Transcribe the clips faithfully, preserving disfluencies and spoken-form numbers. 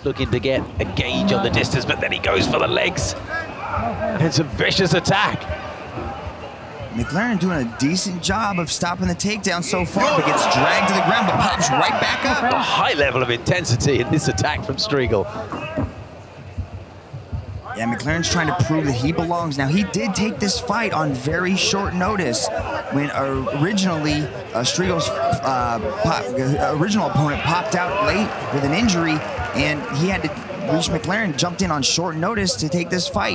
looking to get a gauge on the distance, but then he goes for the legs. And it's a vicious attack. McLaren doing a decent job of stopping the takedown so far, but gets dragged to the ground, but pops right back up. A high level of intensity in this attack from Striegel. Yeah, McLaren's trying to prove that he belongs. Now, he did take this fight on very short notice when originally uh, Striegel's uh, pop, uh, original opponent popped out late with an injury, and he had to reach McLaren, jumped in on short notice to take this fight.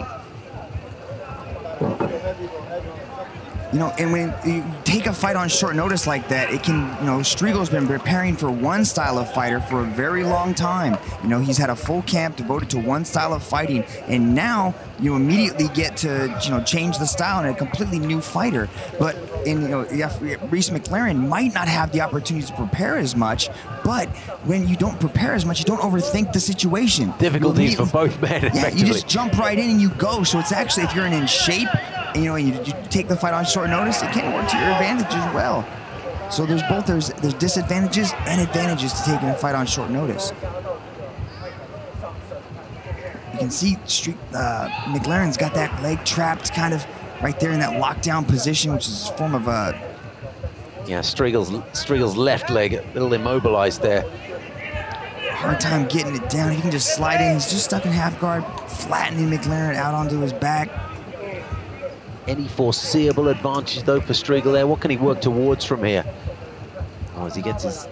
You know, and when you take a fight on short notice like that, it can, you know, Striegel's been preparing for one style of fighter for a very long time. You know, he's had a full camp devoted to one style of fighting, and now you immediately get to, you know, change the style and a completely new fighter. But, in, you know, Reece McLaren might not have the opportunity to prepare as much, but when you don't prepare as much, you don't overthink the situation. Difficulties for both men, yeah, effectively. You just jump right in and you go. So it's actually, if you're in, in shape, you know, and you, you take the fight on short notice, it can work to your advantage as well. So there's both, there's, there's disadvantages and advantages to taking a fight on short notice. You can see Street, uh, McLaren's got that leg trapped kind of right there in that lockdown position, which is a form of a... Yeah, Striegel's, Striegel's left leg a little immobilized there. Hard time getting it down. He can just slide in. He's just stuck in half guard, flattening McLaren out onto his back. Any foreseeable advantage, though, for Striegel there? What can he work towards from here? Oh, as he gets his...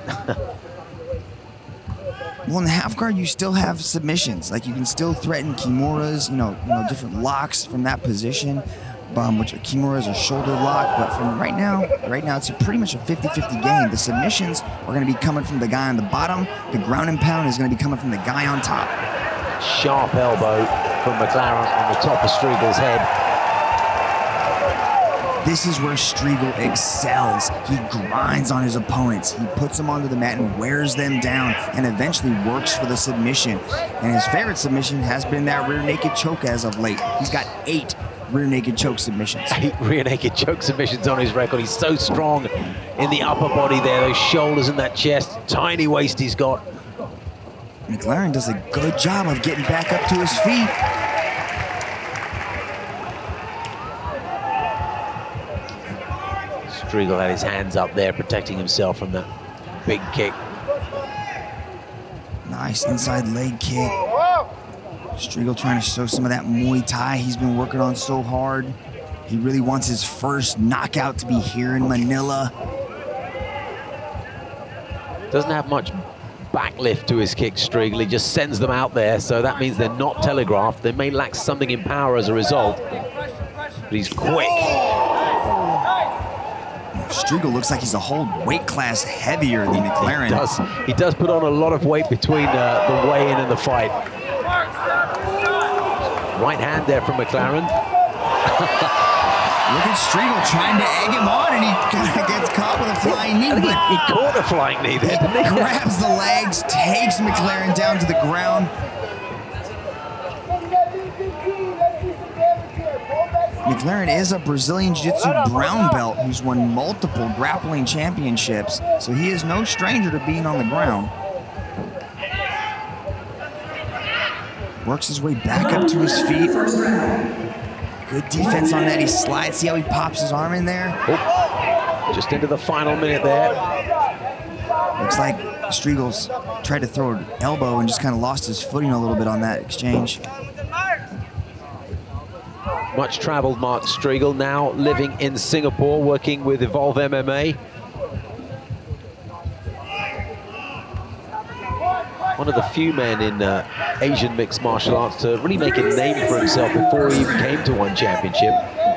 Well, in the half guard, you still have submissions. Like, you can still threaten Kimuras, you know, you know different locks from that position, um, which Kimuras a shoulder lock. But from right now, right now, it's a pretty much a fifty fifty game. The submissions are going to be coming from the guy on the bottom. The ground and pound is going to be coming from the guy on top. Sharp elbow from McLaren on the top of Striegel's head. This is where Striegel excels. He grinds on his opponents. He puts them onto the mat and wears them down and eventually works for the submission. And his favorite submission has been that rear naked choke as of late. He's got eight rear naked choke submissions. Eight rear naked choke submissions on his record. He's so strong in the upper body there, those shoulders and that chest. Tiny waist he's got. McLaren does a good job of getting back up to his feet. Striegel had his hands up there, protecting himself from that big kick. Nice inside leg kick. Striegel trying to show some of that Muay Thai he's been working on so hard. He really wants his first knockout to be here in Manila. Doesn't have much backlift to his kicks, Striegel. He just sends them out there, so that means they're not telegraphed. They may lack something in power as a result, but he's quick. Striegel looks like he's a whole weight class heavier than McLaren. He does, he does put on a lot of weight between uh, the weigh-in and the fight. Right hand there from McLaren. Look at Striegel trying to egg him on, and he kind of gets caught with a flying knee. I think he, he caught a flying knee there, didn't he? Grabs the legs, takes McLaren down to the ground. McLaren is a Brazilian Jiu-Jitsu brown belt who's won multiple grappling championships, so he is no stranger to being on the ground. Works his way back up to his feet. Good defense on that. He slides. See how he pops his arm in there? Oh, just into the final minute there. Looks like Striegel's tried to throw an elbow and just kind of lost his footing a little bit on that exchange. Much traveled Mark Striegel, now living in Singapore, working with Evolve M M A. One of the few men in uh, Asian mixed martial arts to really make a name for himself before he even came to one championship.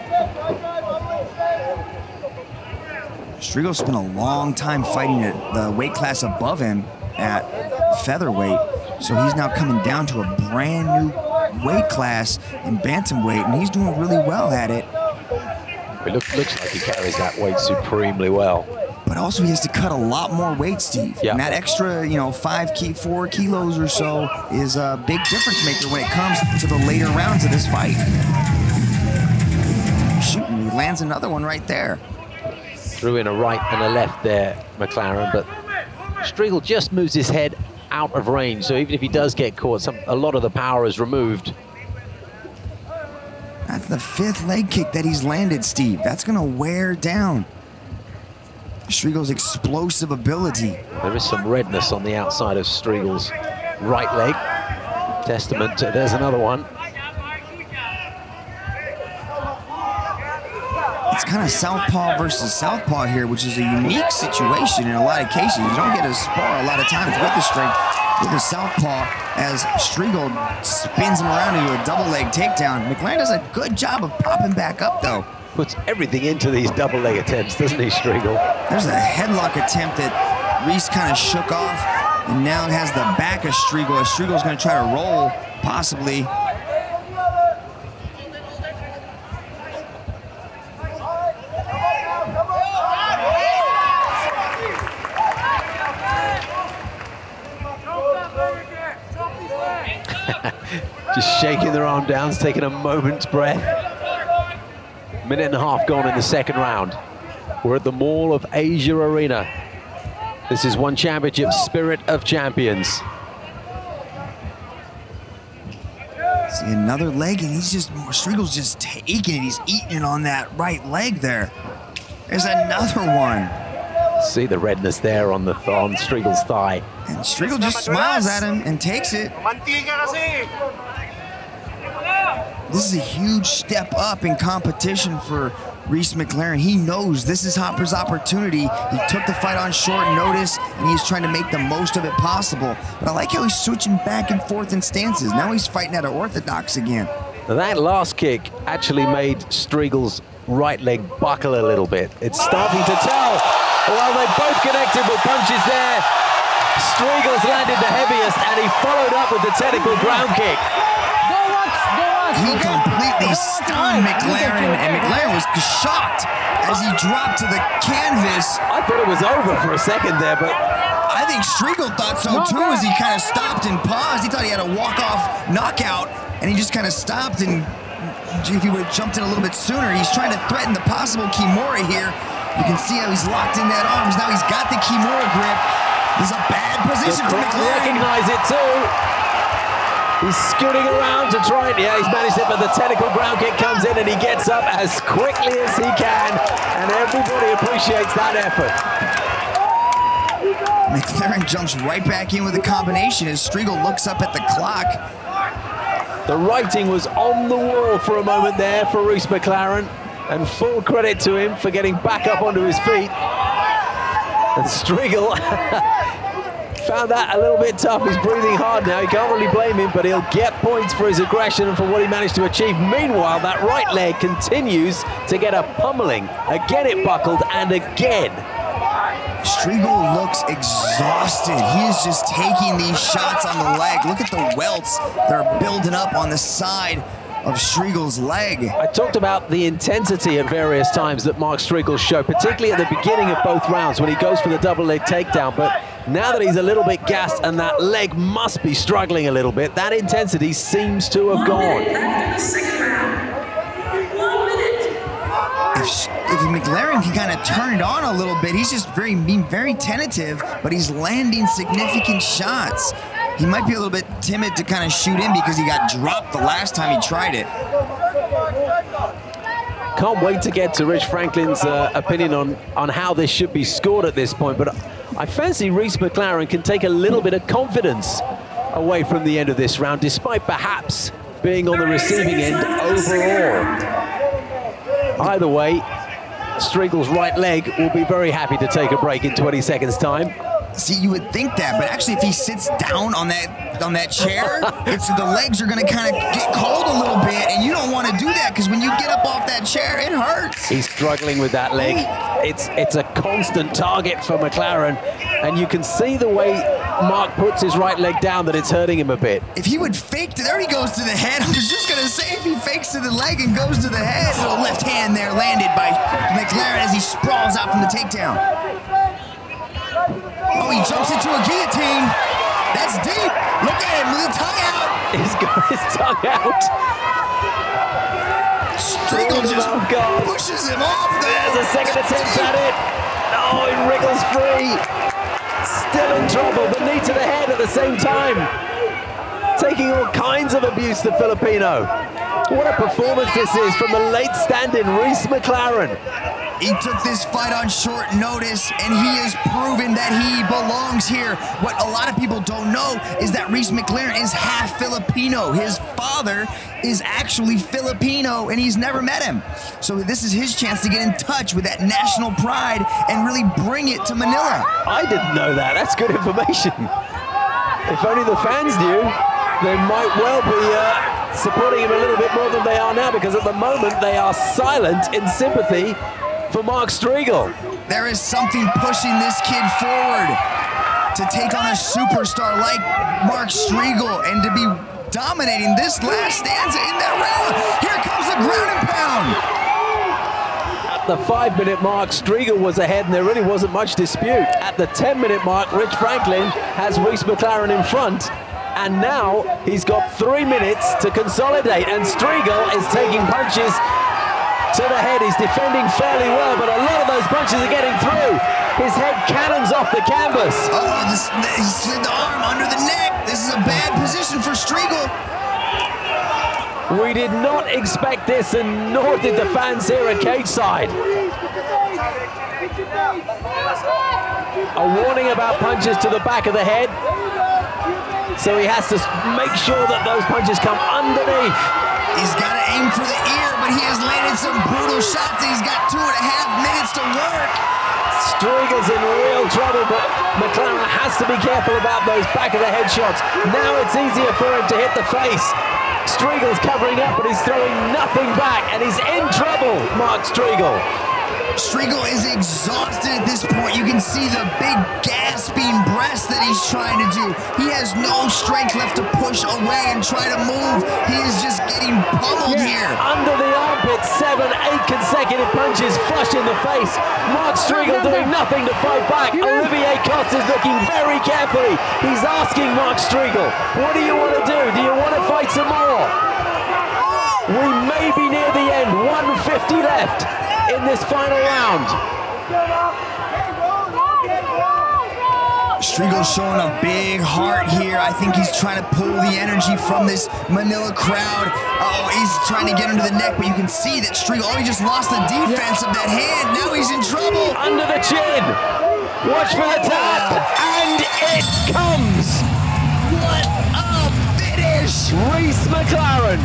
Striegel spent a long time fighting at the weight class above him at featherweight, so he's now coming down to a brand new weight class in bantamweight, and he's doing really well at it. It look, looks like he carries that weight supremely well. But also he has to cut a lot more weight, Steve. Yeah. And that extra, you know, five, key, four kilos or so is a big difference maker when it comes to the later rounds of this fight. Shooting, he lands another one right there. Threw in a right and a left there, McLaren, but Striegel just moves his head out of range, so even if he does get caught, some, a lot of the power is removed. That's the fifth leg kick that he's landed, Steve. That's going to wear down Striegle's explosive ability. There is some redness on the outside of Striegle's right leg. Testament to, there's another one. It's kind of southpaw versus southpaw here, which is a unique situation in a lot of cases. You don't get to spar a lot of times with the strength with the southpaw as Striegel spins him around into a double leg takedown. McLaren does a good job of popping back up, though. Puts everything into these double leg attempts, doesn't he, Striegel? There's a headlock attempt that Reese kind of shook off, and now has the back of Striegel. As Striegel's going to try to roll, possibly. Just shaking their arm down, taking a moment's breath. Minute and a half gone in the second round. We're at the Mall of Asia Arena. This is One Championship, Spirit of Champions. See another leg, and he's just, Striegel's just taking it. He's eating it on that right leg there. There's another one. See the redness there on the on Striegel's thigh. And Striegel just smiles at him and takes it. This is a huge step up in competition for Reese McLaren. He knows this is Hopper's opportunity. He took the fight on short notice, and he's trying to make the most of it possible. But I like how he's switching back and forth in stances. Now he's fighting out of orthodox again. Now that last kick actually made Striegel's right leg buckle a little bit. It's starting to tell. Well, they both connected with punches there. Striegel's landed the heaviest, and he followed up with the technical ground kick. He completely stunned McLaren, and McLaren was shocked as he dropped to the canvas. I thought it was over for a second there, but I think Striegel thought so too, as he kind of stopped and paused. He thought he had a walk-off knockout, and he just kind of stopped, and if he would have jumped in a little bit sooner, he's trying to threaten the possible Kimura here. You can see how he's locked in that arms. Now he's got the Kimura grip. This is a bad position for McLaren. Recognize it too. He's scooting around to try it. Yeah, he's managed it, but the technical ground kick comes in, and he gets up as quickly as he can, and everybody appreciates that effort. McLaren jumps right back in with a combination as Striegel looks up at the clock. The writing was on the wall for a moment there for Reese McLaren, and full credit to him for getting back up onto his feet. And Striegel found that a little bit tough. He's breathing hard now. You can't really blame him, but he'll get points for his aggression and for what he managed to achieve. Meanwhile, that right leg continues to get a pummeling. Again, it buckled, and again. Striegel looks exhausted. He is just taking these shots on the leg. Look at the welts that are building up on the side of Striegel's leg. I talked about the intensity at various times that Mark Striegel showed, particularly at the beginning of both rounds when he goes for the double leg takedown. But now that he's a little bit gassed and that leg must be struggling a little bit, that intensity seems to have gone. If, if McLaren can kind of turn it on a little bit, he's just very being very tentative, but he's landing significant shots. He might be a little bit timid to kind of shoot in because he got dropped the last time he tried it. Can't wait to get to Rich Franklin's uh, opinion on, on how this should be scored at this point, but I fancy Reese McLaren can take a little bit of confidence away from the end of this round, despite perhaps being on the receiving end overall. Either way, Striegel's right leg will be very happy to take a break in twenty seconds time. See, you would think that, but actually if he sits down on that on that chair, it's the legs are gonna kind of get cold a little bit, and you don't want to do that because when you get up off that chair, it hurts. He's struggling with that leg. It's it's a constant target for McLaren, and you can see the way Mark puts his right leg down that it's hurting him a bit. If he would fake, to, there he goes to the head. I was just gonna say, if he fakes to the leg and goes to the head, little left hand there landed by McLaren as he sprawls out from the takedown. Oh, he jumps into a guillotine. That's deep. Look at him with the tongue out. He's got his tongue out. Striegel just oh, pushes him off there. There's a second That's attempt deep. at it. Oh, he wriggles free. still in trouble. The knee to the head at the same time. Taking all kinds of abuse to Filipino. What a performance this is from the late stand-in Rhys McLaren. He took this fight on short notice, and he has proven that he belongs here. What a lot of people don't know is that Rhys McLaren is half Filipino. His father is actually Filipino, and he's never met him. So this is his chance to get in touch with that national pride and really bring it to Manila. I didn't know that. That's good information. If only the fans knew, they might well be uh, supporting him a little bit more than they are now, because at the moment they are silent in sympathy for Mark Striegel. There is something pushing this kid forward to take on a superstar like Mark Striegel and to be dominating this last stanza in that round. Here comes the ground and pound. At the five-minute mark, Striegel was ahead and there really wasn't much dispute. At the ten-minute mark, Rich Franklin has Rhys McLaren in front, and now he's got three minutes to consolidate, and Striegel is taking punches to the head. He's defending fairly well, but a lot of those punches are getting through. His head cannons off the canvas. Oh, this, he slid the arm under the neck. This is a bad position for Striegel. We did not expect this, and nor did the fans here at Cageside. A warning about punches to the back of the head. So he has to make sure that those punches come underneath. He's got to aim for the ear, but he has landed some brutal shots. He's got two and a half minutes to work. Striegel's in real trouble, but McLaren has to be careful about those back of the head shots. Now it's easier for him to hit the face. Striegel's covering up, but he's throwing nothing back, and he's in trouble, Mark Striegel. Striegel is exhausted at this point. You can see the big gasping breath that he's trying to do. He has no strength left to push away and try to move. He is just getting pummeled yeah. here. Under the armpit, seven, eight consecutive punches flush in the face. Mark Striegel doing nothing to fight back. Olivier Coste is looking very carefully. He's asking Mark Striegel, what do you want to do? Do you want to fight some more? We may be near the end. one fifty left in this final round. Striegel's showing a big heart here. I think he's trying to pull the energy from this Manila crowd. Uh oh, he's trying to get under the neck, but you can see that Striegel, oh, he just lost the defense of that hand. Now he's in trouble. Under the chin. Watch for the tap. And it comes. What a finish. Rhys McLaren.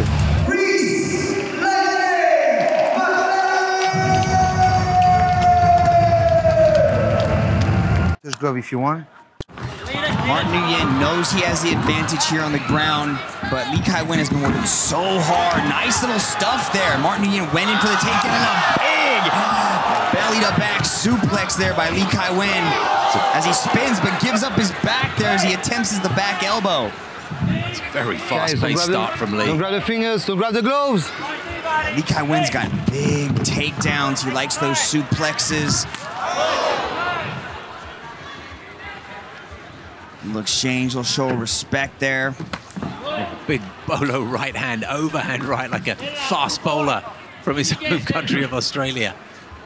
Just glove if you want. Martin Nguyen knows he has the advantage here on the ground, but Lee Kai-Wen has been working so hard. Nice little stuff there. Martin Nguyen went in for the takedown and a big belly to back suplex there by Lee Kai-Wen as he spins but gives up his back there as he attempts the back elbow. It's a very fast-paced start from Lee. Don't grab the fingers, don't grab the gloves. Lee Kai-Wen's got big takedowns. He likes those suplexes. Looks changed, will show respect there. Big bolo right hand, overhand right, like a fast bowler from his home country of Australia.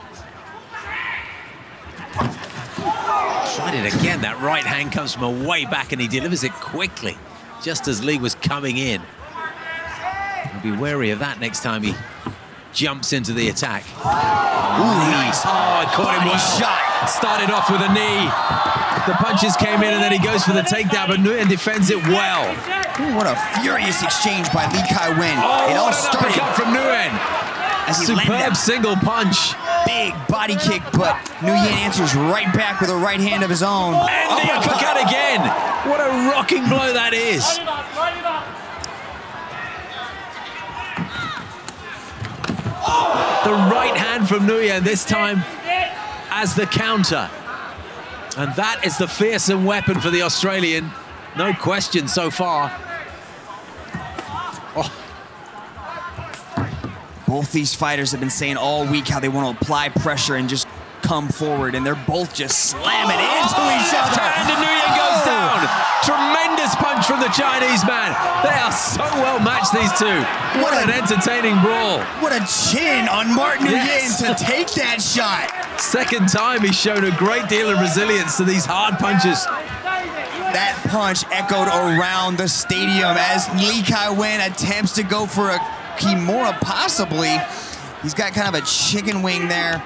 Tried it again. That right hand comes from a way back and he delivers it quickly, just as Lee was coming in. He'll be wary of that next time he jumps into the attack. Ooh, nice. Oh, it caught him well. Shot. Started off with a knee. The punches came in and then he goes for the takedown, but Nguyen defends it well. Ooh, what a furious exchange by Lee Kai-Wen. Oh, it all started from Nguyen. As he Superb single punch. Big body kick, but Nguyen answers right back with a right hand of his own. And the uppercut again. What a rocking blow that is. The right hand from Nguyen, this time as the counter. And that is the fearsome weapon for the Australian. No question so far. Oh. Both these fighters have been saying all week how they want to apply pressure and just come forward, and they're both just slamming into oh, each other. And Nguyen goes down. Tremendous punch from the Chinese man. They are so well matched, these two. What, what an entertaining brawl. What a chin on Martin Nguyen Yes. to take that shot. Second time he's shown a great deal of resilience to these hard punches. That punch echoed around the stadium as Lee Kai-Wen attempts to go for a Kimura, possibly. He's got kind of a chicken wing there.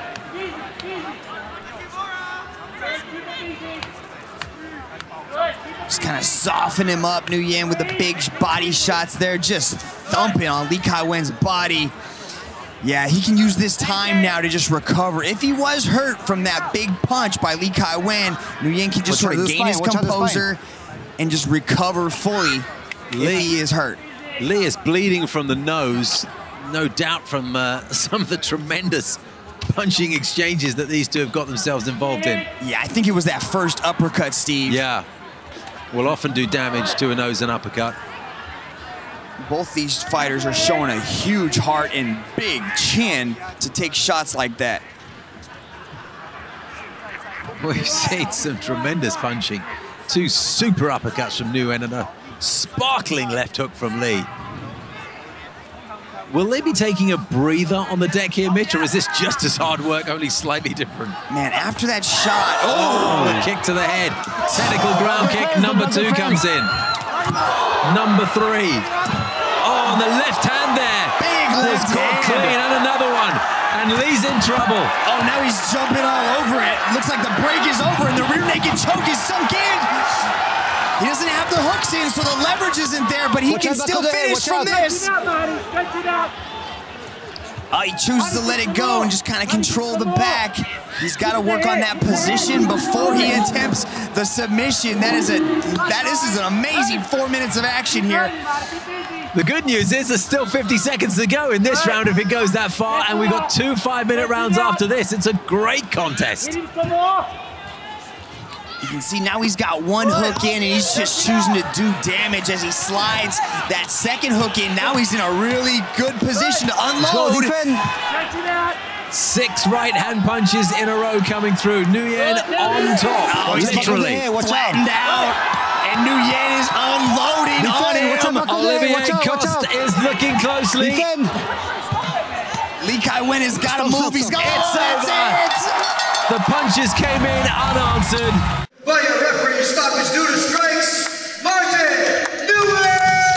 Just kind of soften him up, Nguyen, with the big body shots there, just thumping on Lee Kai-Wen's body. Yeah, he can use this time now to just recover. If he was hurt from that big punch by Lee Kai-Wen, Nguyen can just sort of gain his composure and just recover fully if he is hurt. Lee is bleeding from the nose, no doubt from uh, some of the tremendous punching exchanges that these two have got themselves involved in. Yeah, I think it was that first uppercut, Steve. Yeah, will often do damage to a nose and uppercut. Both these fighters are showing a huge heart and big chin to take shots like that. We've seen some tremendous punching. Two super uppercuts from Nguyen and a sparkling left hook from Lee. Will they be taking a breather on the deck here, Mitch, or is this just as hard work, only slightly different? Man, after that shot, oh, a kick to the head. Technical ground kick, number two comes in. Number three. Oh, on the left hand there. Big left hand. Clean, and another one. And Lee's in trouble. Oh, now he's jumping all over it. Looks like the break is over and the rear naked choke is sunk in. He doesn't have the hooks in, so the leverage isn't there, but he Watch can out, still finish from this. Oh, he chooses to let it go and just kind of control the back. He's got to work on that position before he attempts the submission. That is a that is, is an amazing four minutes of action here. The good news is there's still fifty seconds to go in this round if it goes that far, and we've got two five-minute rounds after this. It's a great contest. You can see now he's got one hook in and he's just choosing to do damage as he slides that second hook in. Now he's in a really good position to unload. Six right-hand punches in a row coming through. Nguyen on top, oh, he's literally. Flattened out. And Nguyen is unloading on him. Olivier Coste is looking closely. Lee Kai-Wen has got to move. He's got it. That's it. The punches came in unanswered. By your referee, stoppage due to strikes, Martin Nguyen!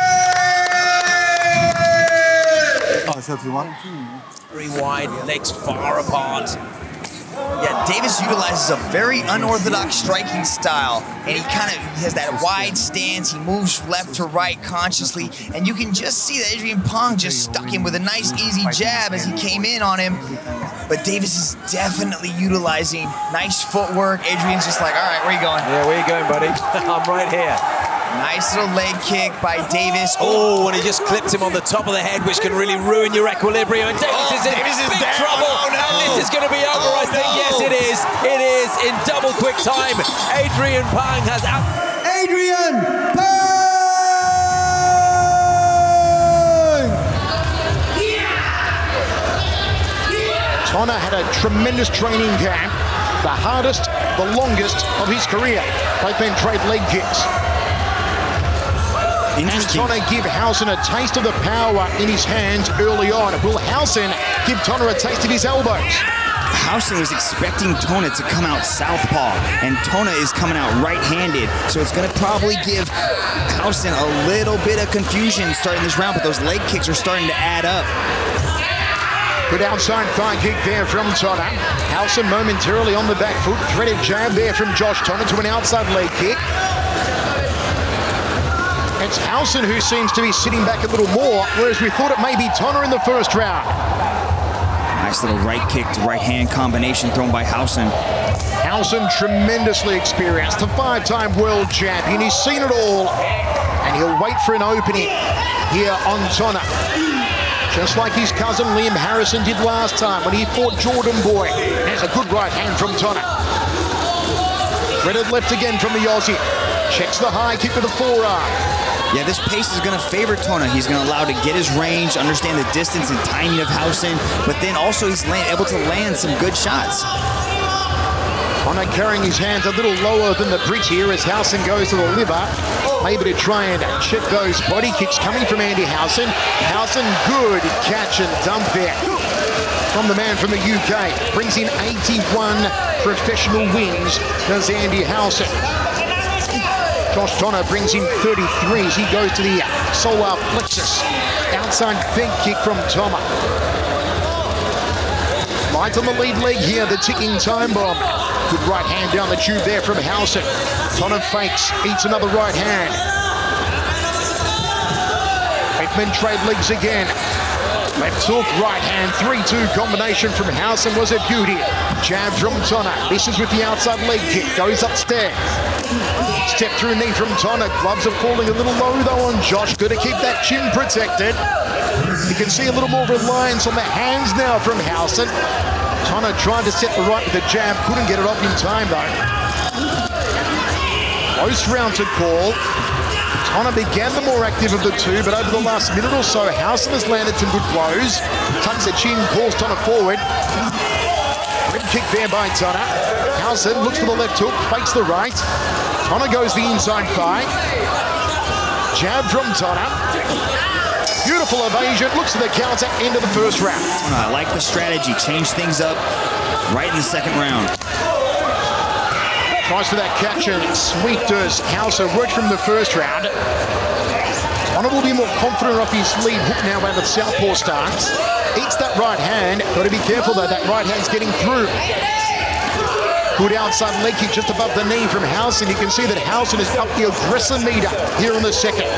Oh, so if you want. Very wide, legs far apart. Yeah, Davis utilizes a very unorthodox striking style, and he kind of has that wide stance. He moves left to right consciously, and you can just see that Adrian Pong just stuck him with a nice, easy jab as he came in on him. But Davis is definitely utilizing nice footwork. Adrian's just like, all right, where you going? Yeah, where you going, buddy? I'm right here. Nice little leg kick by Davis. Oh, and he just clipped him on the top of the head, which can really ruin your equilibrium. And Davis Oh, is in Davis is big down. trouble. Oh, no. And this is going to be over, Oh, I think. no. Yes, it is. It is in double quick time. Adrian Pang has out. Adrian Pang! Tonner had a tremendous training camp, the hardest, the longest of his career. Both men trade leg kicks. And Tonner give Howson a taste of the power in his hands early on. Will Howson give Tonner a taste of his elbows? Howson was expecting Tona to come out southpaw, and Tona is coming out right-handed, so it's going to probably give Howson a little bit of confusion starting this round, but those leg kicks are starting to add up. Good outside thigh kick there from Tonner. Howson momentarily on the back foot. Threaded jab there from Josh Tonner to an outside leg kick. It's Howson who seems to be sitting back a little more, whereas we thought it may be Tonner in the first round. Nice little right kick to right hand combination thrown by Howson. Howson tremendously experienced, a five-time world champion. He's seen it all, and he'll wait for an opening here on Tonner. Just like his cousin Liam Harrison did last time when he fought Jordan Boy. There's a good right hand from Tonner. Threaded left again from the Aussie. Checks the high kick with the forearm. Yeah, this pace is going to favor Tonner. He's going to allow to get his range, understand the distance and timing of Howson, but then also he's land, able to land some good shots. Tonna carrying his hands a little lower than the bridge here as Howson goes to the liver. Maybe to try and check those body kicks coming from Andy Howson. Howson, good catch and dump there from the man from the U K. Brings in eighty-one professional wins, does Andy Howson. Josh Tonna brings in thirty-three as he goes to the solar plexus. Outside fake kick from Tonna. Light on the lead leg here, the ticking time bomb. Good right hand down the tube there from Howson. Tonna fakes, eats another right hand. Hickman trade legs again. Left hook, right hand, three two combination from Howson was a beauty. Jab from Tonna. This is with the outside leg kick. Goes upstairs. Step through knee from Tonna. Gloves are falling a little low though on Josh. Good to keep that chin protected. You can see a little more reliance on the hands now from Howson. Tonna trying to set the right with the jab. Couldn't get it off in time though. Close round to call. Tonna began the more active of the two, but over the last minute or so, Howson has landed some good blows. Tucks the chin, calls Tonna forward. Rib kick there by Tonna. Howson looks for the left hook, fakes the right. Tonna goes the inside thigh. Jab from Tonna. Beautiful evasion, looks to the counter, end of the first round. I like the strategy, change things up right in the second round. Tries for that catch and sweep does Howson. Worked from the first round. Tonna will be more confident off his lead hook now out of southpaw stance. Eats that right hand. Got to be careful though, that right hand's getting through. Good outside leg kick just above the knee from Howson. You can see that Howson is up the aggressor meter here in the second.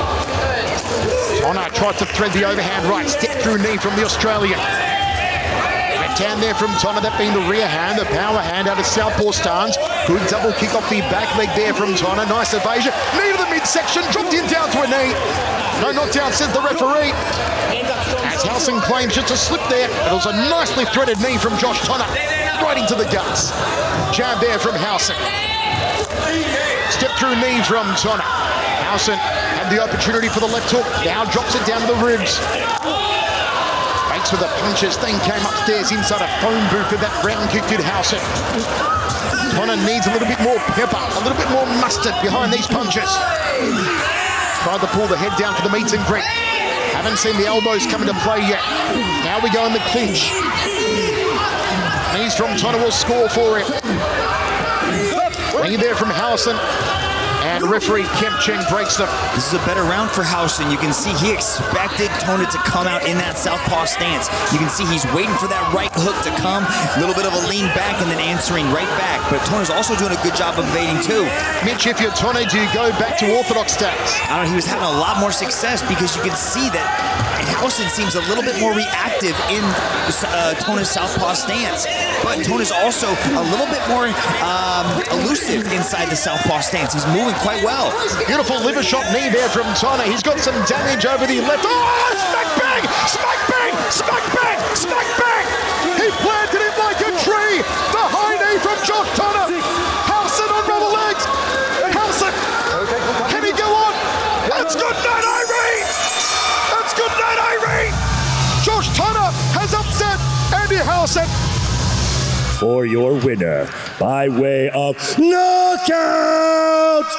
Tonna tried to thread the overhand right. Step through knee from the Australian. Hand there from Tonna, that being the rear hand, the power hand out of southpaw stance. Good double kick off the back leg there from Tonna. Nice evasion. Knee to the midsection, dropped in down to a knee. No knockdown, says the referee. As Howson claims just a slip there, it was a nicely threaded knee from Josh Tonna. Right into the guts. Jab there from Howson. Step through knee from Tonna. Howson had the opportunity for the left hook. Now drops it down to the ribs. For the punches, then came upstairs inside a phone booth with that round kick to Howson. Tonna needs a little bit more pepper, a little bit more mustard behind these punches. Tried to pull the head down for the meet and greet. Haven't seen the elbows come into play yet. Now we go in the clinch. Knees from Tonna will score for him. Knee there from Howson. And referee Kemp Cheng breaks them. This is a better round for Howson. You can see he expected Tonna to come out in that southpaw stance. You can see he's waiting for that right hook to come. A little bit of a lean back and then answering right back. But Tonna's also doing a good job of evading too. Mitch, if you're Tonna, do you go back to orthodox stance? I don't know, he was having a lot more success because you can see that Howson seems a little bit more reactive in uh, Tonna's southpaw stance. But Tonna's also a little bit more um, elusive inside the southpaw stance. He's moving quite well. Beautiful liver shot knee there from Tonna. He's got some damage over the left. Oh, smack bang! Smack bang! Smack bang! Smack bang! He planted him like a tree. The high knee from Josh Tonna. Howson on rubber legs. Howson, can he go on? That's good night, Irene! That's good night, Irene! Josh Tonna has upset Andy Howson. For your winner, by way of knockout,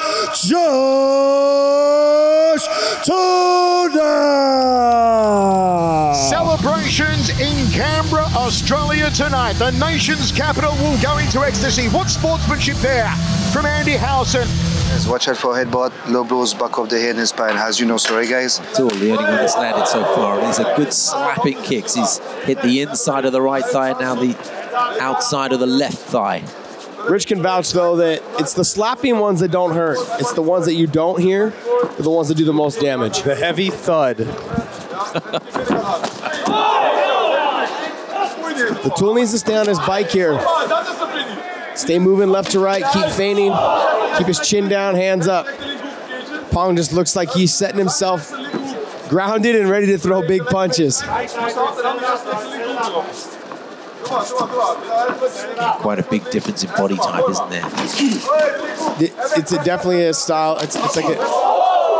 Josh Tonna! Celebrations in Canberra, Australia tonight. The nation's capital will go into ecstasy. What sportsmanship there from Andy Howson. Guys, watch out for headbutt, low blows, back of the head and spine. As you know, sorry guys. It's all the only one that's landed so far. These are good slapping kicks. He's hit the inside of the right thigh and now the outside of the left thigh. Rich can vouch, though, that it's the slapping ones that don't hurt. It's the ones that you don't hear, are the ones that do the most damage. The heavy thud. The tool needs to stay on his bike here. Stay moving left to right, keep feigning, keep his chin down, hands up. Pong just looks like he's setting himself grounded and ready to throw big punches. Quite a big difference in body type, isn't there? It's a definitely a style. It's, it's like a,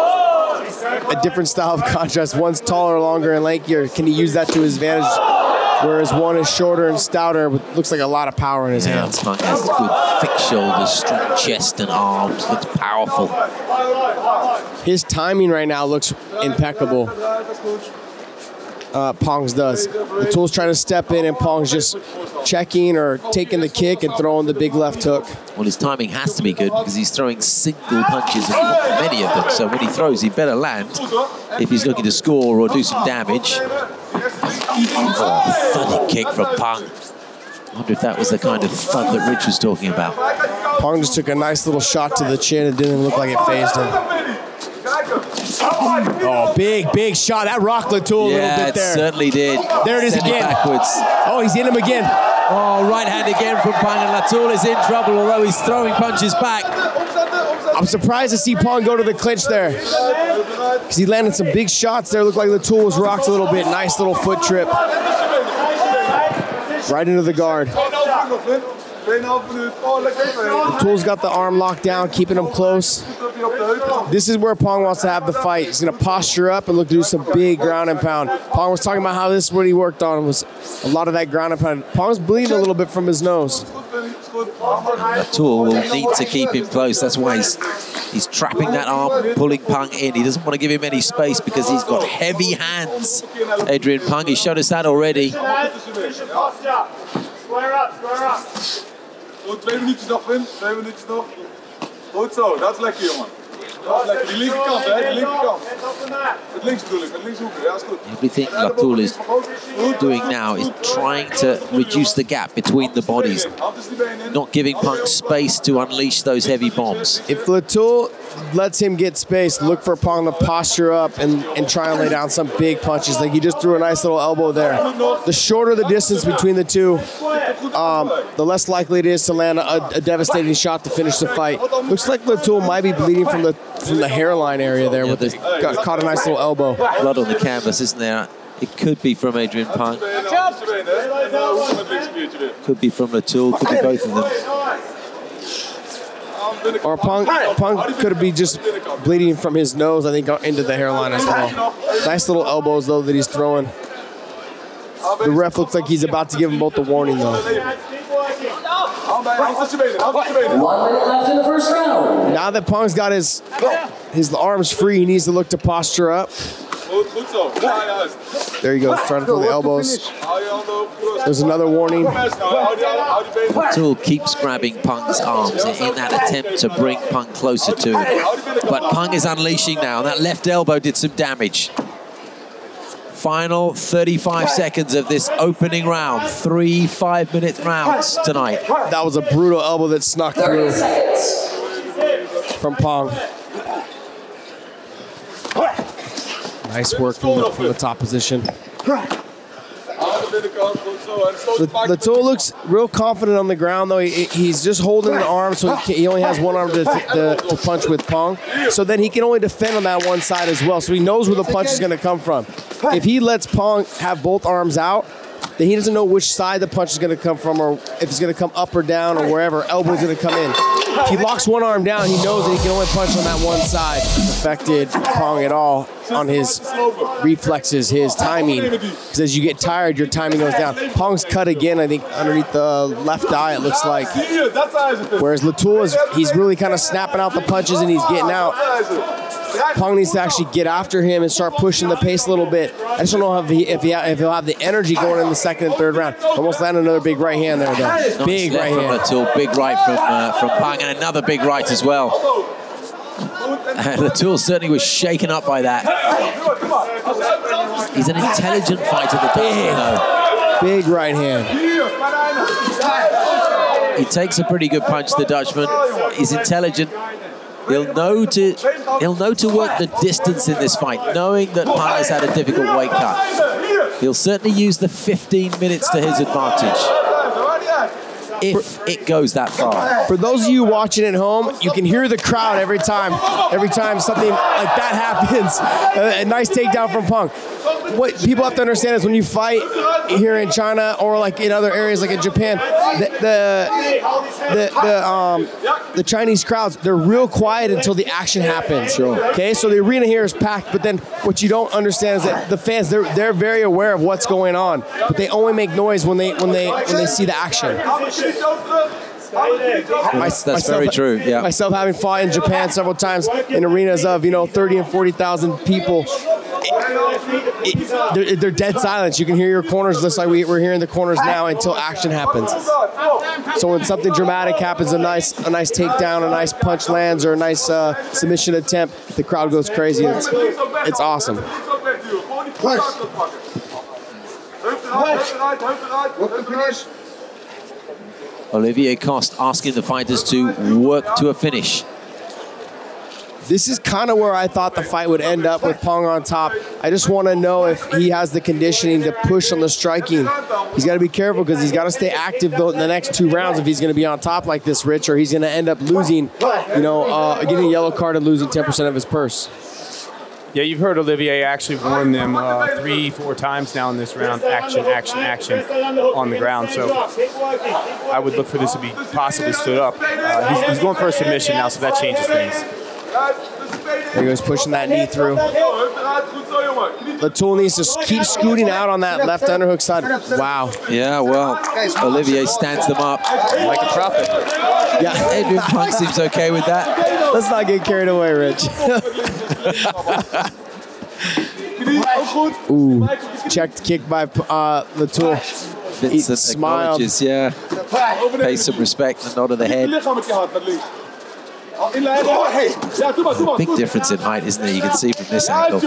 a different style of contrast. One's taller, longer, and lankier. Can he use that to his advantage? whereas one is shorter and stouter, with looks like a lot of power in his Yeah, hands. Punk has good thick shoulders, strong chest and arms, looks powerful. His timing right now looks impeccable. Uh, Pong's does. Latul's trying to step in, and Pong's just checking or taking the kick and throwing the big left hook. Well, his timing has to be good because he's throwing single punches, and not many of them. So when he throws, he better land if he's looking to score or do some damage. Oh, thudding kick from Pong. I wonder if that was the kind of thud that Rich was talking about. Pong just took a nice little shot to the chin. It didn't look like it phased him. Oh, big, big shot. That rocked Latul a Yeah, little bit it there. certainly did. There it is Sent again. Backwards. Oh, he's hit him again. Oh, right hand again from Pong, and Latul is in trouble, although he's throwing punches back. I'm surprised to see Pong go to the clinch there, because he landed some big shots there. Looked like Latul was rocked a little bit. Nice little foot trip. Right into the guard. Latul's got the arm locked down, keeping him close. This is where Pong wants to have the fight. He's going to posture up and look to do some big ground and pound. Pong was talking about how this is what he worked on, was a lot of that ground and pound. Pong's bleeding a little bit from his nose. Latul will need to keep him close. That's why he's he's trapping that arm, pulling Pong in. He doesn't want to give him any space because he's got heavy hands. Adrian Pong, he showed us that already. Square up, square up. Goed, twee minuutjes nog, Wim. Twee minuutjes nog. Goed zo, dat is lekker, jongen. Dat is lekker. Die linkerkant, hè, die linkerkant. Met links bedoel ik, met links hoeken. Ja, is goed. Everything Latul is doing now is trying to reduce the gap between the bodies, not giving Punk space to unleash those heavy bombs. If Latul lets him get space, look for Pong to posture up and, and try and lay down some big punches. Like he just threw a nice little elbow there. The shorter the distance between the two, um, the less likely it is to land a, a devastating shot to finish the fight. Looks like Latul might be bleeding from the from the hairline area there. Yeah, with the, got caught a nice little elbow. Blood on the canvas, isn't there? It could be from Adrian Punk. Could be from Latul. Could be both of them. Or Punk, Punk could be just bleeding from his nose, I think, into the hairline as well. Nice little elbows, though, that he's throwing. The ref looks like he's about to give them both a warning, though. One minute left in the first round. Now that Pong's got his his arms free, he needs to look to posture up. There he goes, trying to throw the elbows. There's another warning. Latul keeps grabbing Punk's arms in that attempt to bring Punk closer to him. But Punk is unleashing now. That left elbow did some damage. Final thirty-five seconds of this opening round. Three five-minute rounds tonight. That was a brutal elbow that snuck through from Pong. Nice work from the, from the top position. Latul looks real confident on the ground, though. He, he's just holding the arm, so he, can, he only has one arm to, to, to punch with Pong. So then he can only defend on that one side as well, so he knows where the punch is going to come from. If he lets Pong have both arms out, then he doesn't know which side the punch is going to come from, or if it's going to come up or down or wherever, elbow's going to come in. If he locks one arm down, he knows that he can only punch on that one side. Affected Pong at all on his reflexes, his timing. Because as you get tired, your timing goes down. Pong's cut again, I think, underneath the left eye, it looks like. Whereas Latul, is he's really kind of snapping out the punches and he's getting out. Pong needs to actually get after him and start pushing the pace a little bit. I just don't know if, he, if, he, if he'll have the energy going in the second and third round. Almost landed another big right hand there, though. Nice Big right hand. From Latul, big right from, uh, from Pong, and another big right as well. Latul certainly was shaken up by that. He's an intelligent fighter, the Dutchman, though. Big right hand. He takes a pretty good punch, the Dutchman. He's intelligent. He'll know to he'll know to work the distance in this fight, knowing that Pong has had a difficult weight cut. He'll certainly use the fifteen minutes to his advantage, if it goes that far. For those of you watching at home, you can hear the crowd every time, every time something like that happens. A, a nice takedown from Pong. What people have to understand is when you fight here in China or like in other areas like in Japan, the the the, the um the Chinese crowds, they're real quiet until the action happens. Sure. Okay, so the arena here is packed, but then what you don't understand is that the fans, they're they're very aware of what's going on, but they only make noise when they when they when they see the action. That's, that's very true, yeah. Myself having fought in Japan several times in arenas of, you know, thirty and forty thousand people, it, it, they're, they're dead silence. You can hear your corners just like we, we're hearing the corners now until action happens. So when something dramatic happens, a nice a nice takedown, a nice punch lands, or a nice uh, submission attempt, the crowd goes crazy. It's, it's awesome. Olivier Coste asking the fighters to work to a finish. This is kind of where I thought the fight would end up, with Pong on top. I just want to know if he has the conditioning to push on the striking. He's got to be careful because he's got to stay active though in the next two rounds if he's going to be on top like this, Rich, or he's going to end up losing, you know, uh, getting a yellow card and losing ten percent of his purse. Yeah, you've heard Olivier actually warn them uh, three, four times now in this round, action, action, action on the ground. So I would look for this to be possibly stood up. Uh, he's, he's going for a submission now, so that changes things. There he goes, pushing that knee through. Latoul needs to keep scooting out on that left underhook side. Wow. Yeah, well, Olivier stands them up like a prophet. Yeah, Adrian Punk seems okay with that. Let's not get carried away, Rich. Ooh, checked kick by uh, Latoul. Vincent acknowledges, yeah. Pay some respect and nod of the head. Big difference in height, isn't there? You can see from this angle.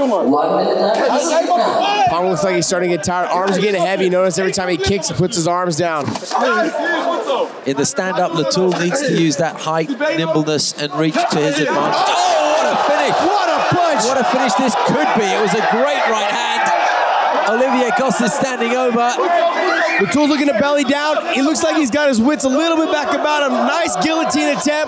Pong looks like he's starting to get tired. Arms are getting heavy. Notice every time he kicks, he puts his arms down. In the stand-up, Latoul needs to use that height, nimbleness, and reach to his advantage. Oh, what a finish! What a punch! What a finish this could be. It was a great right hand. Olivier Coste is standing over. Latoul's looking to belly down. He looks like he's got his wits a little bit back about him. Nice guillotine attempt.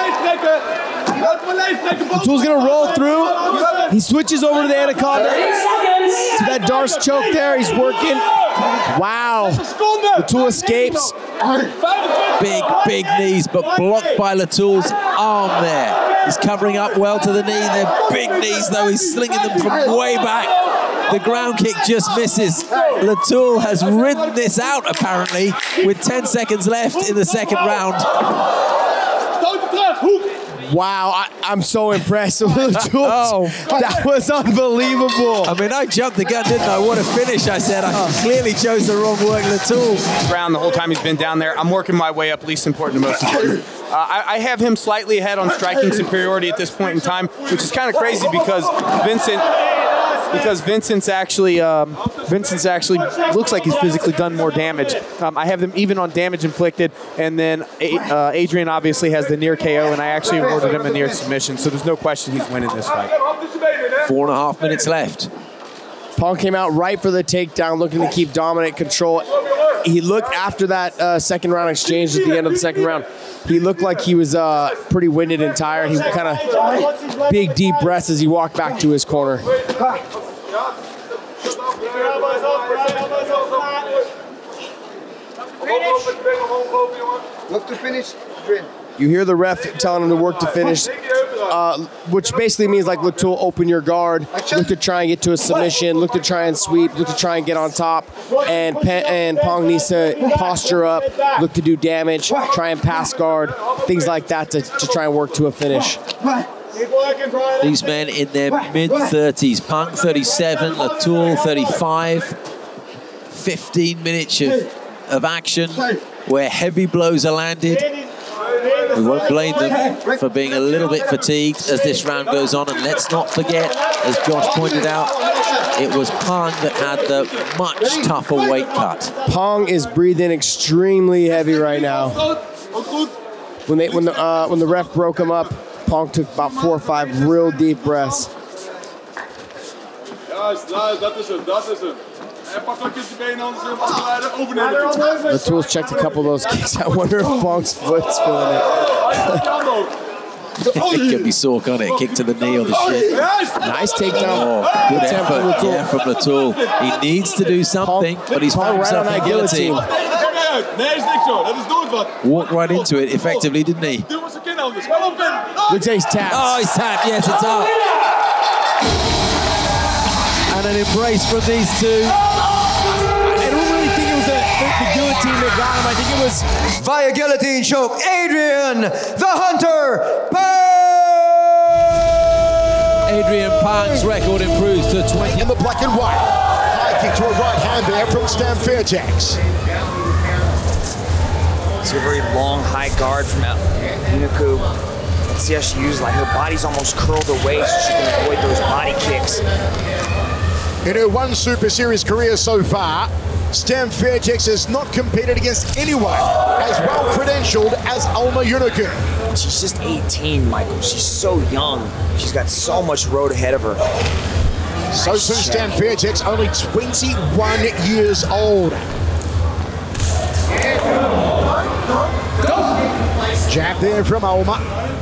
Latoul's gonna roll through. He switches over to the anaconda. To that Darce choke there. He's working. Wow. Latoul escapes. Big, big knees, but blocked by Latoul's arm there. He's covering up well to the knee. They're big knees, though. He's slinging them from way back. The ground kick just misses. Latoul has ridden this out, apparently, with ten seconds left in the second round. Wow, I, I'm so impressed with Latoul. Oh, that was unbelievable. I mean, I jumped the gun, didn't I? What a finish, I said. I clearly chose the wrong work, Latoul. Round the whole time he's been down there. I'm working my way up, least important to most important. Uh, I, I have him slightly ahead on striking superiority at this point in time, which is kind of crazy because Vincent... Because Vincent's actually, um, Vincent's actually looks like he's physically done more damage. Um, I have them even on damage inflicted, and then a uh, Adrian obviously has the near K O, and I actually awarded him a near submission, so there's no question he's winning this fight. Four and a half minutes left. Pong came out right for the takedown, looking to keep dominant control. He looked after that uh, second round exchange at the end of the second round. He looked like he was uh, pretty winded and tired. He kind of big, deep breaths as he walked back to his corner. Look to finish. You hear the ref telling him to work to finish, uh, which basically means like look to open your guard, look to try and get to a submission, look to try and sweep, look to try and get on top, and and Pong needs to posture up, look to do damage, try and pass guard, things like that to, to try and work to a finish. These men in their mid thirties, Punk thirty-seven, Latoul thirty-five, fifteen minutes of, of action where heavy blows are landed. We won't blame them for being a little bit fatigued as this round goes on. And let's not forget, as Josh pointed out, it was Pong that had the much tougher weight cut. Pong is breathing extremely heavy right now. When they when the uh, when the ref broke him up, Pong took about four or five real deep breaths. Latoul's checked a couple of those kicks. I wonder if Pong's foot's feeling it. It could be sore, can't it? Kick to the knee or the shin. Nice takedown. Oh, good effort yeah, from Latoul. He needs to do something, Pong, but he's found himself in guillotine. Walked right into it effectively, didn't he? Looks like he's tapped. Oh, he's tapped. Yes, it's up. And an embrace from these two. I don't really think it was a, the, the guillotine that got him. I think it was via guillotine choke, Adrian the Hunter Pang! Adrian Pang's record improves to twenty. In the black and white. High kick to a right hand there from Stam Fairtex. It's a very long high guard from Yuniku. Let's see how she uses like her body's almost curled away so she can avoid those body kicks. In her one Super Series career so far, Stam Fairtex has not competed against anyone as well credentialed as Alma Yuniku. She's just eighteen, Michael. She's so young. She's got so much road ahead of her. So too Stam Fairtex, only twenty-one years old. Jab there from Alma.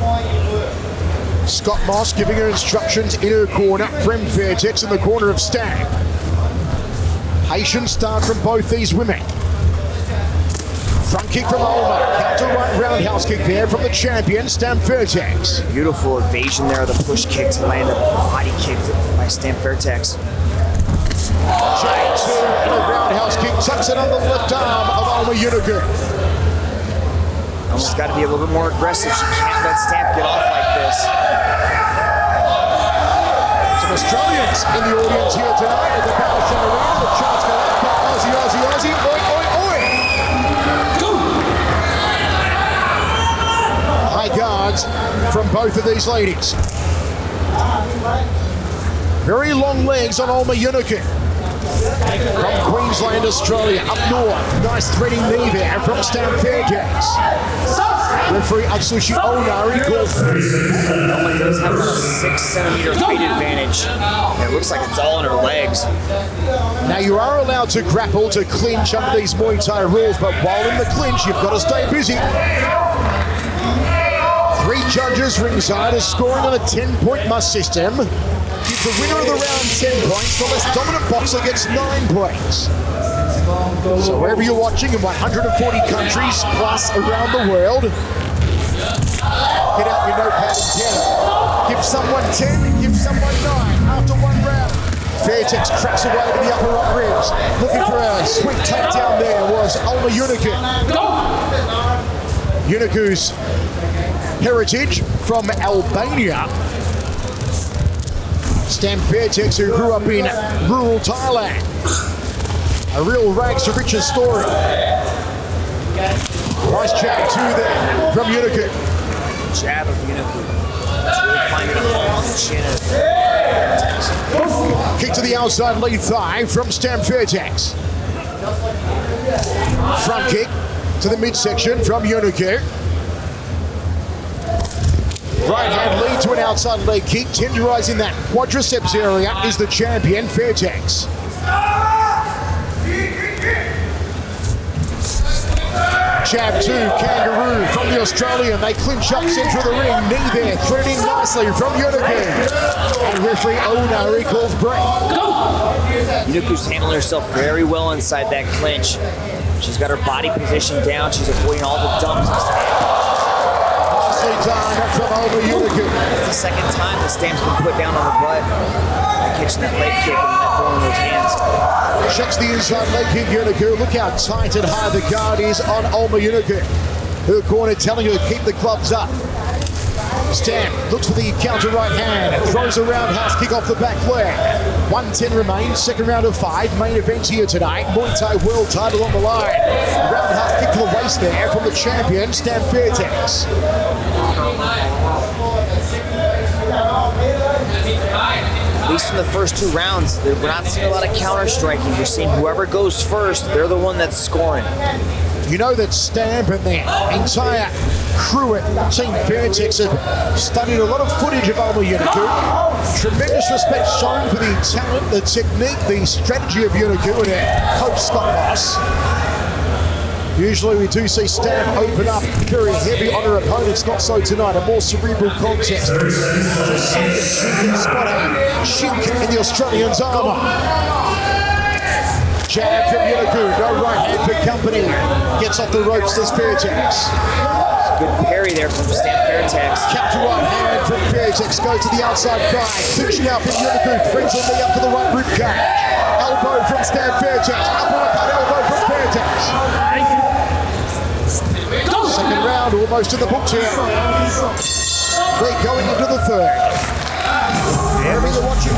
Scott Moss giving her instructions in her corner. Prem Fairtex in the corner of Stam. Patient start from both these women. Front kick from Alma. Counter right roundhouse kick there from the champion, Stam Fairtex. Beautiful evasion there, the push kick to land a body kick by Stam Fairtex. Jab two and a roundhouse kick tucks it on the left arm of Alma Yuniku. Almost got to be a little bit more aggressive. She can't let Stam get off like this. Some Australians in the audience here tonight at the Palace Arena. The chance for that. Aussie, Aussie, Aussie. Oi, oi, oi. Go. High guards from both of these ladies. Very long legs on Alma Yuniku. From Queensland, Australia, up north. Nice threading knee there from Stam Fairtex. Referee Atsushi Onari calls. Alma does have about a six centimeter weight advantage. And it looks like it's all in her legs. Now you are allowed to grapple to clinch under these Muay Thai rules, but while in the clinch, you've got to stay busy. Three judges ringside are scoring on a ten-point must system. Give the winner of the round ten points, the less dominant boxer gets nine points. So wherever you're watching in one hundred forty countries plus around the world, get out your notepad and pen. Give someone ten, give someone nine after one round. Fairtex cracks away to the upper right ribs. Looking for a sweet takedown there was Alma Yuniku. Yuniku's heritage from Albania. Stam Fairtex, who grew up in rural Thailand. A real rags to riches story. Nice jab too there from Yuniku. Jab of Yuniku. It's really finding a hole on the chin of Fairtex. Kick to the outside lead thigh from Stam Fairtex. Front kick to the midsection from Yuniku. Right hand lead to an outside leg kick, tenderizing that quadriceps area is the champion, Fairtex. Jab two, kangaroo from the Australian. They clinch up center of the ring. Knee there, threading nicely from Yuniku. And referee Onari calls break. Yuniku's handling herself very well inside that clinch. She's got her body positioned down. She's avoiding all the dumps. Done from Alma Yuniku. It's the second time that Stam's been put down on the butt. Catching that leg kick and that throwing those hands. Checks the inside leg kick, Yuniku. Look how tight and high the guard is on Alma Yuniku. Her corner telling her to keep the gloves up. Stam looks for the counter right hand, throws a roundhouse kick off the back leg. one ten remains, second round of five. Main event here tonight, Muay Thai world title on the line. Roundhouse kick to the waist there from the champion, Stam Fairtex. At least in the first two rounds, we're not seeing a lot of counter striking. We're seeing whoever goes first, they're the one that's scoring. You know that Stam and their entire crew at Team Fairtex have studied a lot of footage of Alma Yuniku. Tremendous respect shown for the talent, the technique, the strategy of Yuniku and her coach Scott Moss. Usually we do see Stam open up very heavy on her opponents, not so tonight, a more cerebral contest. Just see that she can spot a chink in the Australian's armour. Jab from Yuniku, no right hand for company. Gets off the ropes, this Fairtex. Good parry there from Stamp Fairtex. Counter right hand from Fairtex. Goes to the outside thigh. Finishing out from Uniku. Brings the knee up to the right rib cage. Elbow from Stamp Fairtex. Uppercut elbow from Fairtex. Second round almost in the books here. We're going into the third. Enemy you're watching.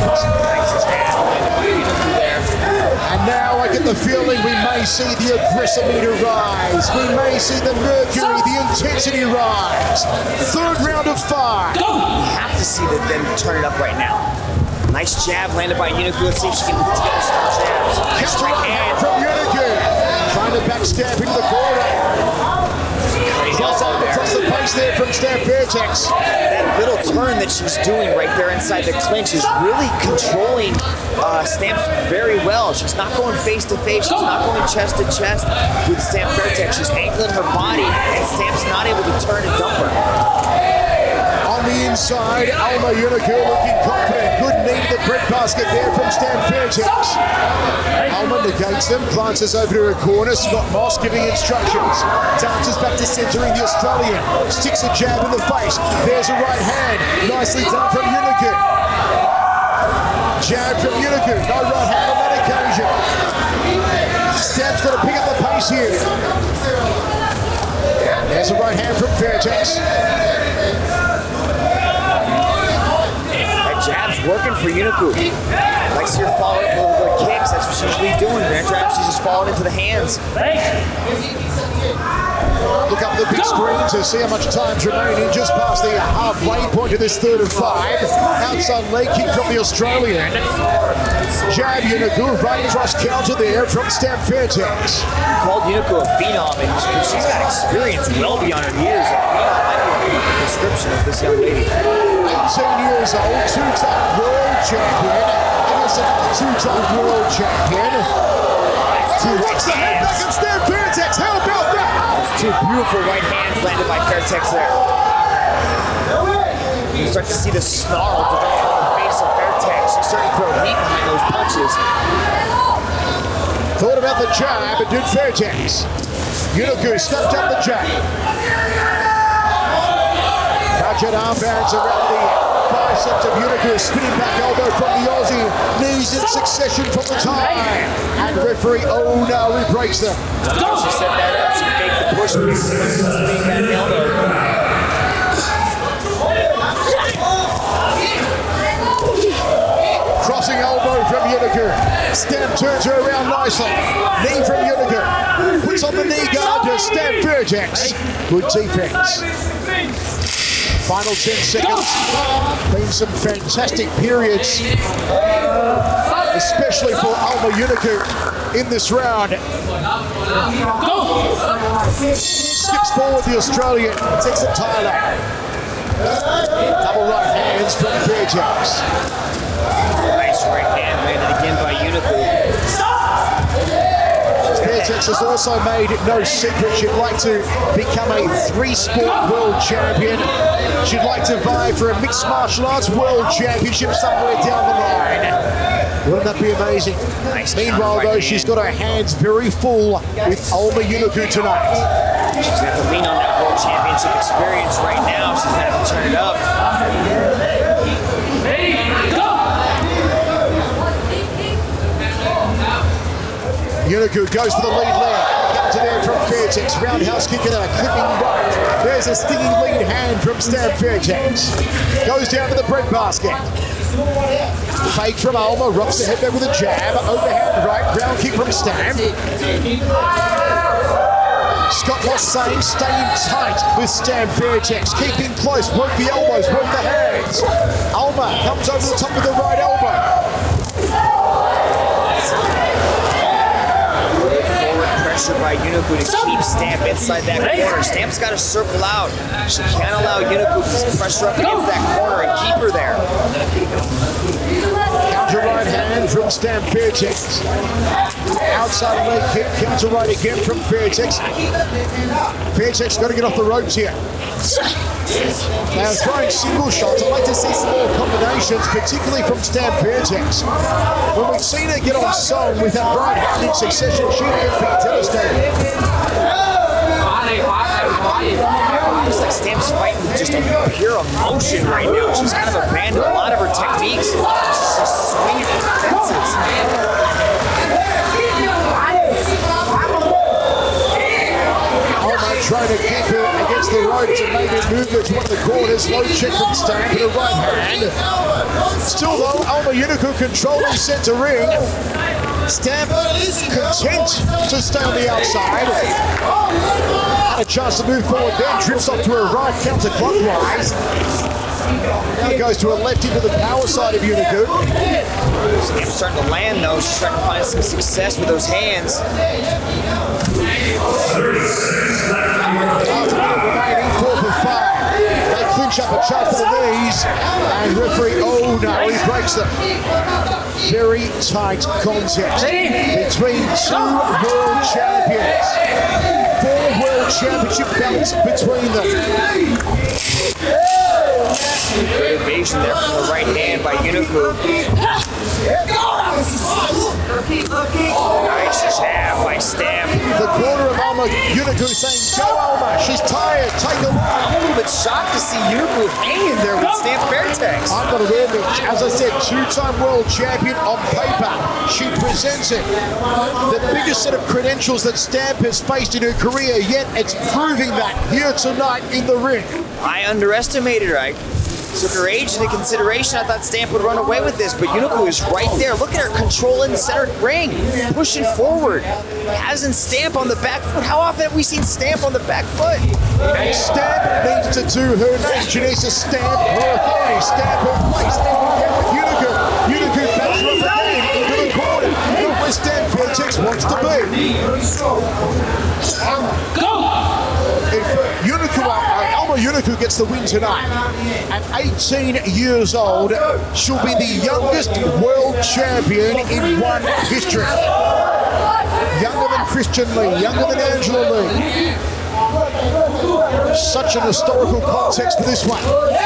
And now I get the feeling we may see the aggressor meter rise. We may see the mercury, the intensity rise. Third round of five. You have to see the, them turn it up right now. Nice jab landed by Uniku. Let's see if she can put together some jabs. Nice right hand from Uniku. Trying to backstab into the corner. Cross up across the face there from Stamp Fairtex. That little turn that she's doing right there inside the clinch is really controlling uh, Stamp very well. She's not going face to face. She's not going chest to chest with Stamp Fairtex. She's angling her body, and Stamp's not able to turn and dump her. On the inside, Alma Uniku looking confident. Good knee to the breadbasket there from Stamp Fairtex. Alma negates them, glances over to her corner. Scott Moss giving instructions. Dances back to centering the Australian. Sticks a jab in the face. There's a right hand. Nicely done from Uniku. Jab from Uniku. No right hand on that occasion. Stamp's got to pick up the pace here. There's a right hand from Fairtex. Jab's working for Uniku. Likes your follow up with the kicks. That's what she's usually doing. Grand jabs, she's just falling into the hands. Look up the big screen to see how much time's remaining. Just past the halfway point of this third and five. Outside leg kick from the Australian. Jab Uniku, right cross counter there from Stamp Fairtex. Called Uniku a phenom, and she's got experience well beyond her years. A phenom might be a description of this young lady. eighteen years old, two-time world champion. Against another two-time world champion. Watch the head back and Stamp Fairtex. How about that? That's two beautiful right hands landed by Fairtex there. You start to see the snarl develop on the face of Fairtex. She's starting to throw heat behind those punches. Thought about the jab, but did Fairtex. Uniku stepped up the jab. Gadget armbands around the biceps of Uniku. Spinning back elbow from the Aussie. Knees in succession from the time. And referee, oh no, he breaks them. She set that up. She faked the push. Spinning back elbow. Crossing elbow from Uniku. Stamp turns her around nicely. Knee from Uniku. Puts on the knee guard to Stamp Fairtex. Good defense. Final ten seconds. Been some fantastic periods, especially for Alma Uniku in this round. Skips forward the Australian, takes it Thailand. Double right hands from Fairtex. Nice right hand landed again by Uniku. Fairtex has also made no secret she'd like to become a three-sport world champion. She'd like to vie for a mixed martial arts world championship somewhere down the line. Wouldn't that be amazing? Nice. Meanwhile, though, she's got her hands very full with Alma Uniku tonight. She's going to have to lean on that world championship experience right now. She's going to have to turn it up. Uniku goes for the lead leg. Counter there from Fairtex. Roundhouse kick and a clipping right. There's a stinging lead hand from Stamp Fairtex. Goes down to the breadbasket. Fake from Alma. Rocks the head back with a jab. Overhand right. Ground kick from Stamp. Scott Moss saying staying tight with Stamp Fairtex. Keeping close. Work the elbows. Work the hands. Alma comes over the top with the right elbow. Pressure by Uniku to keep Stamp inside that corner. Stamp's got to circle out. She can't allow Uniku to pressure up against that corner and keep her there. Counter right hand from Stamp Fairtex. Outside leg kick, counter right again from Fairtex. Fairtex got to get off the ropes here. Now throwing single shots. I'd like to see some more combinations, particularly from Stamp Fairtex. When we've seen her get on song with that right hand in succession, she can be devastating. Looks like Stamp's fighting with just a pure emotion right now. She's kind of abandoned a lot of her techniques. She's just swinging for the fences. Alma trying to keep her against the ropes and maybe move her to one of the corners. Low check from Stamp in her right hand. Still though, Alma Uniku controlling center ring. Stamp content to stay on the outside. Had a chance to move forward then, drifts off to her right, counterclockwise. Now goes to her left into the power side of Uniku. Stamp's starting to land though, she's starting to find some success with those hands. Remaining four for five. They clinch up a chop to the knees, and referee, oh no, he breaks them. Very tight contest between two world champions. Four world championship belts between them. Great evasion there from the right hand by Uniku. Nice jab by Stamp. The corner of Alma Uniku saying, go Alma, she's tired, take a walk. I'm a little bit shocked to see Uniku hanging there with Stamp Fairtex. I'm not aware, Mitch. As I said, two-time world champion on paper. She presents it. The biggest set of credentials that Stamp has faced in her career, yet it's proving that here tonight in the ring. I underestimated her. I took her age into consideration. I thought Stamp would run away with this, but Uniku is right there. Look at her controlling the center ring, pushing forward. Hasn't Stamp on the back foot. How often have we seen Stamp on the back foot? And Stamp needs to do her name. She needs to stamp her authority, stamp her place. Uniku, Uniku backs her up again into the corner. Not where Stamp Fairtex wants to be. Go! Uniku, uh, Alma Uniku gets the win tonight. At eighteen years old, she'll be the youngest world champion in one history. Younger than Christian Lee, younger than Angela Lee. Such an historical context for this one.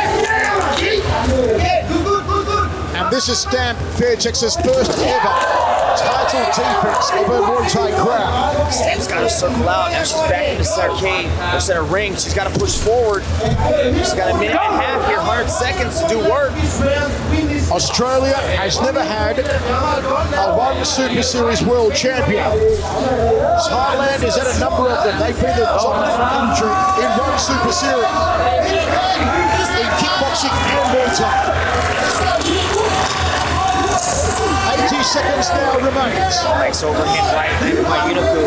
And this is Stamp Fairtex's first ever title defense of her Muay Thai crown. Stamp's got to circle out. Now she's back into Sarkade, or center ring. She's got to push forward. She's got a minute and a half here, one hundred seconds to do work. Australia has never had a one Super Series world champion. Thailand has had a number of them. They've been the top country in one Super Series. In kickboxing and Muay Thai. eighty seconds now remains. Nice overhand right hand by Uniku.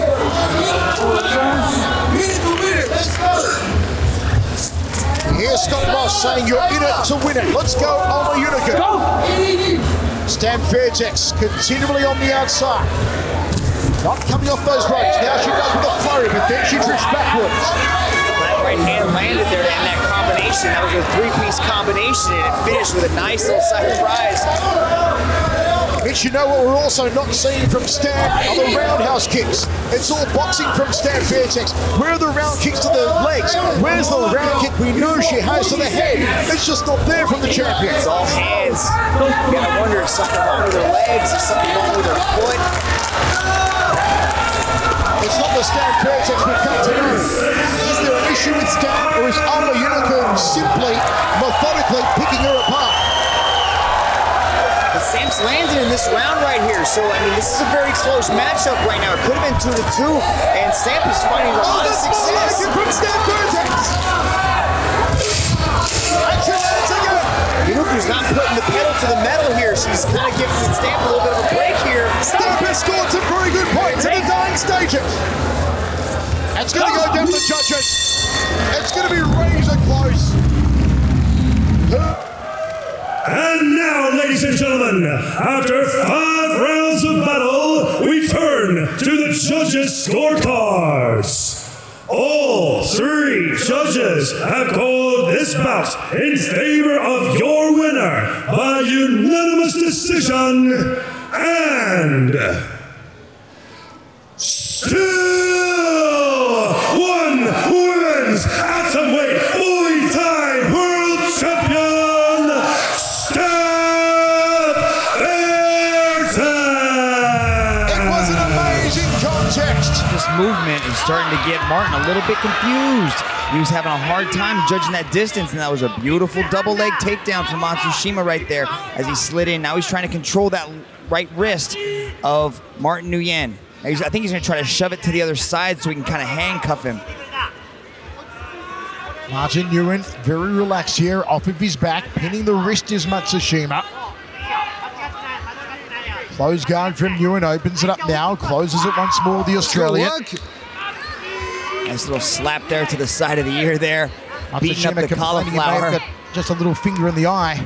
Here's Scott Ross saying you're in it to win it. Let's go, Alma Uniku. Stamp Fairtex continually on the outside. Not coming off those ropes. Now she goes with a flurry, but then she drifts backwards. That right hand landed there in that combination. That was a three-piece combination, and it finished with a nice little surprise. Mitch, you know what we're also not seeing from Stamp are the roundhouse kicks. It's all boxing from Stamp Fairtex. Where are the round kicks to the legs? Where's the round kick we know she has to the head? It's just not there from the champion. It's all hands. You gotta wonder if something wrong with her legs, if something wrong with her foot. It's not the Stamp Fairtex we've come to know. Is there an issue with Stamp, or is Alma Uniku simply, methodically picking her apart? But Stamp's landing in this round right here, so I mean, this is a very close matchup right now. It could have been two to two, and Stamp is finding a lot of success. Unicu's not putting the pedal to the metal here. She's kind of giving Stamp a little bit of a break here. Stamp has scored some very good points in the dying stages. It's going to go down to the judges. It's going to be razor close. And now, ladies and gentlemen, after five rounds of battle, we turn to the judges' scorecards. All three judges have called this bout in favor of your winner by unanimous decision, and still one women's atomweight Muay Thai world champion, Stamp Fairtex. It was an amazing contest. This movement is starting to get Martin a little bit confused. He was having a hard time judging that distance, and that was a beautiful double leg takedown from Matsushima right there as he slid in. Now he's trying to control that right wrist of Martin Nguyen. I think he's going to try to shove it to the other side so he can kind of handcuff him. Martin Nguyen, very relaxed here, off of his back. Pinning the wrist is Matsushima. Close guard from Nguyen, opens it up now, closes it once more, the Australian. Nice little slap there to the side of the ear there. Beating up the cauliflower. Just a little finger in the eye.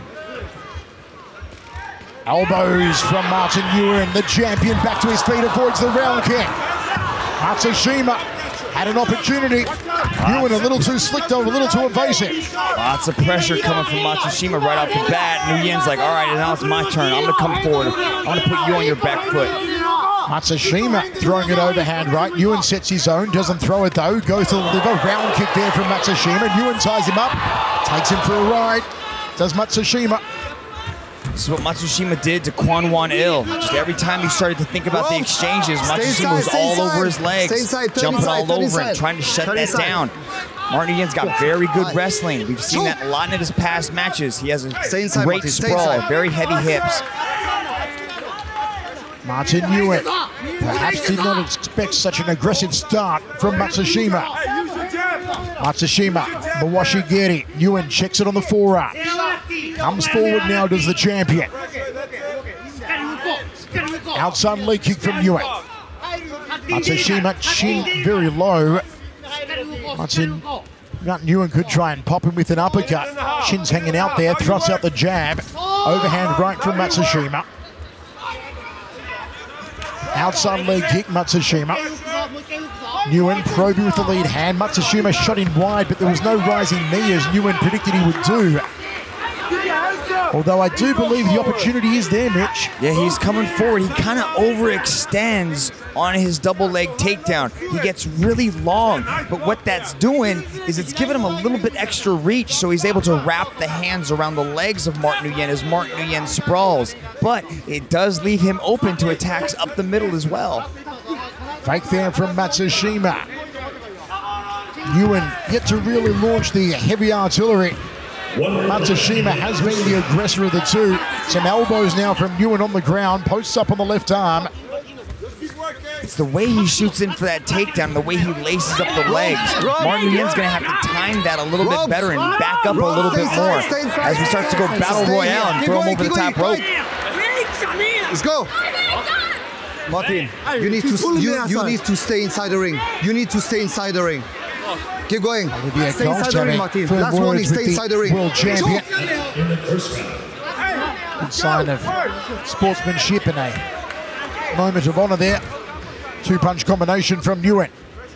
Elbows from Martin Nguyen, the champion, back to his feet, avoids the round kick. Matsushima had an opportunity. Nguyen a little too slick though, a little too evasive. Lots of pressure coming from Matsushima right off the bat. Nguyen's like, all right, now it's my turn. I'm gonna come forward. I'm gonna put you on your back foot. Matsushima throwing it overhand right. Nguyen sets his own, doesn't throw it though. Goes to the liver, round kick there from Matsushima. Nguyen ties him up, takes him for a ride. Does Matsushima. This is what Matsushima did to Kwon Won-il. Just every time he started to think about the exchanges, Matsushima was all over his legs, jumping all over him, trying to shut that down. Martin Nguyen's got very good wrestling. We've seen that a lot in his past matches. He has a great sprawl, very heavy hips. Martin Nguyen perhaps did not expect such an aggressive start from Matsushima. Matsushima, Mawashi Geri. Nguyen checks it on the forearm. Comes forward now, does the champion. Outside leg kick from Nguyen. Matsushima, chin very low. Martin Nguyen could try and pop him with an uppercut. Chin's hanging out there, thrusts out the jab. Overhand right from Matsushima. Outside leg kick, Matsushima. Nguyen probing with the lead hand. Matsushima shot in wide, but there was no rising knee as Nguyen predicted he would do. Although I do believe the opportunity is there, Mitch. Yeah, he's coming forward. He kind of overextends on his double leg takedown. He gets really long, but what that's doing is it's giving him a little bit extra reach, so he's able to wrap the hands around the legs of Martin Nguyen as Martin Nguyen sprawls. But it does leave him open to attacks up the middle as well. Fake there from Matsushima. Nguyen yet to really launch the heavy artillery. Matsushima has been the aggressor of the two. Some elbows now from Nguyen on the ground. Posts up on the left arm. It's the way he shoots in for that takedown, the way he laces up the legs. Martin Nguyen's going to have to time that a little bit better and back up a little bit more as he starts to go battle royale and throw him over the top rope. Let's go. Martin, you need to you, you need to stay inside the ring. You need to stay inside the ring. Keep going. Stay inside the ring, Martin. Last warning, stay inside the ring. World champion. Good sign of sportsmanship and a moment of honor there. Two-punch combination from Nguyen.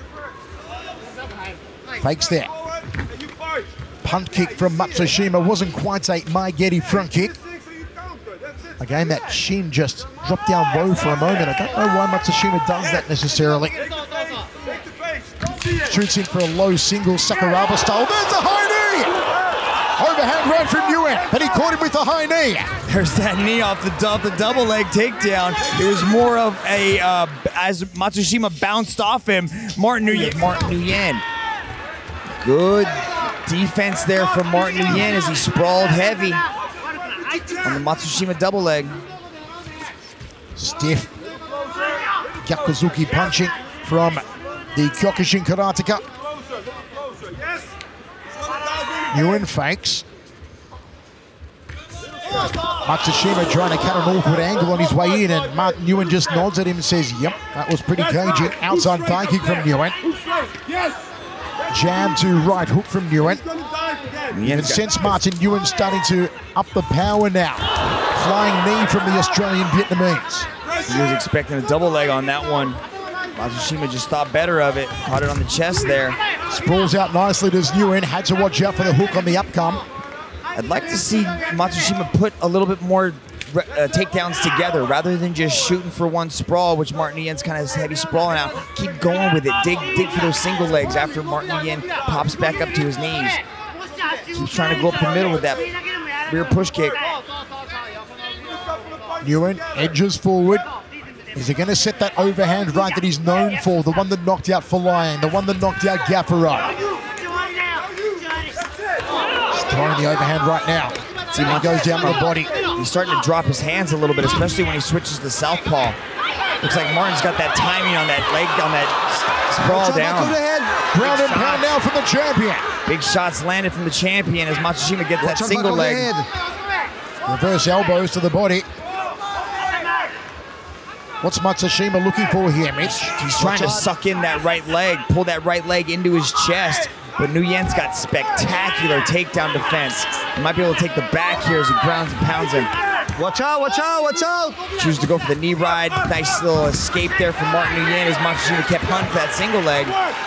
Fakes there. Punt kick from Matsushima. Wasn't quite a Maegeri front kick. Again, that shin just dropped down low for a moment. I don't know why Matsushima does that necessarily. Shoots in for a low single Sakuraba style. There's a high knee! Overhand right from Nguyen, but he caught him with the high knee. There's that knee off the, off the double leg takedown. It was more of a, uh, as Matsushima bounced off him, Martin Nguyen. Martin Nguyen. Good defense there from Martin Nguyen as he sprawled heavy on the Matsushima double leg. Stiff Gyakuzuki punching from the Kyokushin Karateka. Nguyen fakes. Matsushima trying to cut an awkward angle on his way in, and Martin Nguyen just nods at him and says, yep, that was pretty cagey. Outside thigh kick from Nguyen. Jab to right hook from Nguyen. You can sense Martin Nguyen starting to up the power now. Flying knee from the Australian Vietnamese. He was expecting a double leg on that one. Matsushima just thought better of it. Caught it on the chest there. Sprawls out nicely, does Nguyen. Had to watch out for the hook on the upcome. I'd like to see Matsushima put a little bit more uh, takedowns together rather than just shooting for one sprawl, which Martin Nguyen's kind of heavy sprawl now. Keep going with it. Dig, dig for those single legs after Martin Nguyen pops back up to his knees. Keeps trying to go up the middle with that rear push kick. Nguyen edges forward. Is he going to set that overhand right that he's known for? The one that knocked out Falayan, the one that knocked out Gaffaro. trying the overhand right now. See, he goes down the body. He's starting to drop his hands a little bit, especially when he switches to southpaw. Looks like Martin's got that timing on that leg, on that sprawl down. Ground and pound now from the champion. Big shots landed from the champion as Matsushima gets that single leg. Reverse elbows to the body. What's Matsushima looking for here, Mitch? He's trying to suck in that right leg, pull that right leg into his chest. But Nguyen's got spectacular takedown defense. He might be able to take the back here as he grounds and pounds him. Watch out, watch out, watch out! Chooses to go for the knee ride. Nice little escape there from Martin Nguyen as Matsushima kept hunting for that single leg.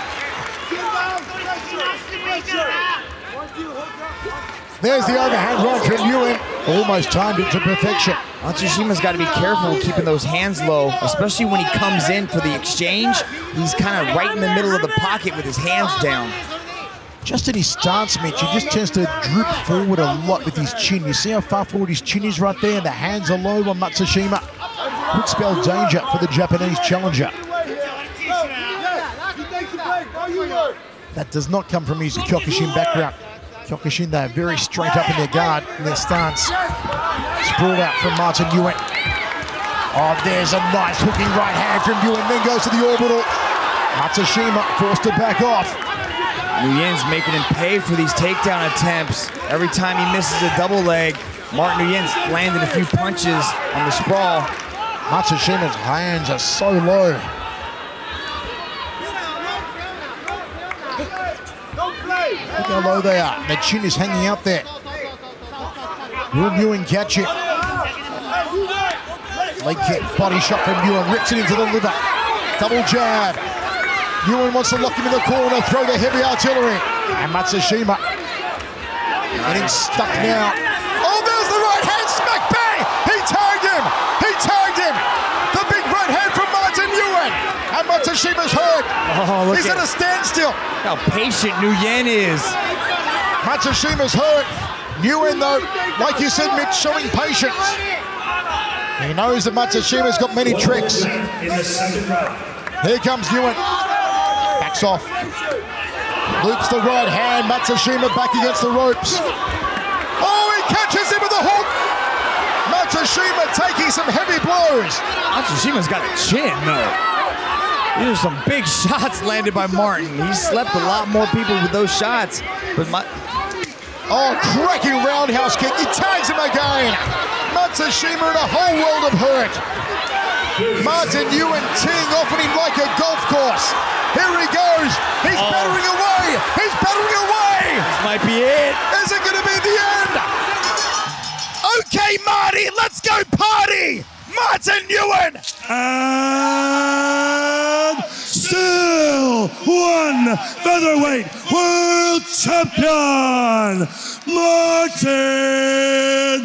There's the overhand right from Nguyen. Almost timed it to perfection. Matsushima's got to be careful keeping those hands low, especially when he comes in for the exchange. He's kind of right in the middle of the pocket with his hands down. Just in his stance, Mitch, he just tends to droop forward a lot with his chin. You see how far forward his chin is right there? The hands are low on Matsushima. Could spell danger for the Japanese challenger. That does not come from his Kyokushin background. Kyokushin, they're very straight up in their guard, in their stance. Sprawled out from Martin Nguyen. Oh, there's a nice hooking right hand from Nguyen, then goes to the orbital. Matsushima forced to back off. Nguyen's making him pay for these takedown attempts. Every time he misses a double leg, Martin Nguyen's landing a few punches on the sprawl. Matsushima's hands are so low. Look how low they are. The chin is hanging out there. Will Nguyen catch it? Leg kick, body shot from Nguyen, rips it into the liver. Double jab. Nguyen wants to lock him in the corner, throw the heavy artillery. And Matsushima getting stuck now. Oh, there's the right hand smack, bang! He tagged him! He tagged him! The big right hand from Martin Nguyen. And Matsushima's hurt. Oh, look He's at a standstill. How patient Nguyen is. Matsushima's hurt. Nguyen, though, like you said, Mitch, showing patience. He knows that Matsushima's got many tricks. Here comes Nguyen. Backs off. Loops the right hand. Matsushima back against the ropes. Oh, he catches him with a hook. Matsushima taking some heavy blows. Matsushima's got a chin, though. These are some big shots landed by Martin. He slept a lot more people with those shots. But my Oh, cracking roundhouse kick. He tags him again. Matsushima in a whole world of hurt. Martin Nguyen teeing off at him like a golf course. Here he goes. He's oh. battering away. He's battering away. This might be it. Is it going to be the end? Okay, Marty, let's go party. Martin Nguyen. And still one featherweight world champion, Martin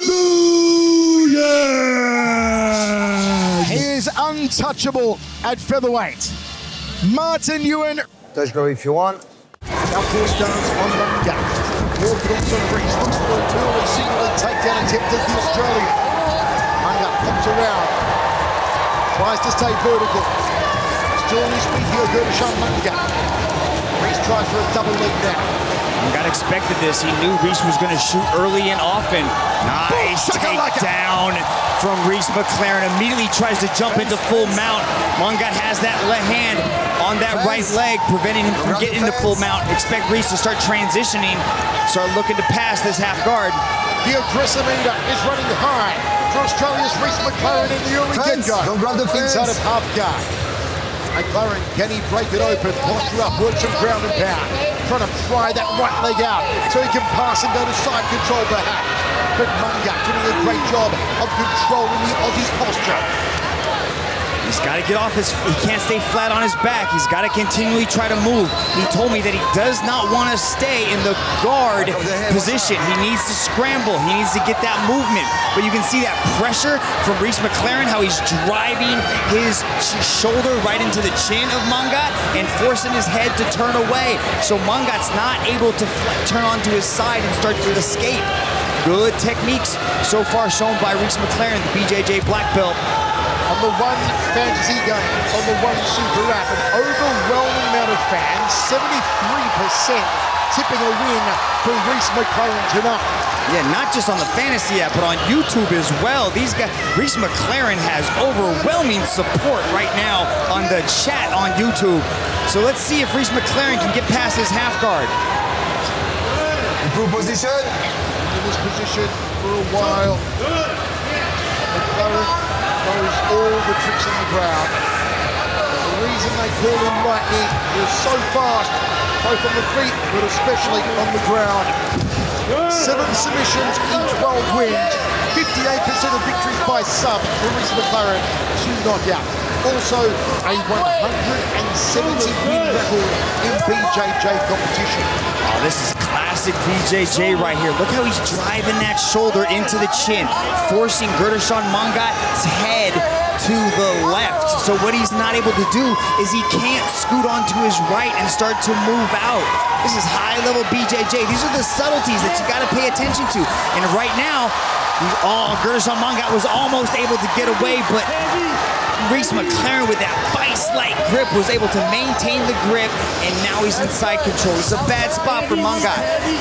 Nguyen. He is untouchable at featherweight. Martin Nguyen. Touch go if you want. Southpaw stance on the gut. Orthodox on Reese. Looks for a two-way single and takedown attempt as the Australian. Munga pops around. Tries to stay vertical. Still on his feet here, Gershon Munga. Reese tries for a double leg now. Munga expected this. He knew Reese was going to shoot early and often. Nice takedown from Reese McLaren. Immediately tries to jump into full mount. Munga has that left hand on that right leg, preventing him from getting into full mount. Expect Reese to start transitioning, start looking to pass this half guard. The aggressive meter is running high for Australia's Reese McLaren in the early get-go. Don't grab the fence. Inside of half guard. McLaren, can he break it open? Posture up, work some ground and pound. Trying to pry that right leg out so he can pass and go to side control perhaps. But Munga doing a great job of controlling the Aussie's posture. He's got to get off his, he can't stay flat on his back. He's got to continually try to move. He told me that he does not want to stay in the guard position. He needs to scramble. He needs to get that movement. But you can see that pressure from Reese McLaren, how he's driving his shoulder right into the chin of Munga and forcing his head to turn away. So Munga's not able to turn onto his side and start to escape. Good techniques so far shown by Reese McLaren, the B J J black belt. on the One Fantasy game, on the One Super app, an overwhelming amount of fans, seventy-three percent tipping a win for Reese McLaren tonight. Yeah, not just on the fantasy app, but on YouTube as well. These guys, Reese McLaren has overwhelming support right now on the chat on YouTube. So let's see if Reese McLaren can get past his half guard. Improve position. In this position for a while. McLaren knows all the tricks on the ground. The reason they call him Lightning is so fast, both on the feet, but especially on the ground. Seven submissions in twelve wins, fifty-eight percent of victories by sub for Reese McLaren, two knockout. Also a one hundred seventy win record in B J J competition. Oh, this is classic B J J right here. Look how he's driving that shoulder into the chin, forcing Guterres Mongat's head to the left. So what he's not able to do is he can't scoot onto his right and start to move out. This is high-level B J J. These are the subtleties that you got to pay attention to. And right now, oh, Guterres Mongat was almost able to get away, but Reese McLaren with that vice-like grip was able to maintain the grip, and now he's in side control. It's a bad spot for Mongat.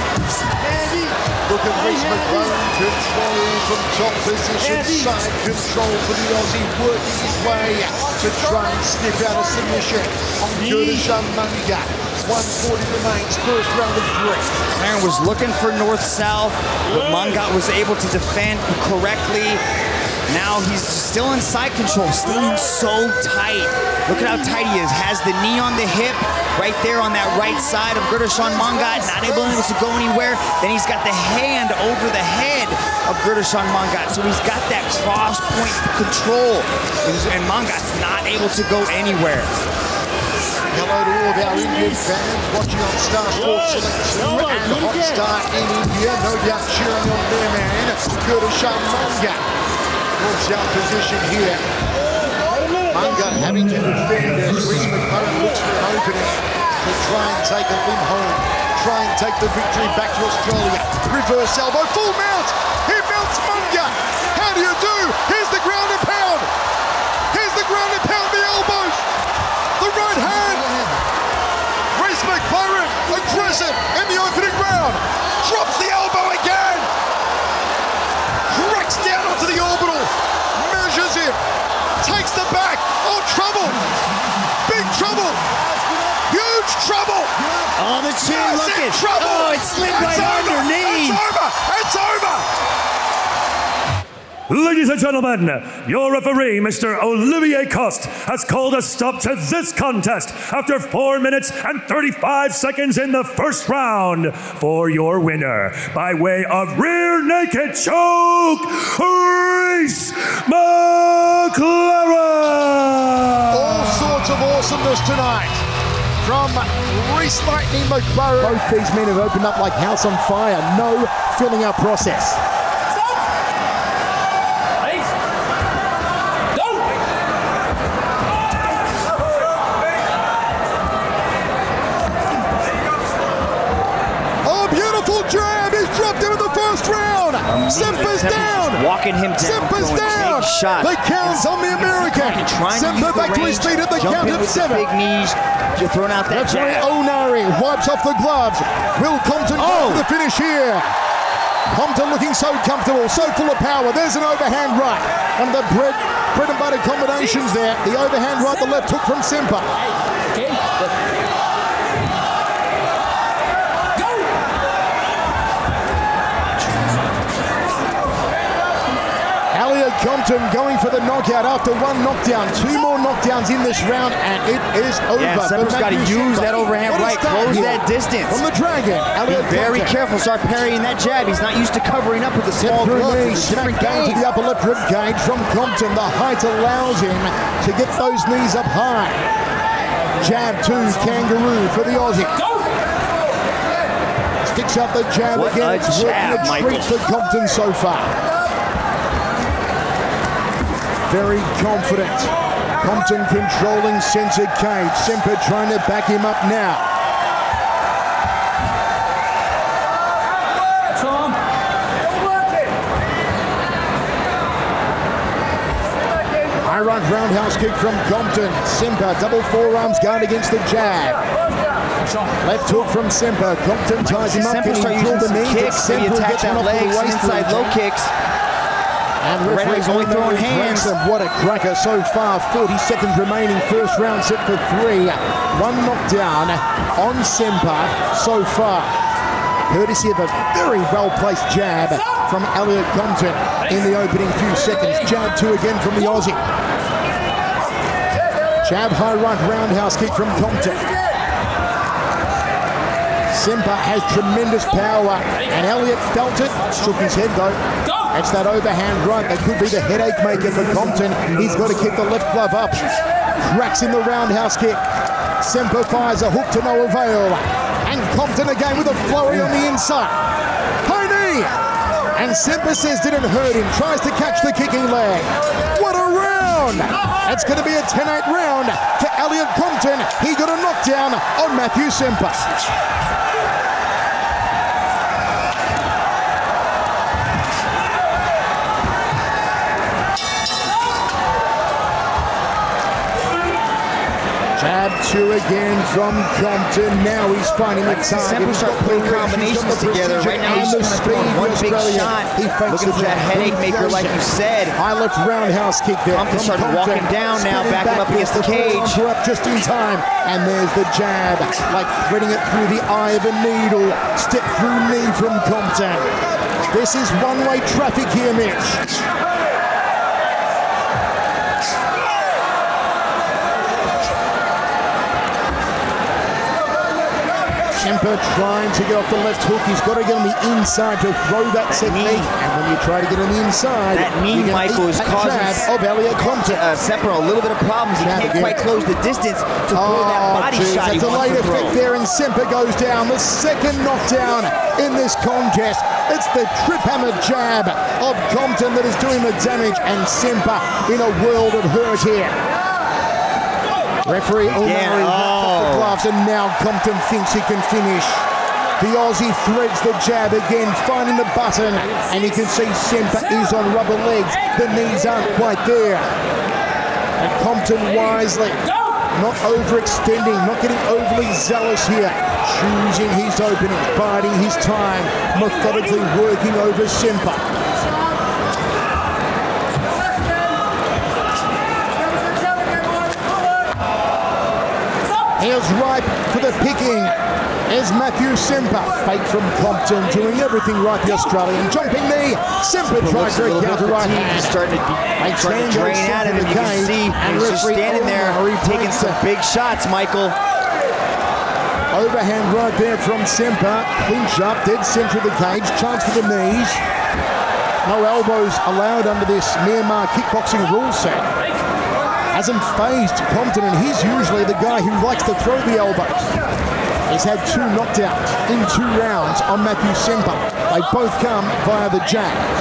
Look at Reese McLaren control from top position, side control for the Aussie, working his way to try and snip out a submission on Guterres Mongat. one forty remains, first round of three. McLaren was looking for north-south, but Mongat was able to defend correctly. Now he's still in side control, staying so tight. Look at how tight he is. Has the knee on the hip, right there on that right side of Guterres Mongat, not able to go anywhere. Then he's got the hand over the head of Guterres Mongat. So he's got that cross point control. And Mongat's not able to go anywhere. Hello to all of our Indian fans watching on Star Sports Select two and Hotstar in India. No doubt cheering on their man, Guterres Mongat. North out position here. Mongat having to defend as Reese McLaren looks for an opening to try and take a limb home. Try and take the victory back to Australia. Reverse elbow, full mount. He mounts Mongat. How do you do? Here's the ground and pound. Here's the ground and pound, the elbows. The right hand. Reese McLaren aggressive in the opening round. Drops the elbow again. Cracks down onto the orbital. Measures him. Takes the back. Oh, trouble. Big trouble. Huge trouble. Oh, the chin yes, looking. Trouble. Oh, it slid right over. underneath. It's over. It's over. Ladies and gentlemen, your referee, Mister Olivier Coste, has called a stop to this contest after four minutes and thirty-five seconds in the first round. For your winner, by way of rear naked choke, Reese McLaren! All sorts of awesomeness tonight from Reese Lightning McLaren. Both these men have opened up like house on fire. No filling out process. Semper's down! Walking him down. Semper's down! Shot. The count's on the American. Semper back to his feet at the count of seven. Big knees. You're throwing out that Referee jab. Onari wipes off the gloves. Will Compton oh. go for the finish here? Compton looking so comfortable, so full of power. There's an overhand right. One of the bread, bread and butter combinations there. The overhand right, the left hook from Semper. Okay. Compton going for the knockout after one knockdown. Two more knockdowns in this round, and it is over. Yeah, Semper's got to use that overhand right, close here. that distance. From the Dragon, Elliot Be very Compton. careful, start parrying that jab. He's not used to covering up with the small gloves. It's a different down game. to the upper left rib cage from Compton. The height allows him to get those knees up high. Jab to Kangaroo for the Aussie. Sticks up the jab what again. A it's jab, working a treat for Compton so far. Very confident. Compton controlling center cage. Semper trying to back him up now. High right roundhouse kick from Compton. Simpa, double forearms guard against the jab. Left hook from Simpa. Compton ties him up. Simpa start using some kicks. He attack that legs, inside low kicks. And referee's only throwing hands. What a cracker so far. forty seconds remaining. First round set for three. One knockdown on Simpa so far. Courtesy of a very well-placed jab from Elliot Compton in the opening few seconds. Jab two again from the Aussie. Jab high right roundhouse kick from Compton. Simpa has tremendous power, and Elliot felt it. Shook his head though. It's that overhand right that could be the headache maker for Compton. He's got to keep the left glove up. Cracks in the roundhouse kick. Simpa fires a hook to no avail. And Compton again with a flurry on the inside. High knee! And Simpa says didn't hurt him. Tries to catch the kicking leg. What a round! It's going to be a ten eight round for Elliot Compton. He got a knockdown on Matthew Simpa. Jab two again from Compton. Now he's finding the target. Simple start putting combinations together. Right now he's going to throw one big shot. He looking for that headache maker, like you said. High left roundhouse kick there. Compton started walking down now, back him up against the cage. Up just in time. And there's the jab, like threading it through the eye of a needle. Step through knee from Compton. This is one-way traffic here, Mitch. Simpa trying to get off the left hook. He's got to get on the inside to throw that, that technique. Knee. And when you try to get on the inside, that knee, Michael, is causing of Elliot Compton. Uh, Simpa a little bit of problems. He jab can't again. quite close the distance to throw oh, that body geez, shot. That's he a late to effect throw. there, and Simpa goes down. The second knockdown in this contest. It's the trip hammer jab of Compton that is doing the damage, and Simpa in a world of hurt here. Referee O'Malley oh. the gloves, and now Compton thinks he can finish. The Aussie threads the jab again, finding the button, and you can see Simpa is on rubber legs. The knees aren't quite there. And Compton wisely, not overextending, not getting overly zealous here. Choosing his opening, biding his time, methodically working over Simpa. Here's ripe for the picking. Here's Matthew Simpa. Fake from Compton, doing everything right, the Australian. Jumping knee. Simpa tries for a counter right hand. He's starting to, starting to drain out of him. You can see and he's just standing there taking some big shots, Michael. Overhand right there from Simpa. Clinch up, dead center of the cage. Chance for the knees. No elbows allowed under this Myanmar kickboxing rule set. Hasn't phased Compton, and he's usually the guy who likes to throw the elbows. He's had two knockdowns in two rounds on Matthew Simpa. They both come via the jabs.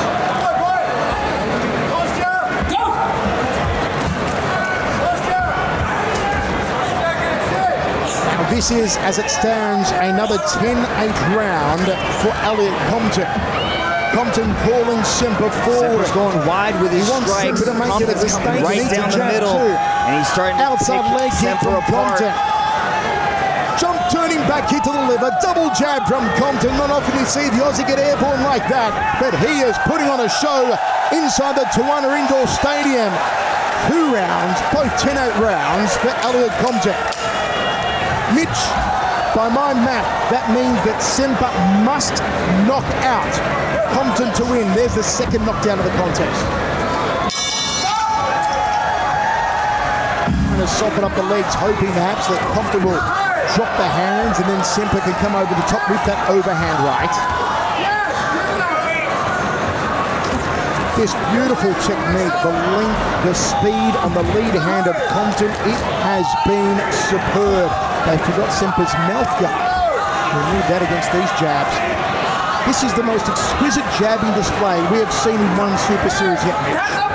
Now this is, as it stands, another ten eight round for Elliot Compton. Compton calling Simpa forward. Simpa's going wide with his he wants strikes. Simpa to make it a mistake. Right down the middle. Too. And he's starting to outside leg kick from Compton. Jump turning back kick to the liver. Double jab from Compton. Not often you see the Aussie get airborne like that, but he is putting on a show inside the Tawana Indoor Stadium. Two rounds, both ten eight rounds for Elliot Compton. Mitch, by my math, that means that Simpa must knock out Compton to win. There's the second knockdown of the contest. Trying to soften up the legs, hoping perhaps that Compton will drop the hands and then Simpa can come over the top with that overhand right. This beautiful technique, the length, the speed on the lead hand of Compton, it has been superb. They forgot Simpa's mouth guard. We'll need that against these jabs. This is the most exquisite jabbing display we have seen in one Super Series yet, Mitch.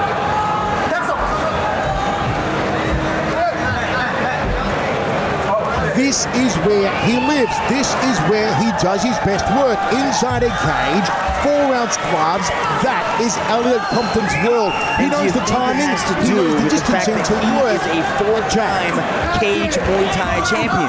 This is where he lives. This is where he does his best work. Inside a cage, four-ounce gloves. That is Elliot Compton's world. He knows the timing. He knows the distancing to work. He is a four-time cage Muay Thai champion.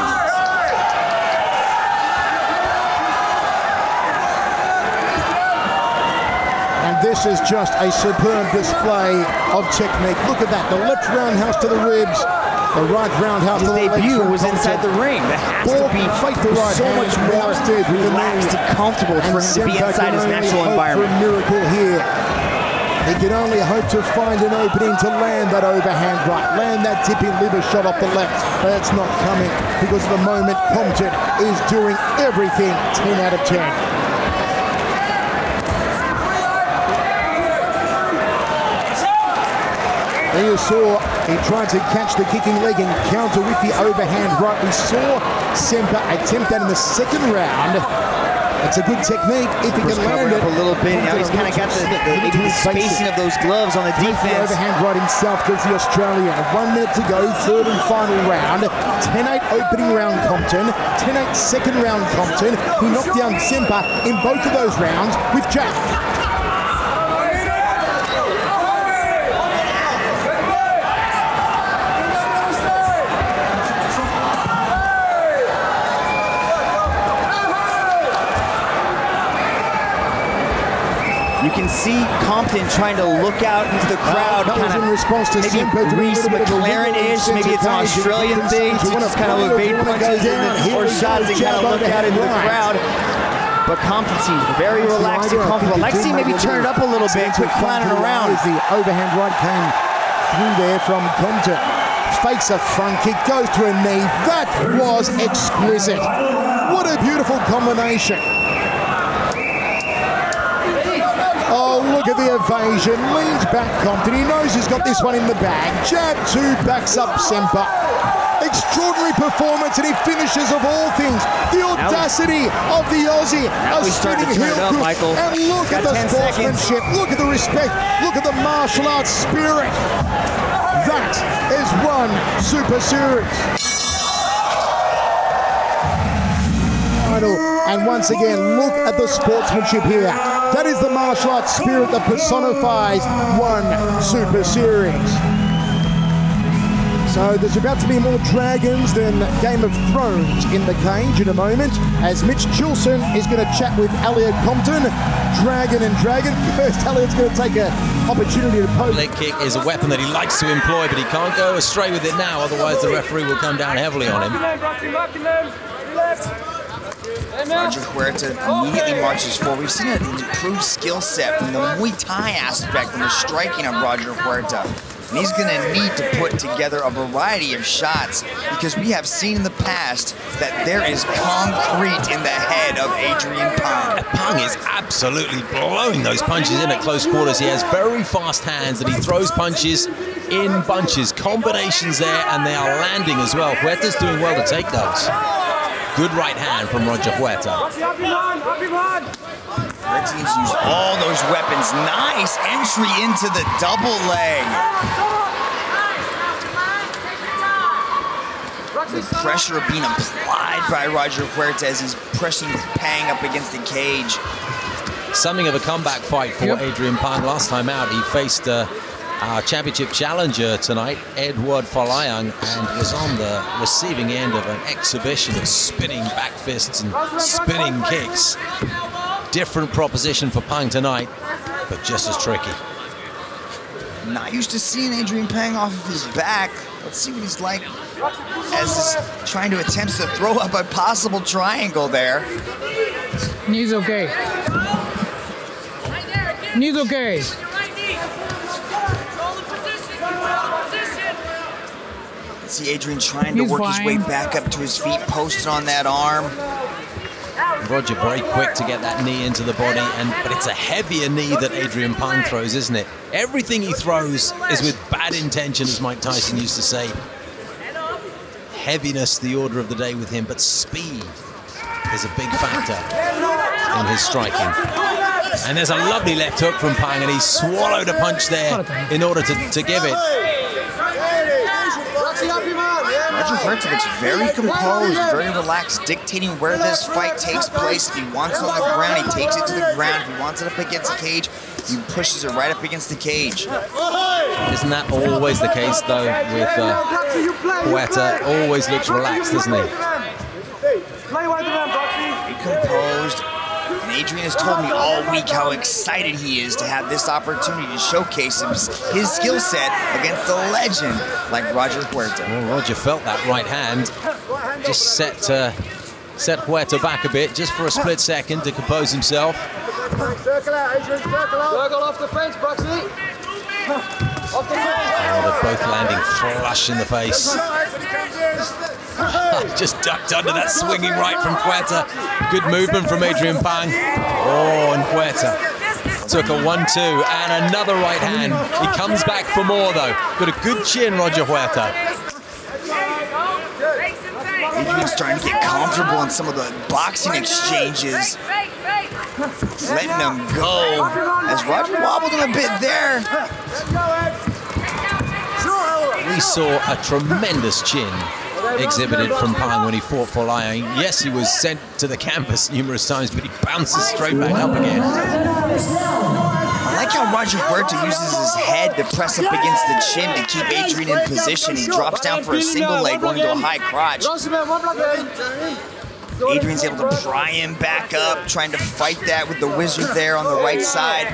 And this is just a superb display of technique. Look at that. The left roundhouse to the ribs. The right roundhouse to the debut was inside the ring. That has to be fight the right so much more relaxed and comfortable for him to be inside his natural environment. For a miracle here. He can only hope to find an opening to land that overhand right, land that tipping liver shot off the left, but that's not coming because at the moment Compton is doing everything ten out of ten. There you saw he tried to catch the kicking leg and counter with the overhand right. We saw Semper attempt that in the second round. It's a good technique if he can land it. Up a little bit. Now he's kind of got the, the, maybe the spacing of those gloves on the defense. The overhand right himself gives the Australian. One minute to go, third and final round. ten eight opening round Compton. ten eight second round Compton. He knocked down Semper in both of those rounds with jab. You can see Compton trying to look out into the crowd, uh, kind of in response to maybe Reese McLaren-ish, maybe it's an Australian thing, to just kind of evade punches or shots and kind of look out into the crowd. But Compton seems very relaxed and comfortable. I'd like to see maybe turn it up a little bit, quit clowning around. The overhand right came through there from Compton. Fakes a front kick, goes to a knee. That was exquisite. What a beautiful combination. Oh, look at the evasion. Leans back Compton. He knows he's got this one in the bag. Jab two, backs up Semper. Extraordinary performance, and he finishes of all things. The audacity of the Aussie. A spinning heel up, Michael. And look at the sportsmanship. Seconds. Look at the respect. Look at the martial arts spirit. That is one Super Series. And once again, look at the sportsmanship here. That is the martial arts spirit that personifies one Super Series. So there's about to be more dragons than Game of Thrones in the cage in a moment, as Mitch Chilson is going to chat with Elliot Compton. Dragon and dragon. First, Elliot's going to take an opportunity to poke. Leg kick is a weapon that he likes to employ, but he can't go astray with it now, otherwise the referee will come down heavily on him. Roger Huerta immediately marches forward. We've seen an improved skill set from the Muay Thai aspect, from the striking of Roger Huerta. And he's going to need to put together a variety of shots, because we have seen in the past that there is concrete in the head of Adrian Pang. Pang is absolutely blowing those punches in at close quarters. He has very fast hands and he throws punches in bunches. Combinations there, and they are landing as well. Huerta's doing well to take those. Good right hand from Roger Huerta. Red teams use all those weapons. Nice entry into the double leg. The pressure being applied by Roger Huerta as he's pressing Pang up against the cage. Something of a comeback fight for yep. Adrian Pang. Last time out, he faced uh, our championship challenger tonight, Edward Folayang, and was on the receiving end of an exhibition of spinning back fists and spinning kicks. Different proposition for Pang tonight, but just as tricky. Not used to seeing Adrian Pang off of his back. Let's see what he's like as he's trying to attempt to throw up a possible triangle there. Knees okay. Knees okay. See Adrian trying to He's work fine. his way back up to his feet, posted on that arm. Roger very quick to get that knee into the body, and but it's a heavier knee that Adrian Pang throws, isn't it? Everything he throws is with bad intention, as Mike Tyson used to say. Heaviness, the order of the day with him, but speed is a big factor in his striking. And there's a lovely left hook from Pang, and he swallowed a punch there in order to, to give it. Roger Huerta looks very composed, very relaxed, dictating where this fight takes place. If he wants it on the ground, he takes it to the ground. If he wants it up against the cage, he pushes it right up against the cage. Isn't that always the case, though, with uh, Huerta? Always looks relaxed, doesn't he? Very composed. And Adrian has told me all week how excited he is to have this opportunity to showcase his, his skill set against a legend like Roger Huerta. Well, Roger felt that right hand. Just set, uh, set Huerta back a bit, just for a split second to compose himself. Circle out, Adrian, circle out. Circle off the fence, Broxy. Off the fence. Oh, they're both landing flush in the face. Just ducked under that swinging right from Huerta. Good movement from Adrian Pang. Oh, and Huerta took a one two and another right hand. He comes back for more, though. Got a good chin, Roger Huerta. Adrian's starting to get comfortable in some of the boxing exchanges. Letting him go as Roger wobbled him a bit there. We saw a tremendous chin exhibited from Pang when he fought for Lai. Yes, he was sent to the canvas numerous times, but he bounces straight back up again. I like how Roger Huerta uses his head to press up against the chin to keep Adrian in position. He drops down for a single leg, going to a high crotch. Adrian's able to pry him back up, trying to fight that with the wizard there on the right side.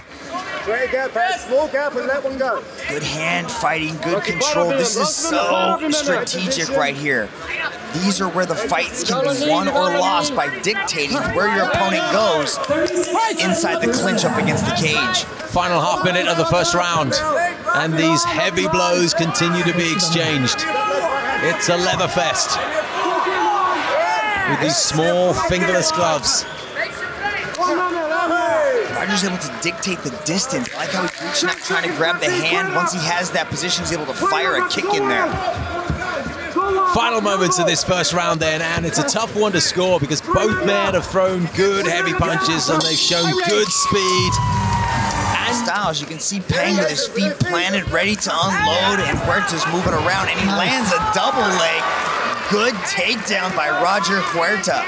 Good hand fighting, good control. This is so strategic right here. These are where the fights can be won or lost by dictating where your opponent goes inside the clinch up against the cage. Final half minute of the first round, and these heavy blows continue to be exchanged. It's a leather fest with these small fingerless gloves. Roger's able to dictate the distance. I like how he's reaching out, trying to grab the hand. Once he has that position, he's able to fire a kick in there. Final moments of this first round then, and it's a tough one to score because both men have thrown good heavy punches and they've shown good speed. And styles, you can see Pang with his feet planted, ready to unload, and Huerta's moving around, and he lands a double leg. Good takedown by Roger Huerta.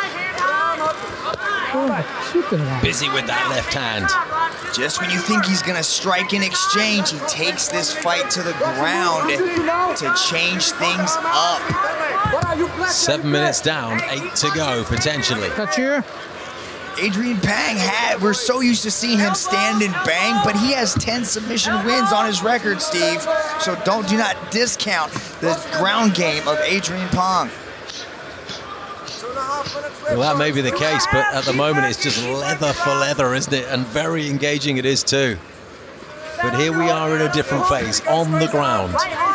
Busy with that left hand. Just when you think he's gonna strike in exchange, he takes this fight to the ground to change things up. Seven minutes down, eight to go, potentially. Adrian Pang had, we're so used to seeing him stand and bang, but he has ten submission wins on his record, Steve. So don't, do not discount the ground game of Adrian Pang. Well, that may be the case, but at the moment it's just leather for leather, isn't it? And very engaging it is too. But here we are in a different phase, on the ground.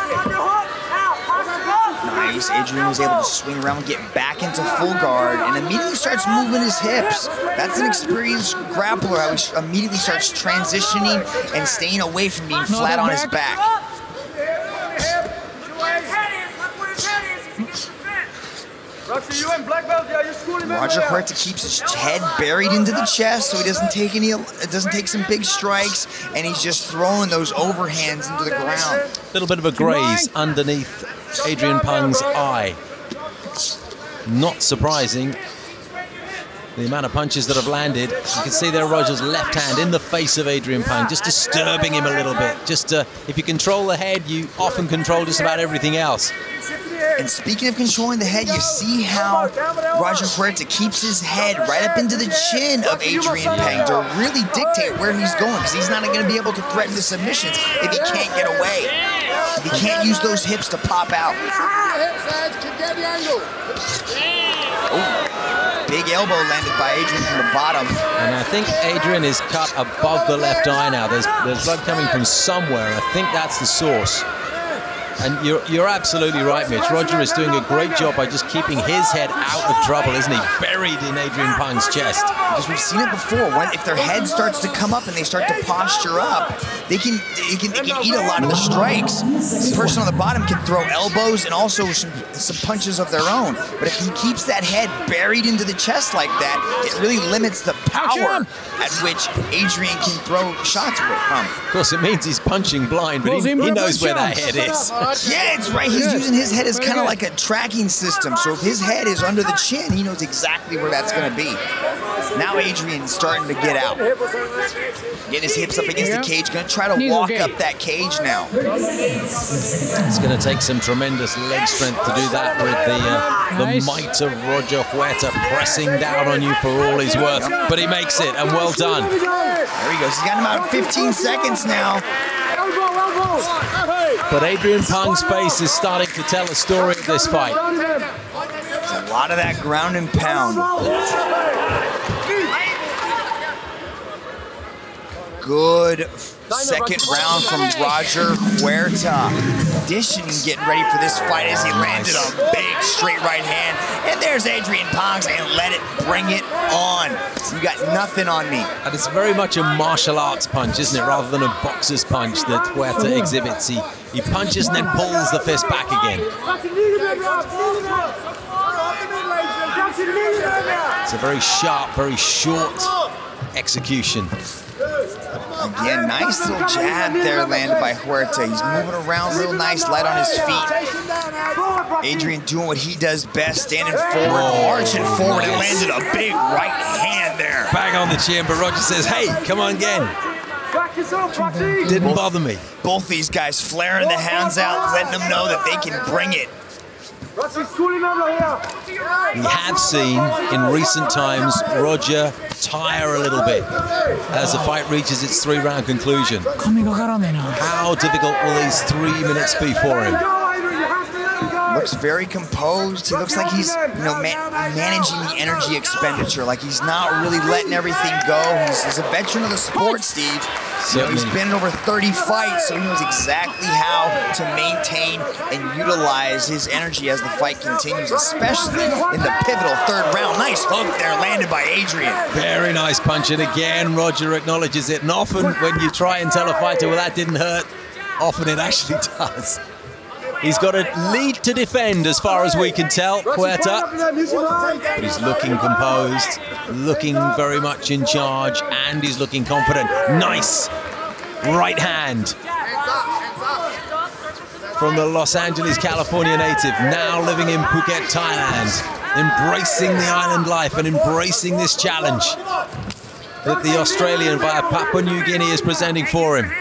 Nice, Adrian was able to swing around and get back into full guard and immediately starts moving his hips. That's an experienced grappler, how he immediately starts transitioning and staying away from being flat on his back. Roger Huerta keeps his head buried into the chest so he doesn't take any, it doesn't take some big strikes, and he's just throwing those overhands into the ground. A little bit of a graze underneath Adrian Pang's eye. Not surprising, the amount of punches that have landed. You can see there Roger's left hand in the face of Adrian Pang, just disturbing him a little bit. Just uh, if you control the head, you often control just about everything else. And speaking of controlling the head, you see how Roger Huerta keeps his head right up into the chin of Adrian Pang to really dictate where he's going, because he's not going to be able to threaten the submissions if he can't get away. If he can't use those hips to pop out. Oh, big elbow landed by Adrian from the bottom. And I think Adrian is cut above the left eye now. There's, there's blood coming from somewhere, and I think that's the source. And you're, you're absolutely right, Mitch. Roger is doing a great job by just keeping his head out of trouble, isn't he? Buried in Adrian Pang's chest. Because we've seen it before. When, if their head starts to come up and they start to posture up, they can, they can, they can eat a lot of the strikes. The person on the bottom can throw elbows and also some, some punches of their own. But if he keeps that head buried into the chest like that, it really limits the power at which Adrian can throw shots from. Of course, it means he's punching blind, but he, he knows where that head is. Yeah, it's right. He's using his head as kind of like a tracking system. So if his head is under the chin, he knows exactly where that's going to be. Now Adrian's starting to get out. Getting his hips up against the cage. Going to try to walk up that cage now. It's going to take some tremendous leg strength to do that with the, uh, the might of Roger Huerta pressing down on you for all he's worth. But he makes it, and well done. There he goes. He's got him out fifteen seconds now. But Adrian Pang's face is starting to tell a story of this fight. There's a lot of that ground and pound. Good second round from Roger Huerta. Conditioning, getting ready for this fight as he landed a big straight right hand. And there's Adrian Pang saying, let it, bring it on. You got nothing on me. And it's very much a martial arts punch, isn't it, rather than a boxer's punch that Huerta exhibits. He, he punches and then pulls the fist back again. It's a very sharp, very short execution. Again, nice little jab there landed by Huerta. He's moving around real nice, light on his feet. Adrian doing what he does best, standing forward, oh, marching forward, nice. And landed a big right hand there. Bang on the chin, but Roger says, hey, come on again. Didn't bother me. Both these guys flaring the hands out, letting them know that they can bring it. We have seen in recent times Roger tire a little bit as the fight reaches its three-round conclusion. How difficult will these three minutes be for him? Looks very composed. He looks like he's, you know, man managing the energy expenditure. Like he's not really letting everything go. He's, he's a veteran of the sport, Steve. You know, he's been in over thirty fights, so he knows exactly how to maintain and utilize his energy as the fight continues, especially in the pivotal third round. Nice hook there landed by Adrian. Very nice punch, and again, Roger acknowledges it. And often when you try and tell a fighter, well, that didn't hurt, often it actually does. He's got a lead to defend as far as we can tell, Huerta. But he's looking composed, looking very much in charge, and he's looking confident. Nice right hand from the Los Angeles, California native, now living in Phuket, Thailand, embracing the island life and embracing this challenge that the Australian via Papua New Guinea is presenting for him.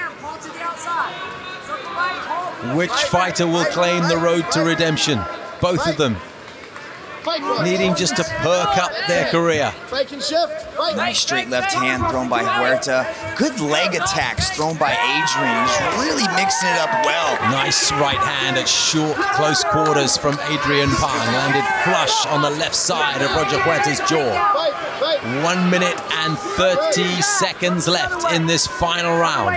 Which fighter will claim the road to redemption? Both of them needing just to perk up their career. Nice straight left hand thrown by Huerta. Good leg attacks thrown by Adrian. He's really mixing it up well. Nice right hand at short, close quarters from Adrian Pang. Landed flush on the left side of Roger Huerta's jaw. One minute and thirty seconds left in this final round.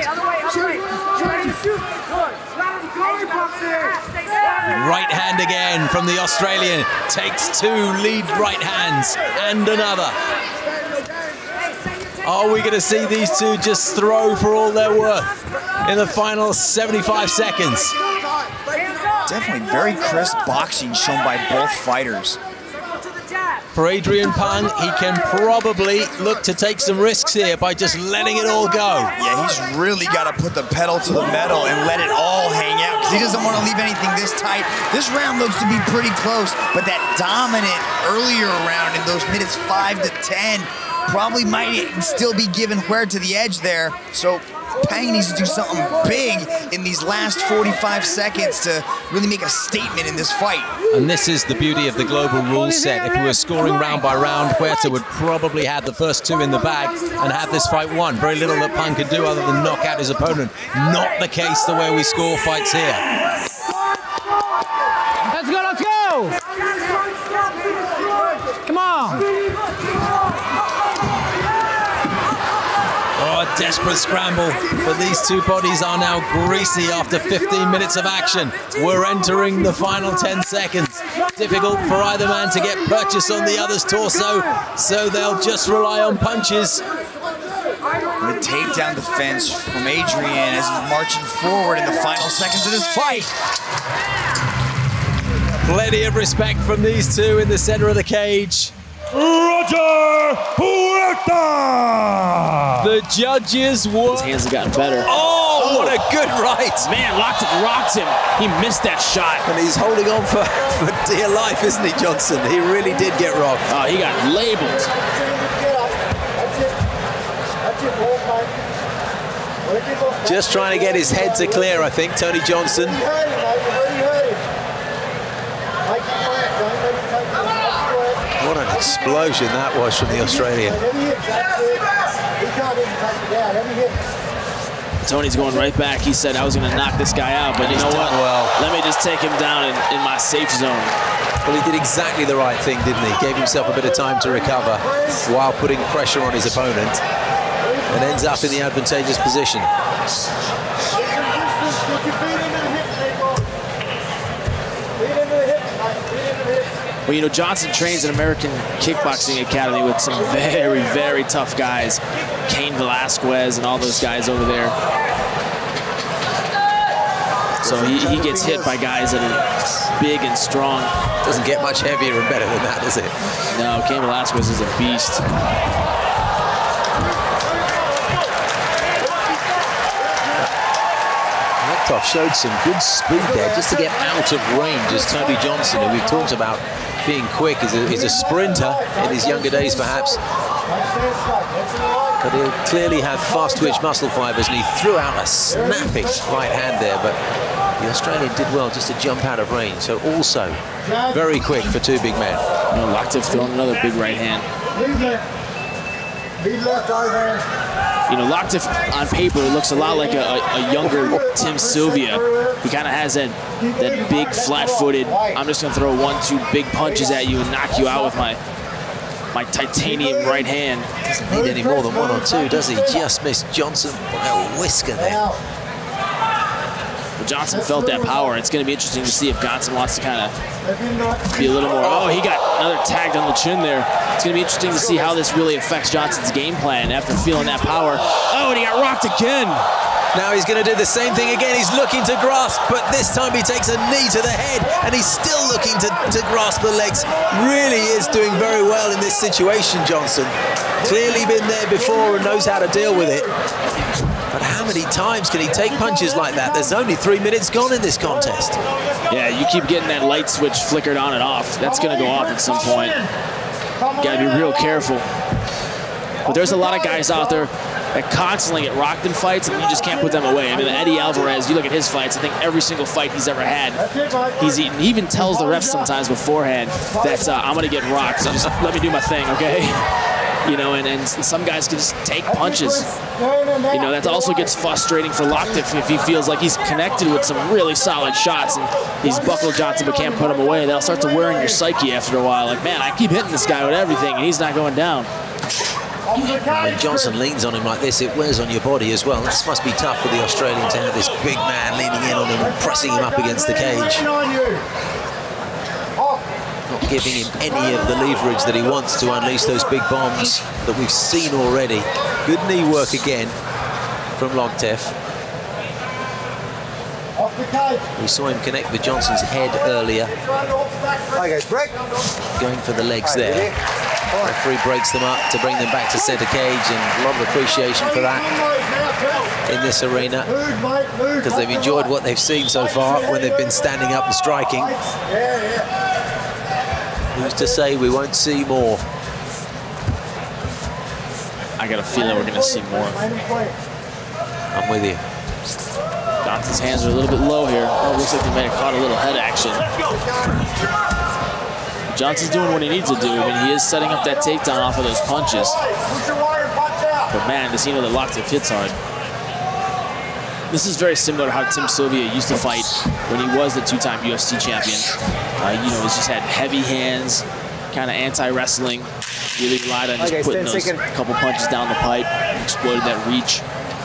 Right hand again from the Australian. Takes two lead right hands and another. Are we going to see these two just throw for all they're worth in the final seventy-five seconds? Definitely very crisp boxing shown by both fighters. For Adrian Pang, he can probably look to take some risks here by just letting it all go. Yeah, he's really got to put the pedal to the metal and let it all hang out because he doesn't want to leave anything this tight. This round looks to be pretty close, but that dominant earlier round in those minutes five to ten probably might still be giving Huerta the edge there. So Pang needs to do something big in these last forty-five seconds to really make a statement in this fight. And this is the beauty of the global rules set. If we were scoring round by round, Huerta would probably have the first two in the bag and have this fight won. Very little that Pang can do other than knock out his opponent. Not the case the way we score fights here. Let's go, let's go! Come on! Oh, a desperate scramble, but these two bodies are now greasy after fifteen minutes of action. We're entering the final ten seconds. Difficult for either man to get purchase on the other's torso, so they'll just rely on punches. The takedown defense from Adrian as he's marching forward in the final seconds of this fight. Plenty of respect from these two in the center of the cage. Roger Huerta. The judges were... His hands have gotten better. Oh, what a good right. Man, Lockett rocked him. He missed that shot. And he's holding on for, for dear life, isn't he, Johnson? He really did get rocked. Oh, he got labeled. Just trying to get his head to clear, I think, Tony Johnson. What an explosion that was from the Australian. Tony's going right back. He said I was going to knock this guy out, but you know what? Well, let me just take him down in, in my safe zone. Well, he did exactly the right thing, didn't he? Gave himself a bit of time to recover while putting pressure on his opponent, and ends up in the advantageous position. Well, you know, Johnson trains an American Kickboxing Academy with some very, very tough guys. Cain Velasquez and all those guys over there. So he, he gets hit by guys that are big and strong. Doesn't get much heavier and better than that, does it? No, Cain Velasquez is a beast. Lektoff showed some good speed there just to get out of range, as Tony Johnson, who we've talked about being quick, is a, is a sprinter in his younger days perhaps. But he'll clearly have fast twitch muscle fibers, and he threw out a snapping right hand there, but the Australian did well just to jump out of range. So also very quick for two big men. You know, Lektoff throwing another big right hand. You know, Lektoff on paper looks a lot like a, a, a younger Tim Sylvia. He kind of has that that big, flat-footed, I'm just gonna throw one, two big punches at you and knock you out with my my titanium right hand. Doesn't need any more than one or two, does he? Just missed Johnson by a whisker there. But Johnson felt that power. It's gonna be interesting to see if Johnson wants to kind of be a little more, oh, he got another tagged on the chin there. It's gonna be interesting to see how this really affects Johnson's game plan after feeling that power. Oh, and he got rocked again. Now he's going to do the same thing again. He's looking to grasp, but this time he takes a knee to the head, and he's still looking to, to grasp the legs. Really is doing very well in this situation, Johnson. Clearly been there before and knows how to deal with it. But how many times can he take punches like that? There's only three minutes gone in this contest. Yeah, you keep getting that light switch flickered on and off. That's going to go off at some point. Got to be real careful. But there's a lot of guys out there that constantly get rocked in fights, and you just can't put them away. I mean, Eddie Alvarez, you look at his fights, I think every single fight he's ever had, he's eaten. He even tells the refs sometimes beforehand that uh, I'm going to get rocked, so just let me do my thing, okay? You know, and, and some guys can just take punches. You know, that also gets frustrating for Lektoff if he feels like he's connected with some really solid shots and he's buckled Johnson but can't put him away. That'll start to wear on your psyche after a while. Like, man, I keep hitting this guy with everything, and he's not going down. When Johnson leans on him like this, it wears on your body as well. This must be tough for the Australian to have this big man leaning in on him and pressing him up against the cage. Not giving him any of the leverage that he wants to unleash those big bombs that we've seen already. Good knee work again from Lektoff. We saw him connect with Johnson's head earlier. Going for the legs there. The referee breaks them up to bring them back to centre cage, and a lot of appreciation for that in this arena, because they've enjoyed what they've seen so far when they've been standing up and striking. Who's to say we won't see more? I got a feeling we're going to see more. I'm with you. Johnson's hands are a little bit low here. Oh, looks like they may have caught a little head action. Johnson's doing what he needs to do. I mean, he is setting up that takedown off of those punches. But man, does he know that Lektoff hits hard. This is very similar to how Tim Sylvia used to fight when he was the two-time U F C champion. Uh, you know, he's just had heavy hands, kind of anti-wrestling. Really relied on just okay, putting those second. couple punches down the pipe, exploited that reach.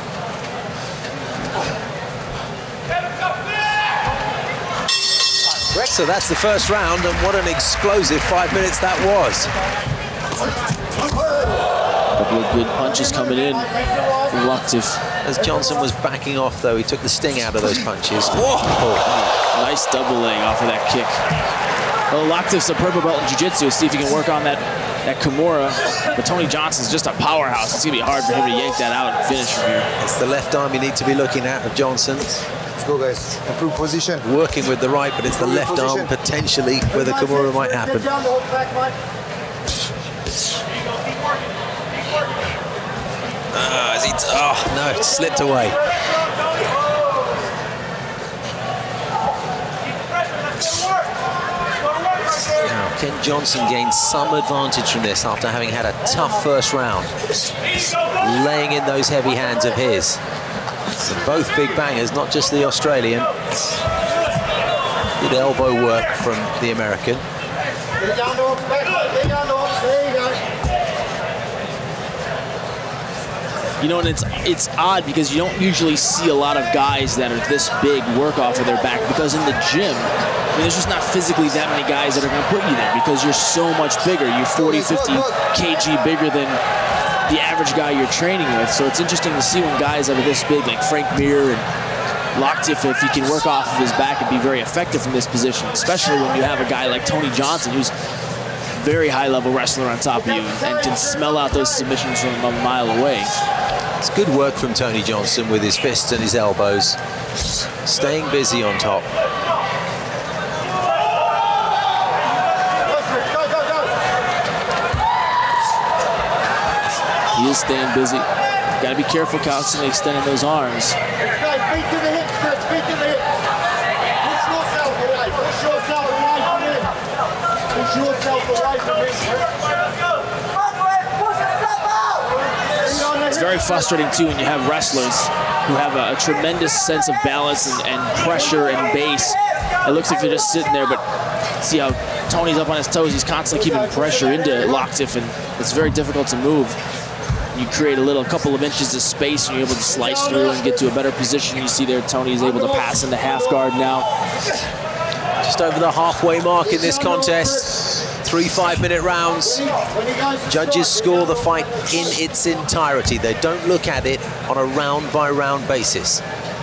So that's the first round, and what an explosive five minutes that was. A couple of good punches coming in from Lektoff. As Johnson was backing off, though, he took the sting out of those punches. Whoa! Oh, nice double leg off of that kick. Well, Lektoff's a purple belt in jiu-jitsu. See if he can work on that that Kimura, but Tony Johnson's just a powerhouse. It's gonna be hard for him to yank that out and finish from here. It's the left arm you need to be looking at of Johnson. Let's go, guys. Improve position. Working with the right, but it's the left arm potentially where the Kimura might happen. Ah, is he? Oh no, it slipped away. Now, Ken Johnson gained some advantage from this after having had a tough first round, laying in those heavy hands of his. So both big bangers, not just the Australian. Good elbow work from the American. You know, and it's it's odd because you don't usually see a lot of guys that are this big work off of their back, because in the gym, I mean, there's just not physically that many guys that are going to put you there because you're so much bigger. You're forty, fifty kilograms bigger than the average guy you're training with. So it's interesting to see when guys that are this big, like Frank Mir and Locktiff, if he can work off of his back and be very effective from this position, especially when you have a guy like Tony Johnson, who's very high-level wrestler on top of you and can smell out those submissions from a mile away. It's good work from Tony Johnson with his fists and his elbows, staying busy on top. He is staying busy. Got to be careful constantly extending those arms. Feet to the hips, Chris, feet to the hips. Push yourself away, push yourself away from him. Push yourself away from him. It's very frustrating too when you have wrestlers who have a, a tremendous sense of balance and, and pressure and base. It looks like they're just sitting there, but see how Tony's up on his toes. He's constantly keeping pressure into Locktiff, and it's very difficult to move. You create a little couple of inches of space and you're able to slice through and get to a better position. You see there Tony's able to pass into half guard now. Just over the halfway mark in this contest. Three five-minute rounds. Judges score the fight in its entirety. They don't look at it on a round-by-round basis.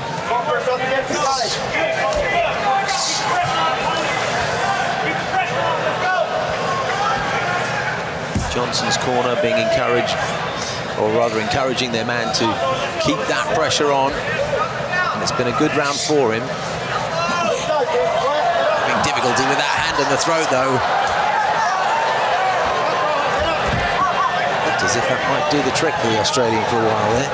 Johnson's corner being encouraged, or rather encouraging their man to keep that pressure on. And it's been a good round for him. Having difficulty with that hand in the throat, though. As if that might do the trick for the Australian for a while there.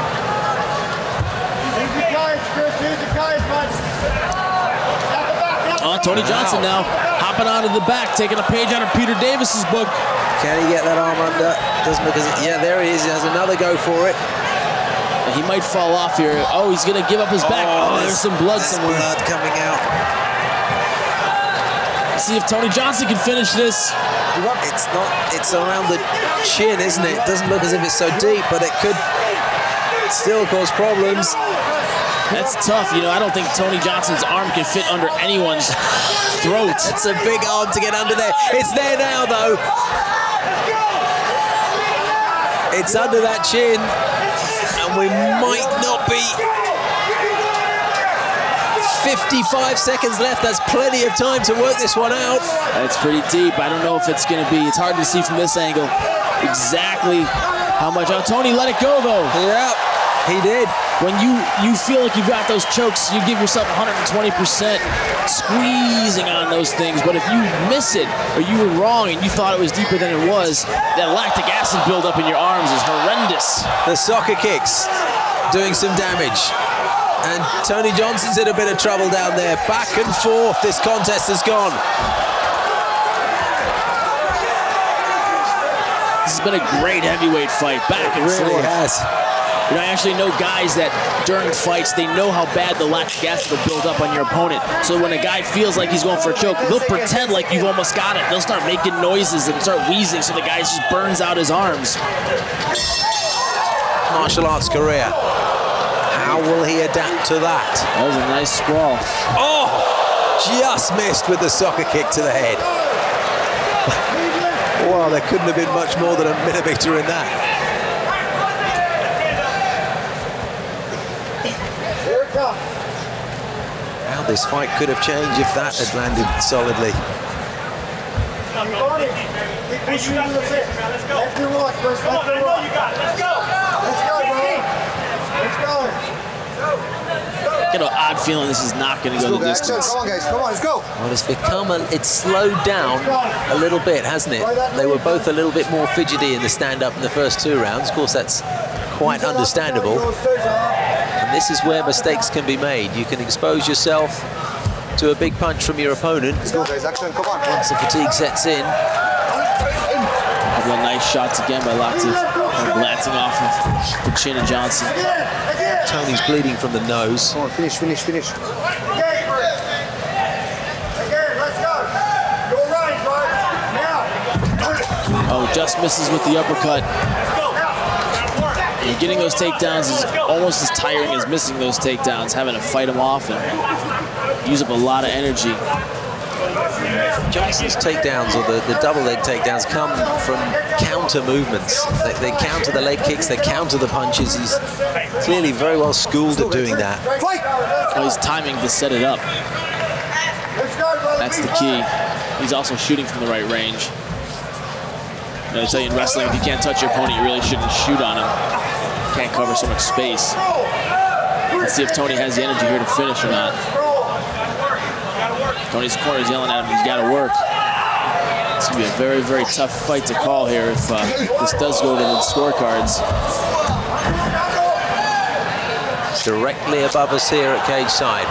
Oh, Tony Johnson now hopping onto the back, taking a page out of Peter Davis's book. Can he get that arm under? Doesn't look as it, yeah, there he is. He has another go for it. He might fall off here. Oh, he's gonna give up his back. Oh, oh there's, there's some blood there's somewhere. Blood coming out. See if Tony Johnson can finish this. It's not, it's around the chin, isn't it? It doesn't look as if it's so deep, but it could still cause problems. That's tough. You know, I don't think Tony Johnson's arm can fit under anyone's throat. It's a big arm to get under there. It's there now, though. It's under that chin, and we might not be... fifty-five seconds left. That's plenty of time to work this one out. That's pretty deep. I don't know if it's going to be. It's hard to see from this angle exactly how much. Oh, Tony let it go, though. Yeah, he did. When you, you feel like you've got those chokes, you give yourself one hundred twenty percent squeezing on those things. But if you miss it or you were wrong and you thought it was deeper than it was, that lactic acid buildup in your arms is horrendous. The soccer kicks doing some damage. And Tony Johnson's in a bit of trouble down there. Back and forth, this contest has gone. This has been a great heavyweight fight, back and forth. It really has. You know, I actually know guys that during fights, they know how bad the lactic acid will build up on your opponent. So when a guy feels like he's going for a choke, they'll pretend like you've almost got it. They'll start making noises and start wheezing so the guy just burns out his arms. Martial arts career. How will he adapt to that? That was a nice sprawl. Oh, just missed with the soccer kick to the head. Well, there couldn't have been much more than a millimeter in that. How this fight could have changed if that had landed solidly. Keep pushing into the fit. Let's go. Left and right, Chris. Left and right. You got it. Let's go. Let's go, bro. Let's go. I get an odd feeling this is not going to go the distance. Come on, guys. Come on, let's go. Well, it's become a, it's slowed down a little bit, hasn't it? They were both a little bit more fidgety in the stand-up in the first two rounds. Of course, that's quite understandable. And this is where mistakes can be made. You can expose yourself to a big punch from your opponent. Let's go, guys. Action. Come on. Once the fatigue sets in. A couple of nice shots again by Latif, glancing off of the chin of Johnson. Tony's bleeding from the nose. Come on, finish, finish, finish. Again, let's go. Your range, bro. Now. Oh, just misses with the uppercut. And getting those takedowns is almost as tiring as missing those takedowns, having to fight them off and use up a lot of energy. Johnson's takedowns, or the, the double leg takedowns, come from counter movements. They, they counter the leg kicks, they counter the punches. He's clearly very well schooled at doing that. Oh, he's timing to set it up. That's the key. He's also shooting from the right range. You know, I tell you in wrestling, if you can't touch your opponent, you really shouldn't shoot on him. You can't cover so much space. Let's see if Tony has the energy here to finish or not. Tony's corner is yelling at him, he's got to work. It's going to be a very, very tough fight to call here if uh, this does go to the scorecards. Directly above us here at cage side.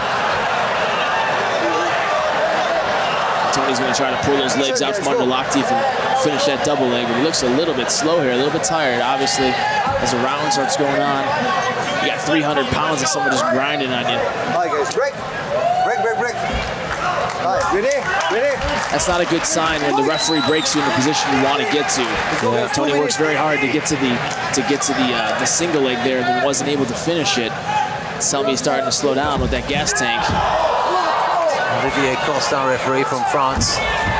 Tony's going to try to pull those legs out from under Latif and finish that double leg, but he looks a little bit slow here, a little bit tired, obviously, as the round starts going on. You got three hundred pounds of someone just grinding on you. All right, guys, break. Break, break, break. All right, ready? Ready? That's not a good sign when the referee breaks you in the position you want to get to. Yeah. Tony works very hard to get to the to get to the uh, the single leg there, and then wasn't able to finish it. Selmy starting to slow down with that gas tank. Olivier Coste, our referee from France.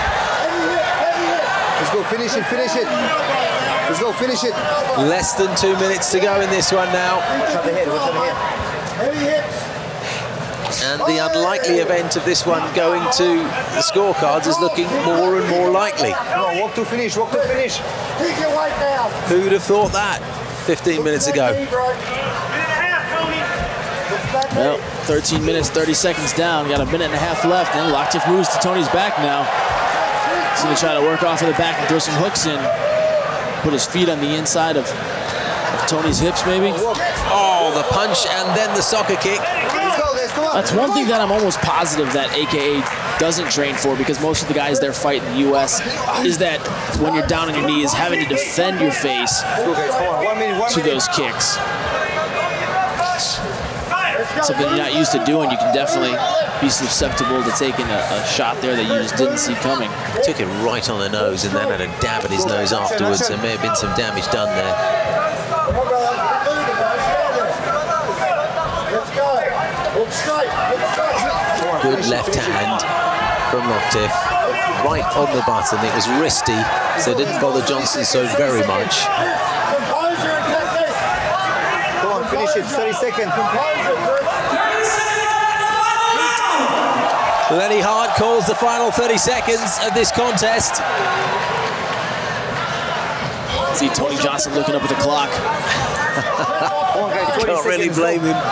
Let's go, finish it, finish it. Let's go, finish it. Less than two minutes to go in this one now. What's on the head? What's on the head? Heavy hits. And the unlikely event of this one going to the scorecards is looking more and more likely. Come on, walk to finish, walk to finish. Keep your weight down. Who'd have thought that fifteen minutes ago? Well, thirteen minutes, thirty seconds down. Got a minute and a half left. And Latif moves to Tony's back now. He's going to try to work off of the back and throw some hooks in. Put his feet on the inside of, of Tony's hips, maybe. Oh, the punch and then the soccer kick. That's one thing that I'm almost positive that A K A doesn't train for, because most of the guys there fight in the U S is that when you're down on your knees, having to defend your face to those kicks. Something you're not used to doing, you can definitely be susceptible to taking a, a shot there that you just didn't see coming. Took it right on the nose and then had a dab at his nose afterwards. There may have been some damage done there. Good left hand from Latif, right on the button. It was wristy, so it didn't bother Johnson so very much. Come on, finish it, thirty seconds. Lenny Hart calls the final thirty seconds of this contest. See Tony Johnson looking up at the clock. Can't really blame him.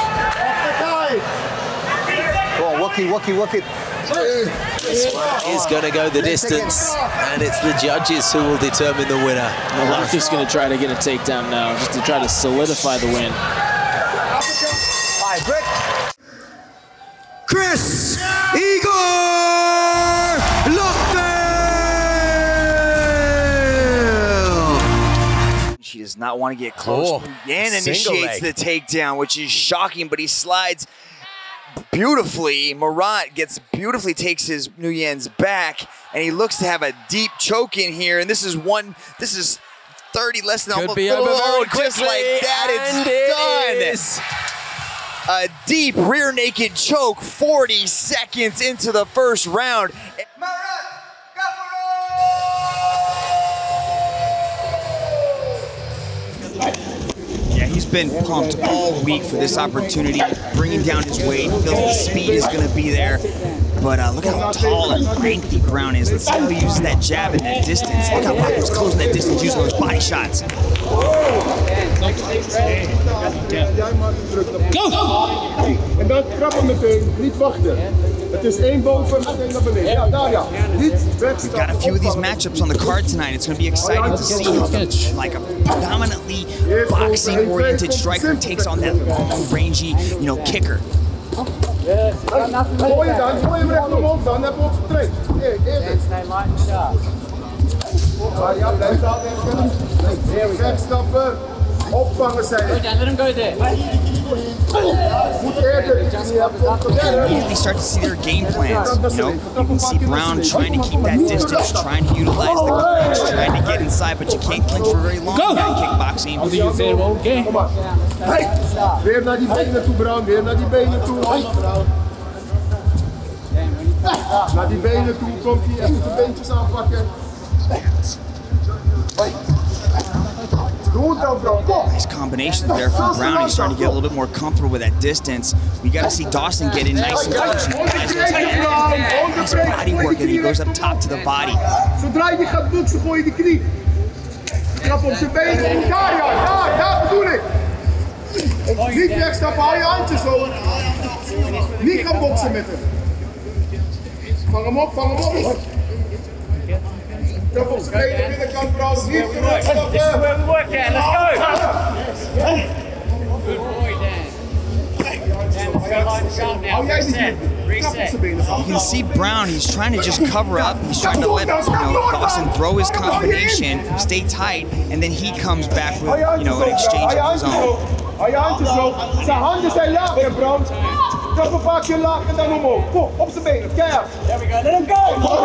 Come on, walk it, walk it, walk it. This one is going to go the distance, and it's the judges who will determine the winner. Latif's going to try to get a takedown now, just to try to solidify the win. Chris Igor Lockdale! She does not want to get close. Oh, Yan initiates the takedown, which is shocking, but he slides beautifully. Marat gets beautifully takes his Nguyen's back, and he looks to have a deep choke in here. And this is one. This is thirty less than Could almost. be over oh, very just like that, and it's it done. Is. A deep rear naked choke, forty seconds into the first round. he's been pumped all week for this opportunity, bringing down his weight. Feels the speed is going to be there. But uh, look how tall and lengthy Brown is. Let's see how he uses that jab in that distance. Look how Rocco's closing that distance using those body shots. En dan trappen meteen, niet wachten. Het is één boven en één naar beneden. Ja, daar ja. Niet We've got a few of these matchups on the card tonight. It's going to be exciting to see like a predominantly boxing-oriented striker takes on that long, rangy, you know, kicker. Gooi je dan, gooi hem recht omhoog dan, heb je op getraind. Ja, blijf staan. Wegstappen. Opvangen zijn. Let him go there. You can immediately start to see their game plans. You know, you can see Brown trying to keep that distance, trying to utilize the clinch, trying to get inside, but you can't clinch for very long in kickboxing. Weer naar die benen toe, Brown. Weer naar die benen toe. Naar die benen toe komt hij echt de beentjes aanpakken. Nice combinations there from Brown. He's starting to get a little bit more comfortable with that distance. We got to see Dawson get in nice and close and utilize those hands. Nice body work, and he goes up top to the body. Zodra je gaat boksen, gooi je die knie. Trap op zijn benen. Daar ja, daar, daar bedoel ik. Niet wegstappen, hou je handjes zo. Niet gaan boksen met hem. Vang hem op, vang hem op. Trap op zijn benen, binnenkant Brown. Niet terugstappen. This is where we work at. Let's go. Good boy, Dan. You can see Brown, he's trying to just cover up, he's trying to let you know, Dawson throw his combination, stay tight, and then he comes back with, you know, an exchange of his own. Hou je handjes zo. Zijn handen zijn laag, hè, Brown. Trap een paar keer laag en dan omhoog. Kom, op zijn benen, keihard. There we go, let him go.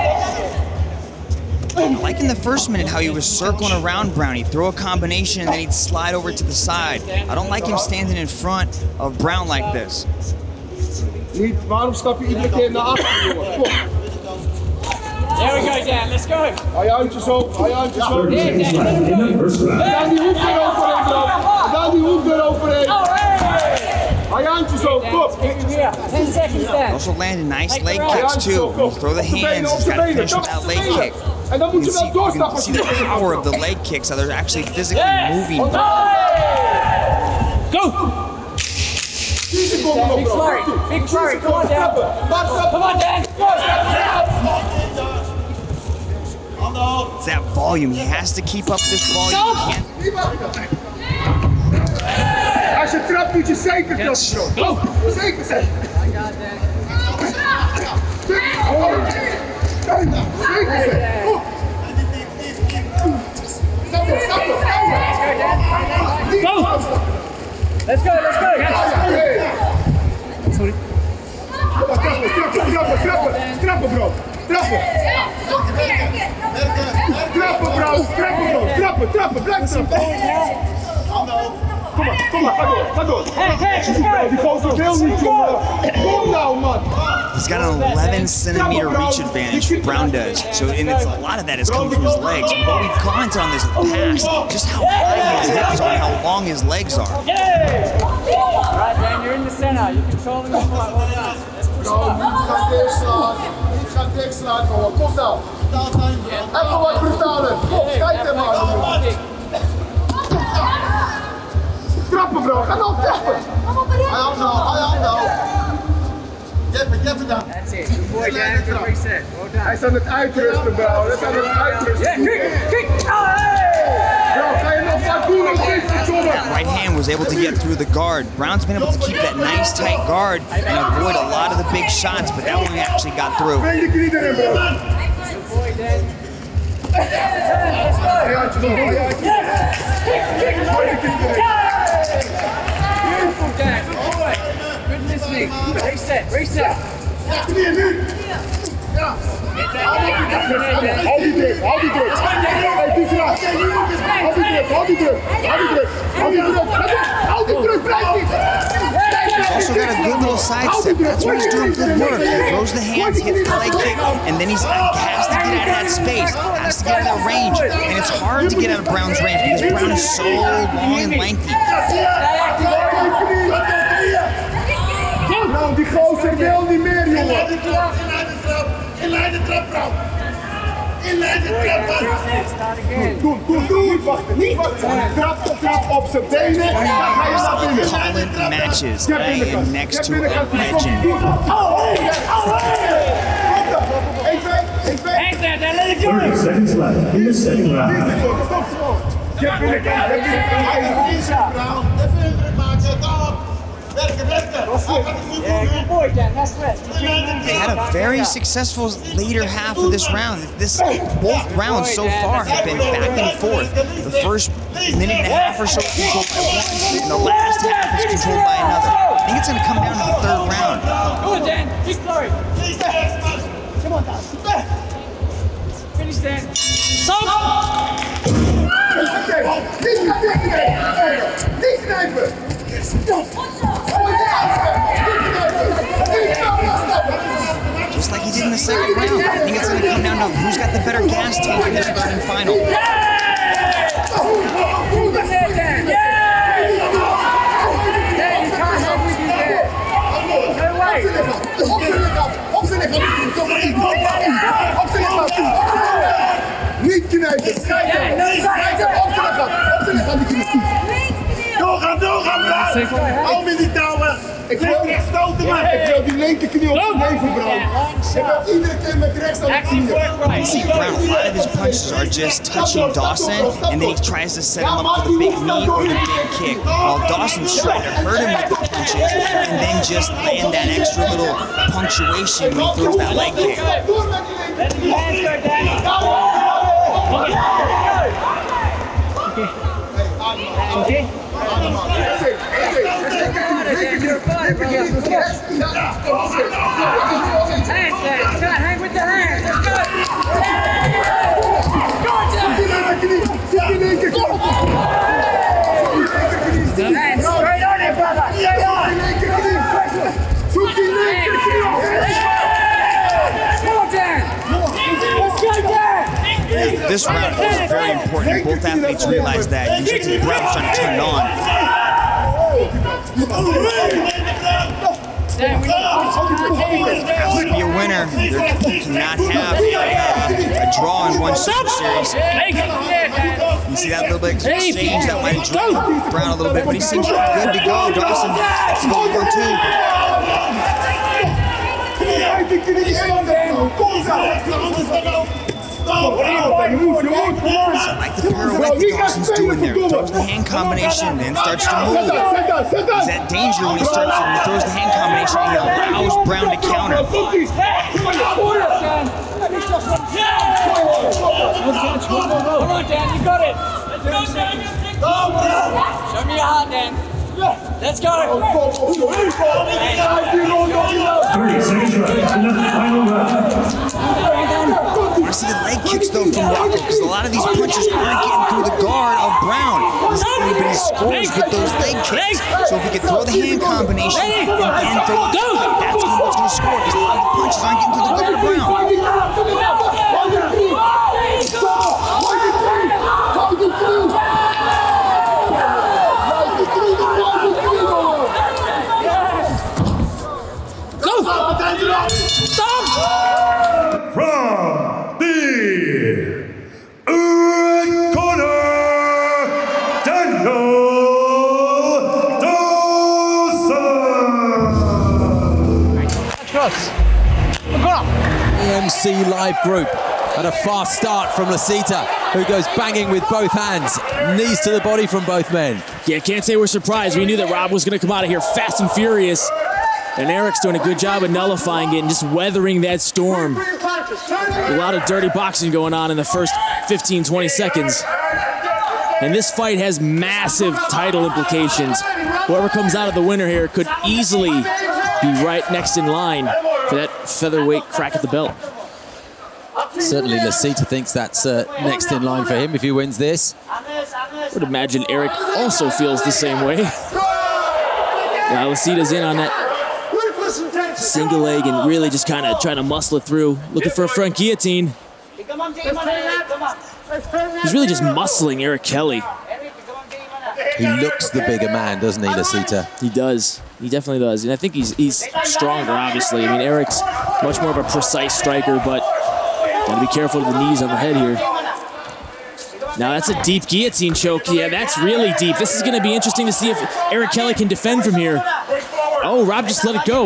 Like in the first minute, how he was circling around Brown. He'd throw a combination and then he'd slide over to the side. I don't like him standing in front of Brown like this. Niet, waarom stap je iedere keer naar achter, jongen? Kom. There we go, Dan. Let's go. Hou je handjes op, hou je handjes op. Yeah, Dan, let him go. En dan die hoek eroverheen, Brown. En dan die hoek eroverheen. Hou je handjes op, kom. ten seconds there. Also landed nice leg kicks too. When you throw the hands, he's got to finish with that leg kick. En dan moet je wel doorstappen. You can see the power of the leg kicks, how they're actually physically moving. Go! Big flurry, big flurry, come on, Dan. Come on, Dan. It's that volume. He has to keep up this volume. He can't. Als je trapt moet je zeker trappen, bro. Zeker zijn. Zeker zijn. Go! Let's go, let's go! Sorry. Trappen, trappen, trappen, trappen, trappen, bro. Trappen. Trappen, bro. Trappen, bro. Trappen, trappen, blijf trappen. Kom maar, kom maar, ga door, ga door. Die gozer wil niet, jongen. Kom nou, man. He's got an eleven centimeter reach advantage, Brown does. So, and it's, a lot of that has come from his legs. But we've commented on this in the past, just how high his hips are and how long his legs are. All right, Dan, you're in the center. You're controlling the fight. Well done. Let's push it up. Niet gaan dichtslaan, niet gaan dichtslaan, jongen. Kom nou. Even wat brutaler. Kom, kijk hem aan. Trappen, bro. Ga nou trappen. Hij had nou, hij had nou. Jeffen, jeffen dan. That's it. Good boy, Dan. Good reset. Well done. Hij is aan het uitrusten, bro. Hij is aan het uitrusten. Yeah, kick, kick. Bro, ga je nog wat doen of niet, jongen? That right hand was able to get through the guard. Brown's been able to keep that nice tight guard and avoid a lot of the big shots, but that one actually got through. Breng de knie erin, bro. Good boy, Dan. Let's go. Hij had je nog, hij had je. Breng de knie erin. Beautiful, Dan. Good boy. Good listening. Reset, reset. Knieën nu. Ja. Hou die druk, hou die druk. Hey, die vraag. Hou die druk, hou die druk. Hou die druk, hou die druk. Hou die druk, blijf niet. Blijf He's also got a good little sidestep. That's where he's doing good work. He throws the hands, hits the leg kick, and then he's has to get out of that space, has to get out of that range. And it's hard to get out of Brown's range because Brown is so long and lengthy. Nou, die gozer wil niet meer, jongen. Inleid de trap, inleid de trap, Brown. Inleid de trap, Brown. Doe, doe, doe. Niet wachten, niet wachten. Trap, trap op zijn benen. En dan ga je naar binnen. Colin matches, laying next to a legend. thirty seconds left in the second round. Get binnenkant, get binnenkant. They had a very successful later half of this round. This both rounds so far have been back and forth. The first minute and a half or so is controlled by one, and the last half is controlled by another. I think it's going to come down to the third round. Go on, Dan. Keep flowing. Come on, Dan. Finish, Dan. Stop! Niet knijpen! Just like he did in the second round. I think it's going to come down to who's got the better gas tank in this third and final. Niet knijpen! Doorgaan, doorgaan, Brown! Hou me die touwen! Ik wil niet stoten, man! Ik wil die linkerknie op zijn neven, Brown! Je bent iedere keer met rechts aan de knieën. I see Brown, a lot of his punches are just touching Dawson, and then he tries to set him up for the big knee or the big kick, while Dawson's trying to hurt him with the punches, and then just land that extra little punctuation when he throws that leg kick. Okay. Hang with the hands. Let's go. Hands straight on it, brother. This round is very important. Both athletes realize that. You should see Brown's trying to turn it on. Has to be a winner. There cannot have uh, a draw in one Super Series. You see that little bit of exchange that might draw Brown a little bit, but he seems good to go. Dawson has to go one two. So I like the pirouette that Dawson's doing there. Throws the hand combination and then starts to move. He's at danger when he starts to, when he throws the hand combination and he allows Brown to counter. Come on, Dan, you got it. Show me your heart, Dan. Let's go. thirty seconds left in the final round. I see the leg kicks though from Rocco because a lot of these punches aren't getting through the guard of Brown. But he scores with those leg kicks. So if he could throw the hand combination and then throw the leg kick, that's what's going to score because a lot of the punches aren't getting through the guard of Brown. Stop! From the red corner, Daniel Dawson. Cross. E M C Live Group at a fast start from Lasita, who goes banging with both hands, knees to the body from both men. Yeah, can't say we're surprised. We knew that Rob was going to come out of here fast and furious. And Eric's doing a good job of nullifying it and just weathering that storm. A lot of dirty boxing going on in the first fifteen, twenty seconds. And this fight has massive title implications. Whoever comes out of the winner here could easily be right next in line for that featherweight crack at the belt. Certainly Lasita thinks that's uh, next in line for him if he wins this. I would imagine Eric also feels the same way. Uh, Lasita's in on that single leg and really just kind of trying to muscle it through, looking for a front guillotine. He's really just muscling Eric Kelly. He looks the bigger man, doesn't he, Lasita? He does. He definitely does. And I think he's he's stronger, obviously. I mean, Eric's much more of a precise striker, but got to be careful of the knees on the head here. Now that's a deep guillotine choke. Yeah, that's really deep. This is going to be interesting to see if Eric Kelly can defend from here. Oh, Rob just let it go.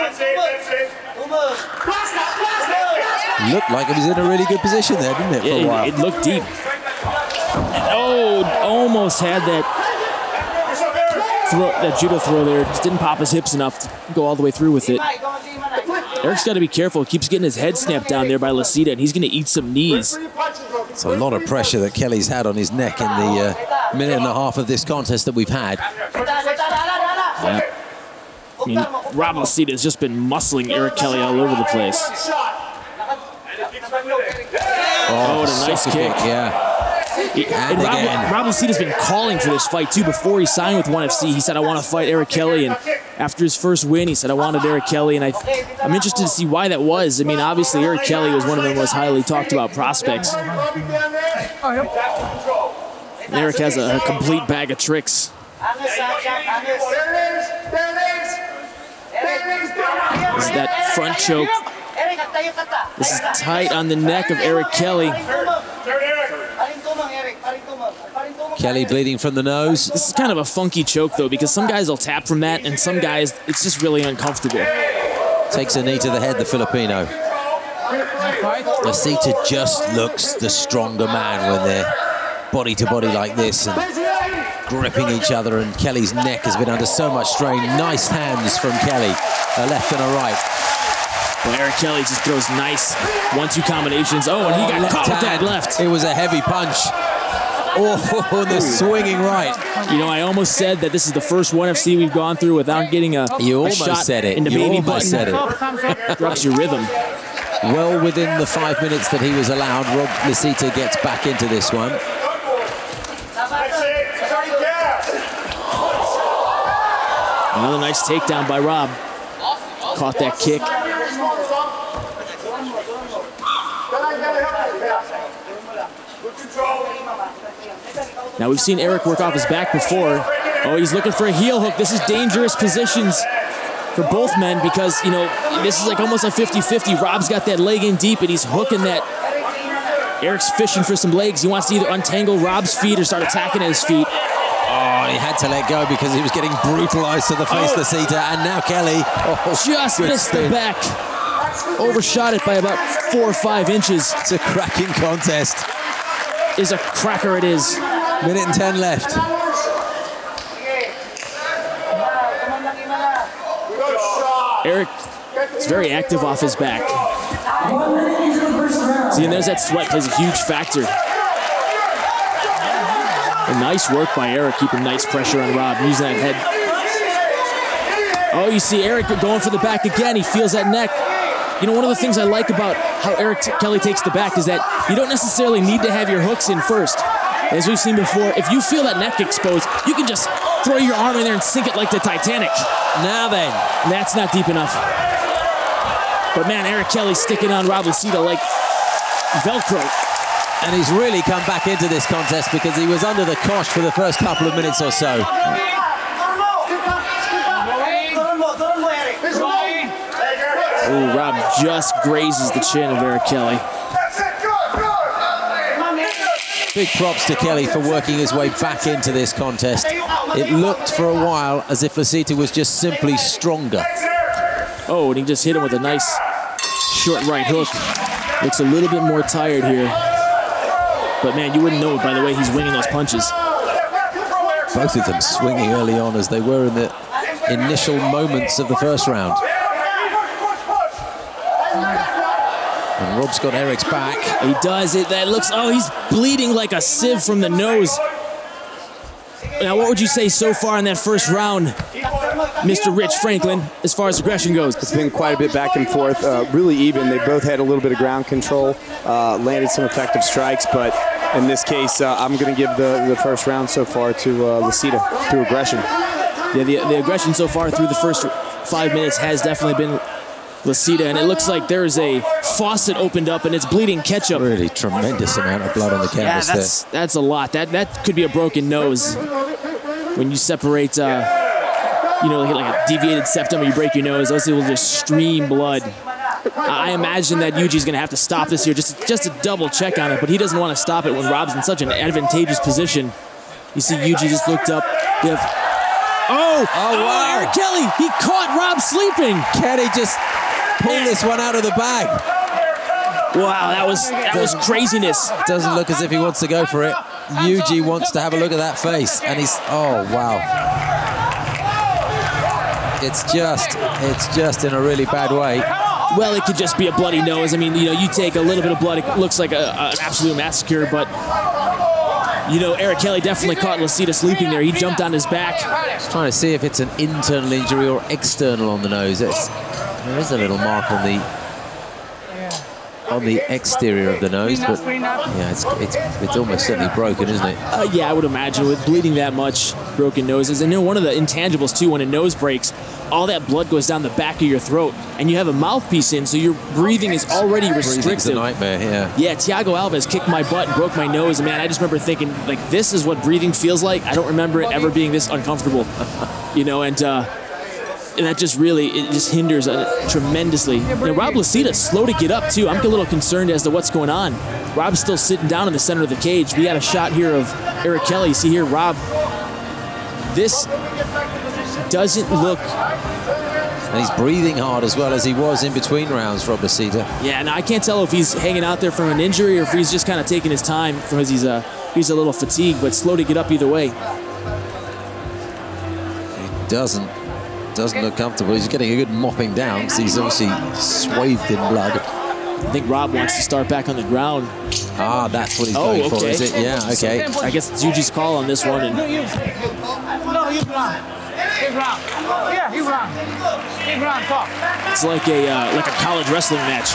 Looked like it was in a really good position there, didn't it, for yeah, a while? It, it looked deep. Oh, almost had that throw, that judo throw there. Just didn't pop his hips enough to go all the way through with it. Eric's got to be careful. He keeps getting his head snapped down there by Lasita, and he's going to eat some knees. It's a lot of pressure that Kelly's had on his neck in the uh, minute and a half of this contest that we've had. Yeah. I mean, Rob Lasita has just been muscling Eric Kelly all over the place. Oh, what a nice kick. kick. Yeah. He, and and Rob, Rob Lasita's been calling for this fight, too. Before he signed with ONE F C, he said, I want to fight Eric Kelly. And after his first win, he said, I wanted Eric Kelly. And I, I'm interested to see why that was. I mean, obviously, Eric Kelly was one of the most highly talked about prospects. And Eric has a, a complete bag of tricks. This is that front choke. This is tight on the neck of Eric Kelly. Kelly bleeding from the nose. This is kind of a funky choke, though, because some guys will tap from that, and some guys, it's just really uncomfortable. Takes a knee to the head, the Filipino. Lasita just looks the stronger man when they're body to body like this and gripping each other, and Kelly's neck has been under so much strain. Nice hands from Kelly, a left and a right. Well, Eric Kelly just throws nice one two combinations. Oh, and he got left caught with that hand. left. It was a heavy punch. Oh, the swinging right. You know, I almost said that this is the first ONE F C we've gone through without getting a, you a almost shot said it. in the you baby almost button. said it. Drops your rhythm. Well within the five minutes that he was allowed, Rob Lasita gets back into this one. Another nice takedown by Rob. Caught that kick. Now we've seen Eric work off his back before. Oh, he's looking for a heel hook. This is dangerous positions for both men because, you know, this is like almost a fifty fifty. Rob's got that leg in deep and he's hooking that. Eric's fishing for some legs. He wants to either untangle Rob's feet or start attacking at his feet. Oh, he had to let go because he was getting brutalized to the face, oh. Lasita, and now Kelly. Oh, just missed spin. the back. Overshot it by about four or five inches. It's a cracking contest. Is a cracker it is. Minute and ten left. Eric is very active off his back. See, and there's that sweat plays a huge factor. A nice work by Eric, keeping nice pressure on Rob, using that head. Oh, you see Eric going for the back again. He feels that neck. You know, one of the things I like about how Eric Kelly takes the back is that you don't necessarily need to have your hooks in first. As we've seen before, if you feel that neck exposed, you can just throw your arm in there and sink it like the Titanic. Now then. That's not deep enough. But man, Eric Kelly's sticking on Rob Lasita like Velcro. And he's really come back into this contest because he was under the cosh for the first couple of minutes or so. Oh, Rob just grazes the chin of Eric Kelly. Big props to Kelly for working his way back into this contest. It looked for a while as if Lasita was just simply stronger. Oh, and he just hit him with a nice short right hook. Looks a little bit more tired here. But man, you wouldn't know it by the way he's winging those punches. Both of them swinging early on as they were in the initial moments of the first round. And Rob's got Eric's back. He does it. That looks, oh, he's bleeding like a sieve from the nose. Now, what would you say so far in that first round, Mister Rich Franklin, as far as aggression goes? It's been quite a bit back and forth, uh, really even. They both had a little bit of ground control, uh, landed some effective strikes, but in this case, uh, I'm going to give the, the first round so far to uh, Lasita through aggression. Yeah, the, the aggression so far through the first five minutes has definitely been Lasita, and it looks like there is a faucet opened up and it's bleeding ketchup. Really tremendous amount of blood on the canvas yeah, that's, there. That's a lot. That that could be a broken nose. When you separate, uh, you know, like, like a deviated septum or you break your nose, those will just stream blood. I imagine that Yuji's going to have to stop this here just, just to double check on it, but he doesn't want to stop it when Rob's in such an advantageous position. You see Yuji just looked up. You have, oh, oh, wow. Eric Kelly, he caught Rob sleeping. Kenny just pulled this one out of the bag. Wow, that was that was craziness. Doesn't look as if he wants to go for it. Yuji wants to have a look at that face, and he's, oh, wow. It's just, it's just in a really bad way. Well, it could just be a bloody nose. I mean, you know, you take a little bit of blood, it looks like a, a, an absolute massacre, but, you know, Eric Kelly definitely caught Lasita sleeping there. He jumped on his back. Just trying to see if it's an internal injury or external on the nose. It's, there is a little mark on the on the exterior of the nose, but yeah, it's it's it's almost certainly broken, isn't it? Uh, yeah, I would imagine with bleeding that much, broken noses. And you know, one of the intangibles too, when a nose breaks, all that blood goes down the back of your throat, and you have a mouthpiece in, so your breathing is already restricted. Breathing's a nightmare, yeah. Yeah, Thiago Alves kicked my butt and broke my nose, and man, I just remember thinking, like, this is what breathing feels like. I don't remember it ever being this uncomfortable, you know, and. Uh, And that just really, it just hinders uh, tremendously. You know, Rob Lasita slow to get up too. I'm a little concerned as to what's going on. Rob's still sitting down in the center of the cage. We got a shot here of Eric Kelly. See here, Rob. This doesn't look. And he's breathing hard as well as he was in between rounds, Rob Lasita. Yeah, and I can't tell if he's hanging out there from an injury or if he's just kind of taking his time because he's a, he's a little fatigued, but slow to get up either way. He doesn't. Doesn't look comfortable. He's getting a good mopping down because he's obviously swathed in blood. I think Rob wants to start back on the ground. Ah, that's what he's oh, going okay. for, is it? Yeah, okay. I guess it's Yuji's call on this one. And No, you run. Big round. Yeah, you run. Big round, talk. It's like a uh, like a college wrestling match.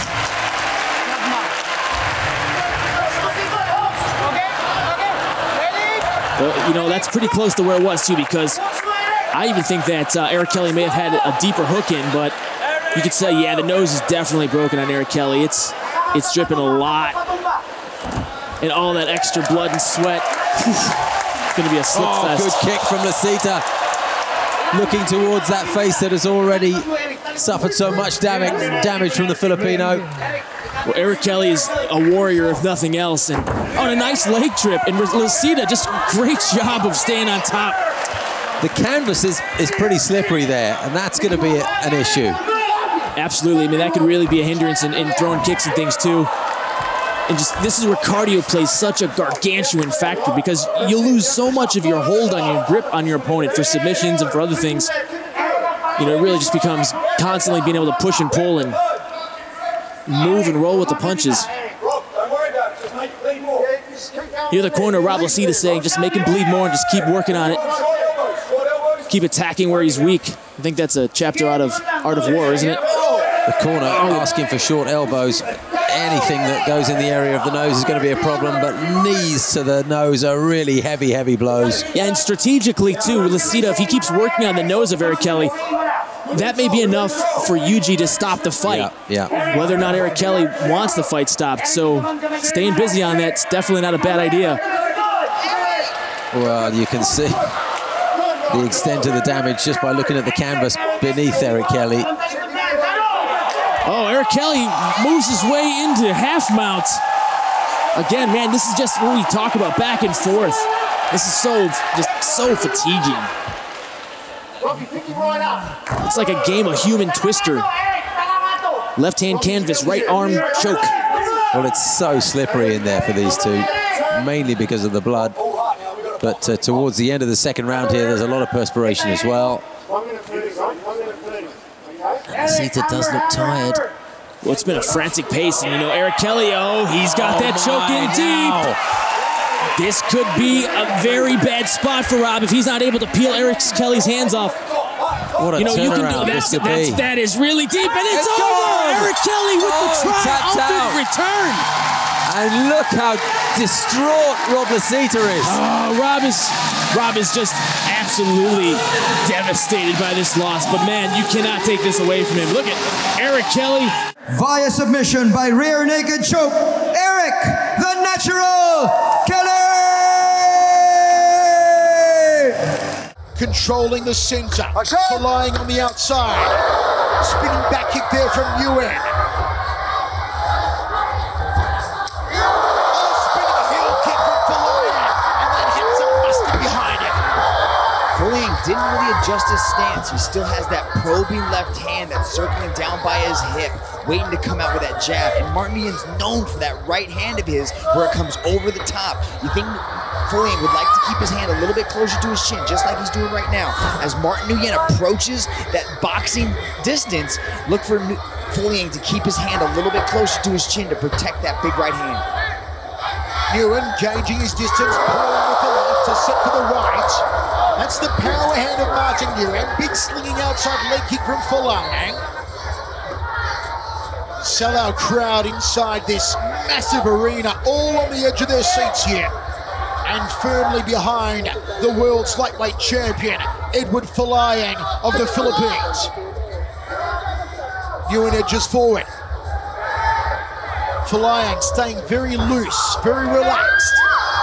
Well, you know, that's pretty close to where it was too, because I even think that uh, Eric Kelly may have had a deeper hook in, but you could say, yeah, the nose is definitely broken on Eric Kelly. It's it's dripping a lot. And all that extra blood and sweat. It's going to be a slip oh, fest. Good kick from Lasita. Looking towards that face that has already suffered so much damage, damage from the Filipino. Well, Eric Kelly is a warrior, if nothing else. And on a nice leg trip. And Lasita, just great job of staying on top. The canvas is, is pretty slippery there, and that's going to be a, an issue. Absolutely. I mean, that could really be a hindrance in, in throwing kicks and things, too. And just this is where cardio plays such a gargantuan factor, because you lose so much of your hold on your grip on your opponent for submissions and for other things. You know, it really just becomes constantly being able to push and pull and move and roll with the punches. Here the corner, Rob Lasita saying, just make him bleed more and just keep working on it. Keep attacking where he's weak. I think that's a chapter out of Art of War, isn't it? The corner asking for short elbows. Anything that goes in the area of the nose is going to be a problem, but knees to the nose are really heavy, heavy blows. Yeah, and strategically, too, Lasita, if he keeps working on the nose of Eric Kelly, that may be enough for Yuji to stop the fight. Yeah, yeah. Whether or not Eric Kelly wants the fight stopped. So staying busy on that's definitely not a bad idea. Well, you can see the extent of the damage just by looking at the canvas beneath Eric Kelly. Oh, Eric Kelly moves his way into half mount. Again, man, this is just what we talk about, back and forth. This is so, just so fatiguing. It's like a game of human twister. Left hand canvas, right arm choke. Well, it's so slippery in there for these two, mainly because of the blood. But uh, towards the end of the second round here, there's a lot of perspiration as well. Lasita does look tired. Well, it's been a frantic pace, and you know, Eric Kelly, oh, he's got oh that choke in deep. This could be a very bad spot for Rob if he's not able to peel Eric Kelly's hands off. What a you know, you can turnaround do this that's, could that's, be. that is really deep, and it's, It's over. gone. Eric Kelly with Oh, the he tapped triumphant out. return. And look how distraught Rob Lasita is. Oh, Rob is Rob is just absolutely devastated by this loss, but man, you cannot take this away from him. Look at Eric Kelly. Via submission by rear naked choke, Eric, the Natural Kelly! Controlling the center, flying on the outside. Spinning back kick there from Nguyen. Folayang didn't really adjust his stance. He still has that probing left hand that's circling down by his hip, waiting to come out with that jab. And Martin Nguyen's known for that right hand of his where it comes over the top. You think Folayang would like to keep his hand a little bit closer to his chin, just like he's doing right now. As Martin Nguyen approaches that boxing distance, look for Folayang to keep his hand a little bit closer to his chin to protect that big right hand. Nguyen gauging his distance, pulling with the left to set for the right. That's the power hand of Martin Nguyen. Big slinging outside leg kick from Folayang. Sellout crowd inside this massive arena, all on the edge of their seats here. And firmly behind the world's lightweight champion, Edward Folayang of the Philippines. Nguyen edges forward. Folayang staying very loose, very relaxed.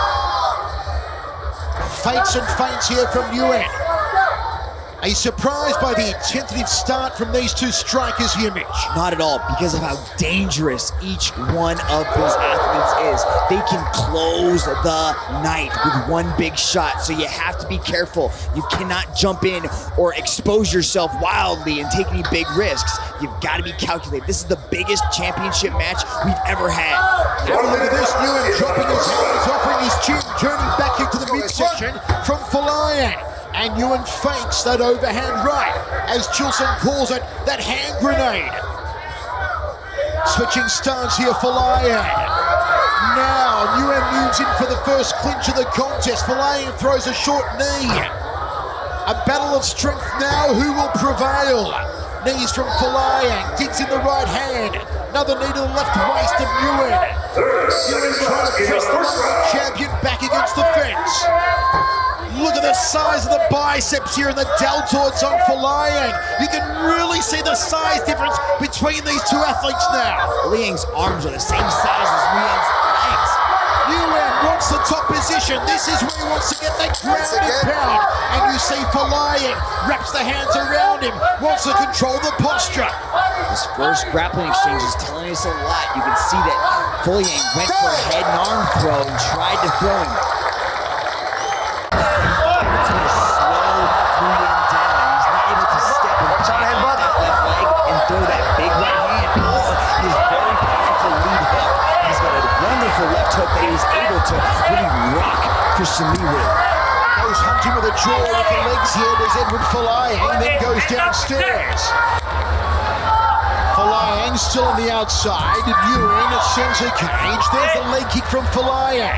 Fakes and feints here from Nguyen. Are you surprised by the tentative start from these two strikers here, Mitch? Not at all, because of how dangerous each one of those athletes is. They can close the night with one big shot, so you have to be careful. You cannot jump in or expose yourself wildly and take any big risks. You've got to be calculated. This is the biggest championship match we've ever had. Have a look at this, Nguyen dropping his hands, offering his chin, turning back into the midsection from Folayang. And Nguyen fakes that overhand right, as Chilson calls it, that hand grenade. Switching stance here, Folayang. Now, Nguyen moves in for the first clinch of the contest. Folayang throws a short knee. A battle of strength now, who will prevail? Knees from Folayang, digs in the right hand. Another knee to the left waist of Nguyen. Nguyen trying to press the champion back against the fence. Look at the size of the biceps here and the deltoids on Folayang. You can really see the size difference between these two athletes now. Folayang's arms are the same size as Nguyen's legs. Nguyen wants the top position. This is where he wants to get that ground and pound. And you see Folayang wraps the hands around him, wants to control the posture. This first grappling exchange is telling us a lot. You can see that Folayang went for a head and arm throw and tried to throw him. Left hook that he was able to really rock Christian Lee with. Goes hunting with a jaw with the legs here. There's Edward Folayang, and then goes downstairs. Folayang still on the outside. Nguyen at center cage. There's the leg kick from Folayang.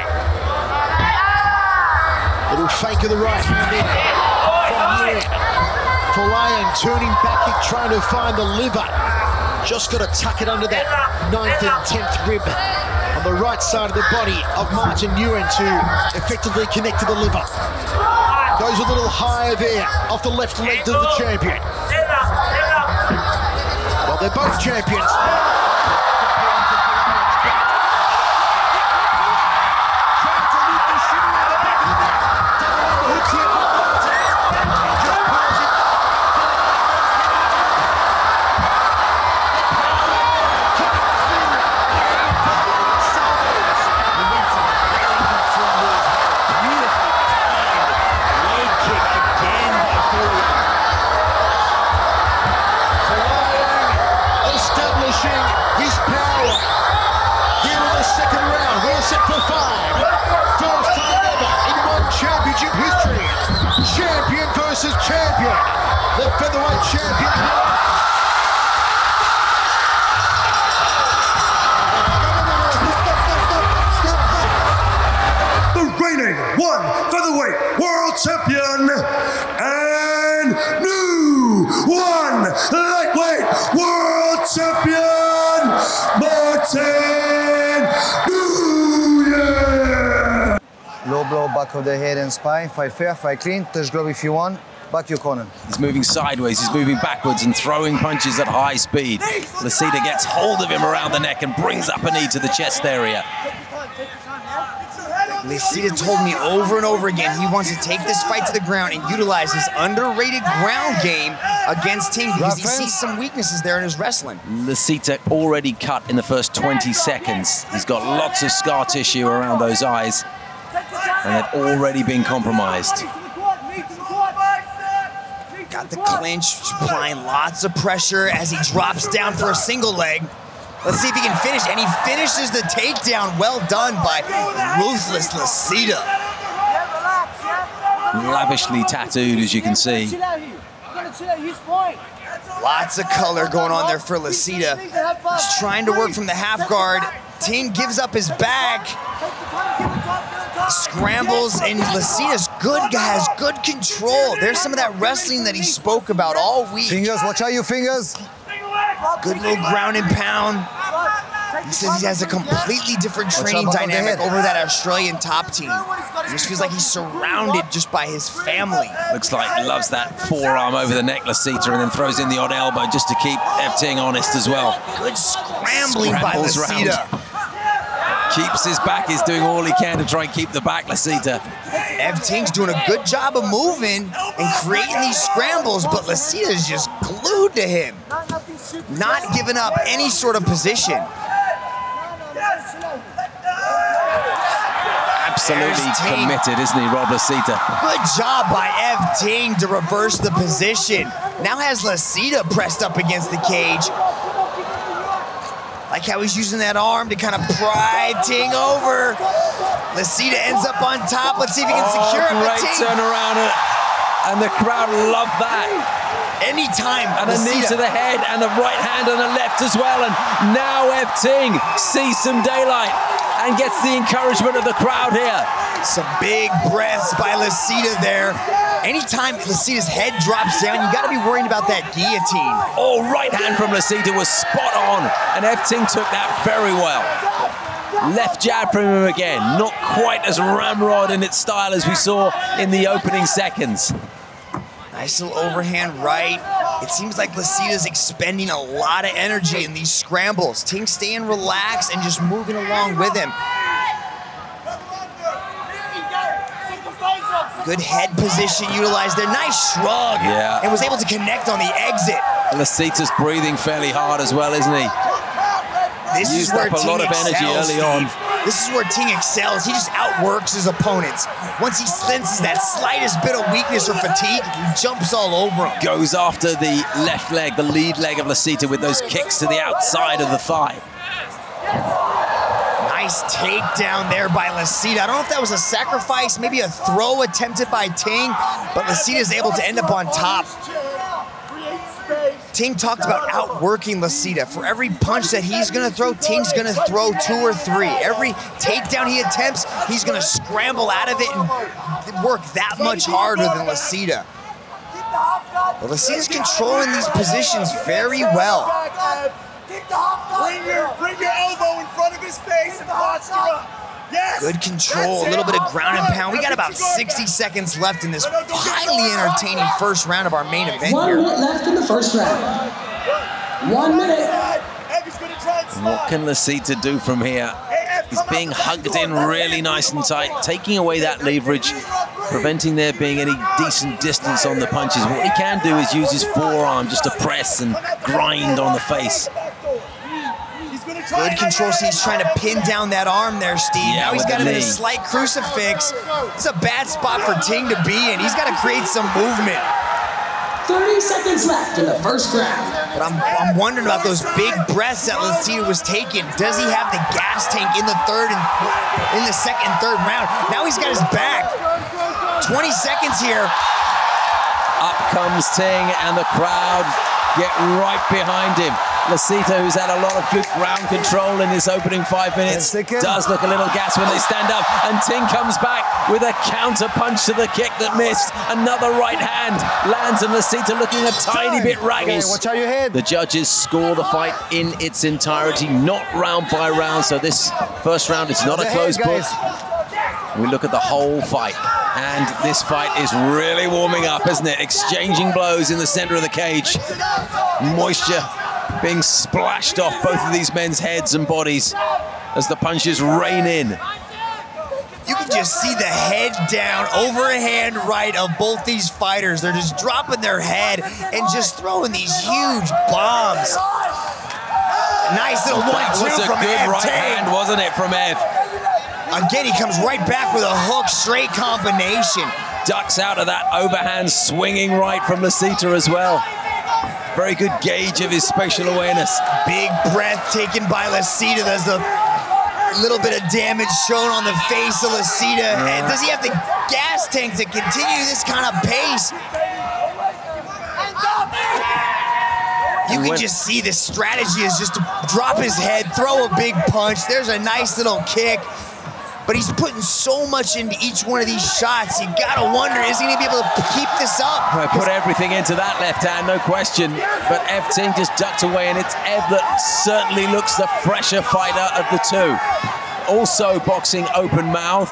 Little fake of the right hand in from Nguyen. Folayang turning back, trying to find the liver. Just got to tuck it under that ninth and tenth rib on the right side of the body of Martin Nguyen to effectively connect to the liver. Goes a little higher there off the left leg of the champion. Well, they're both champions. Champion versus champion. The featherweight champion. The reigning one featherweight world champion and new one lightweight world champion, Martin Nguyen. Low blow back of the head and spine. Fight fair, fight clean. Touch glove if you want. Back your corner. He's moving sideways, he's moving backwards and throwing punches at high speed. Lasita gets hold of him around the neck and brings up a knee to the chest area. Lasita told me over and over again he wants to take this fight to the ground and utilize his underrated ground game against Ting because he sees some weaknesses there in his wrestling. Lasita already cut in the first twenty seconds. He's got lots of scar tissue around those eyes and they've already been compromised. Got the clinch, applying lots of pressure as he drops down for a single leg. Let's see if he can finish, and he finishes the takedown. Well done by Ruthless Lasita. Lavishly tattooed, as you can see. Lots of color going on there for Lasita. He's trying to work from the half guard. Ting gives up his back. Scrambles, and Lasita's good, guys, good control. There's some of that wrestling that he spoke about all week. Fingers, watch out your fingers. Good little ground and pound. He says he has a completely different training dynamic over that Australian top team. He just feels like he's surrounded just by his family. Looks like loves that forearm over the neck, Lasita, and then throws in the odd elbow just to keep Ev Ting honest as well. Good scrambling by Lasita. Keeps his back, he's doing all he can to try and keep the back, Lasita. Ev Ting's doing a good job of moving and creating these scrambles, but Lasita's just glued to him. Not giving up any sort of position. Absolutely committed, isn't he, Rob Lasita? Good job by Ev Ting to reverse the position. Now has Lasita pressed up against the cage. Like how he's using that arm to kind of pry Ting over. Lasita ends up on top. Let's see if he can secure oh, it. Great turnaround, and the crowd love that. Anytime, and a knee to the head, and a right hand and a left as well. And now Ev Ting sees some daylight and gets the encouragement of the crowd here. Some big breaths by Lasita there. Anytime Lasita's head drops down, you got to be worried about that guillotine. Oh, right hand from Lasita was spot on, and Ev Ting took that very well. Left jab from him again, not quite as ramrod in its style as we saw in the opening seconds. Nice little overhand right. It seems like Lasita's expending a lot of energy in these scrambles. Ting staying relaxed and just moving along with him. Good head position utilized there. Nice shrug. Yeah. And was able to connect on the exit. Lasita's breathing fairly hard as well, isn't he? This Used is where up a Ting lot of excels, energy early Steve. on. This is where Ting excels. He just outworks his opponents. Once he senses that slightest bit of weakness or fatigue, he jumps all over him. Goes after the left leg, the lead leg of Lasita with those kicks to the outside of the thigh. Nice takedown there by Lasita. I don't know if that was a sacrifice, maybe a throw attempted by Ting, but Lasita is able to end up on top. Ting talked about outworking Lasita. For every punch that he's gonna throw, Ting's gonna throw two or three. Every takedown he attempts, he's gonna scramble out of it and work that much harder than Lasita. But Lasita's controlling these positions very well. Bring your, bring your elbow in front of his face and posture up. Yes. Good control, a little bit of ground and pound. We got about sixty seconds left in this highly entertaining first round of our main event One here. minute left in the first round. One minute. What can Lasita do from here? He's being hugged in really nice and tight, taking away that leverage, preventing there being any decent distance on the punches. What he can do is use his forearm just to press and grind on the face. Good control. See, he's trying to pin down that arm there, Steve. Yeah, now he's with got the him in a knee. slight crucifix. It's a bad spot for Ting to be in. He's got to create some movement. thirty seconds left in the first round. But I'm, I'm wondering about those big breaths that Lasita was taking. Does he have the gas tank in the third and in the second and third round? Now he's got his back. twenty seconds here. Up comes Ting, and the crowd get right behind him. Lasita, who's had a lot of good ground control in this opening five minutes, does look a little gassed when they stand up, and Ting comes back with a counter punch to the kick that missed. Another right hand lands, and Lasita looking a tiny bit ragged. Okay, watch out your head. The judges score the fight in its entirety, not round by round, so this first round is not a closed book. We look at the whole fight, and this fight is really warming up, isn't it? Exchanging blows in the center of the cage. Moisture being splashed off both of these men's heads and bodies as the punches rain in. You can just see the head down, overhand right of both these fighters. They're just dropping their head and just throwing these huge bombs. Nice little one two That was a from good Ev right Ting. hand, wasn't it, from Ev? Again, he comes right back with a hook, straight combination. Ducks out of that overhand swinging right from Lasita as well. Very good gauge of his spatial awareness. Big breath taken by Lasita. There's a little bit of damage shown on the face of Lasita. Yeah. And does he have the gas tank to continue this kind of pace? You can just see the strategy is just to drop his head, throw a big punch. There's a nice little kick. But he's putting so much into each one of these shots. You gotta wonder, is he gonna be able to keep this up? Right, put everything into that left hand, no question. But Ev Ting just ducked away, and it's Ev that certainly looks the fresher fighter of the two. Also boxing open mouth.